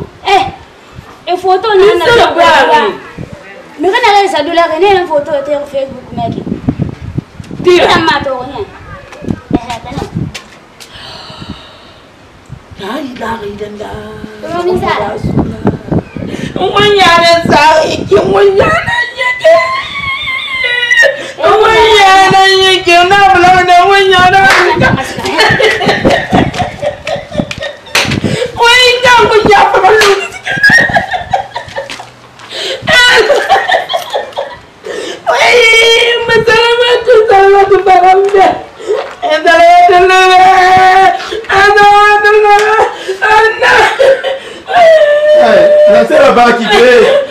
E photo na na. Me kana la sa dola ke ne photo te Facebook meki. Tira ma to nya. Kana. La ilaha illallah. Mama sala. Umunyana sa ikimunyana yake. Umunyana yake na bula na umunyana. Oi, jangan japa malu. Oi, masalah baramda. Nasema baki ke.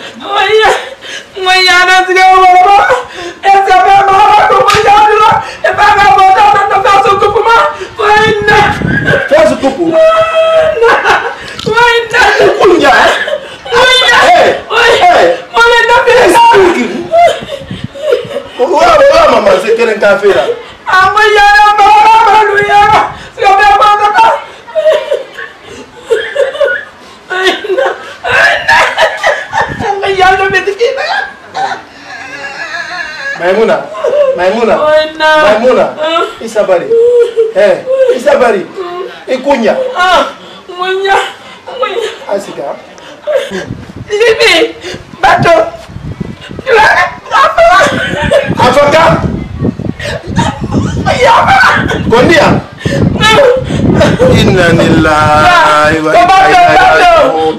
Mwenye sigara. Essa mama kumjadila. Epanga bota na faso kupuma. Waina. Faso kupu. Waina. Kunja. Waina. Hey. Mama na pesa. Wa mama sekere kafira. Amaya mama luya. Sigara bota. Maimuna, isabari. Isabari. Ikunya. Munya. Asika. Libi, bato. Afaka. Kondia. Inna lillahi wa inna ilaihi raji'un.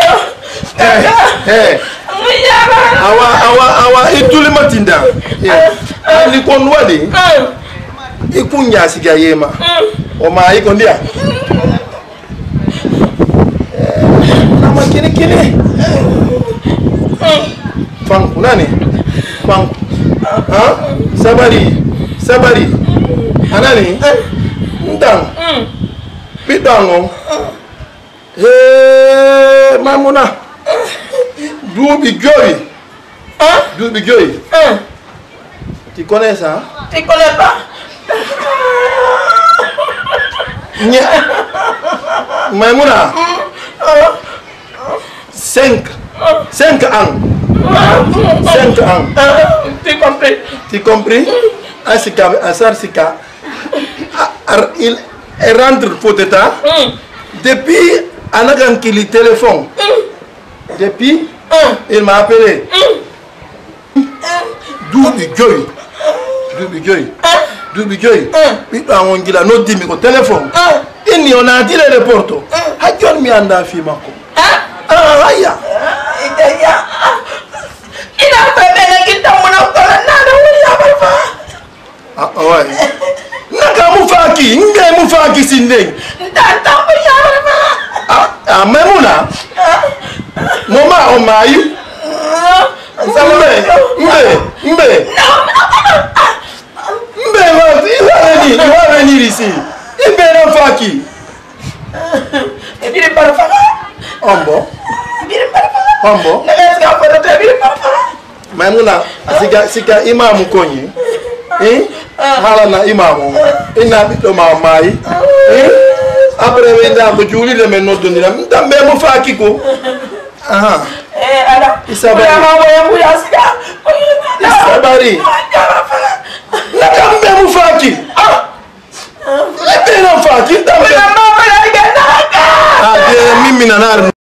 Awa ituli matinda. Ni konwadi. Ikunya siga yema. Oma ikondia. Nama kini. Fang nani? Fang. Sabari. Anani? Ndang. Pidango. Mamuna. Doubi Joy. Doubi Joy. Tu connais ça? Tu connais pas? Maimouna. 5 ans. 5 ans. Tu compris? Tu compris? Asika, Asar Sika. Il rentre pour t'état. Depuis, Anagan qui le téléphone. Depuis, il m'a appelé. Doubi Joy. Doubi Joy. Doubi Joy. Il a un autre au téléphone. Il n'y en a dit le porto. Hajon mi anda fi mako. Aya. Il a fait bien qu'il t'a mon auto là. Ouais. Naka mufaki, nge mufaki sinde. Maimouna. Mama omayu. Mbe. Il va venir ici. Il va Faki. Et puis il parle pas. Ombo. Maimouna, sika imam konyi. Hala na imam. Ina bito mamai. Après wenda mo juli le menno donira. Ndambe mo Faki ko. Aha. Ala. Isabari. Nakambe mo Faki. Ebe na Faki. Mimi na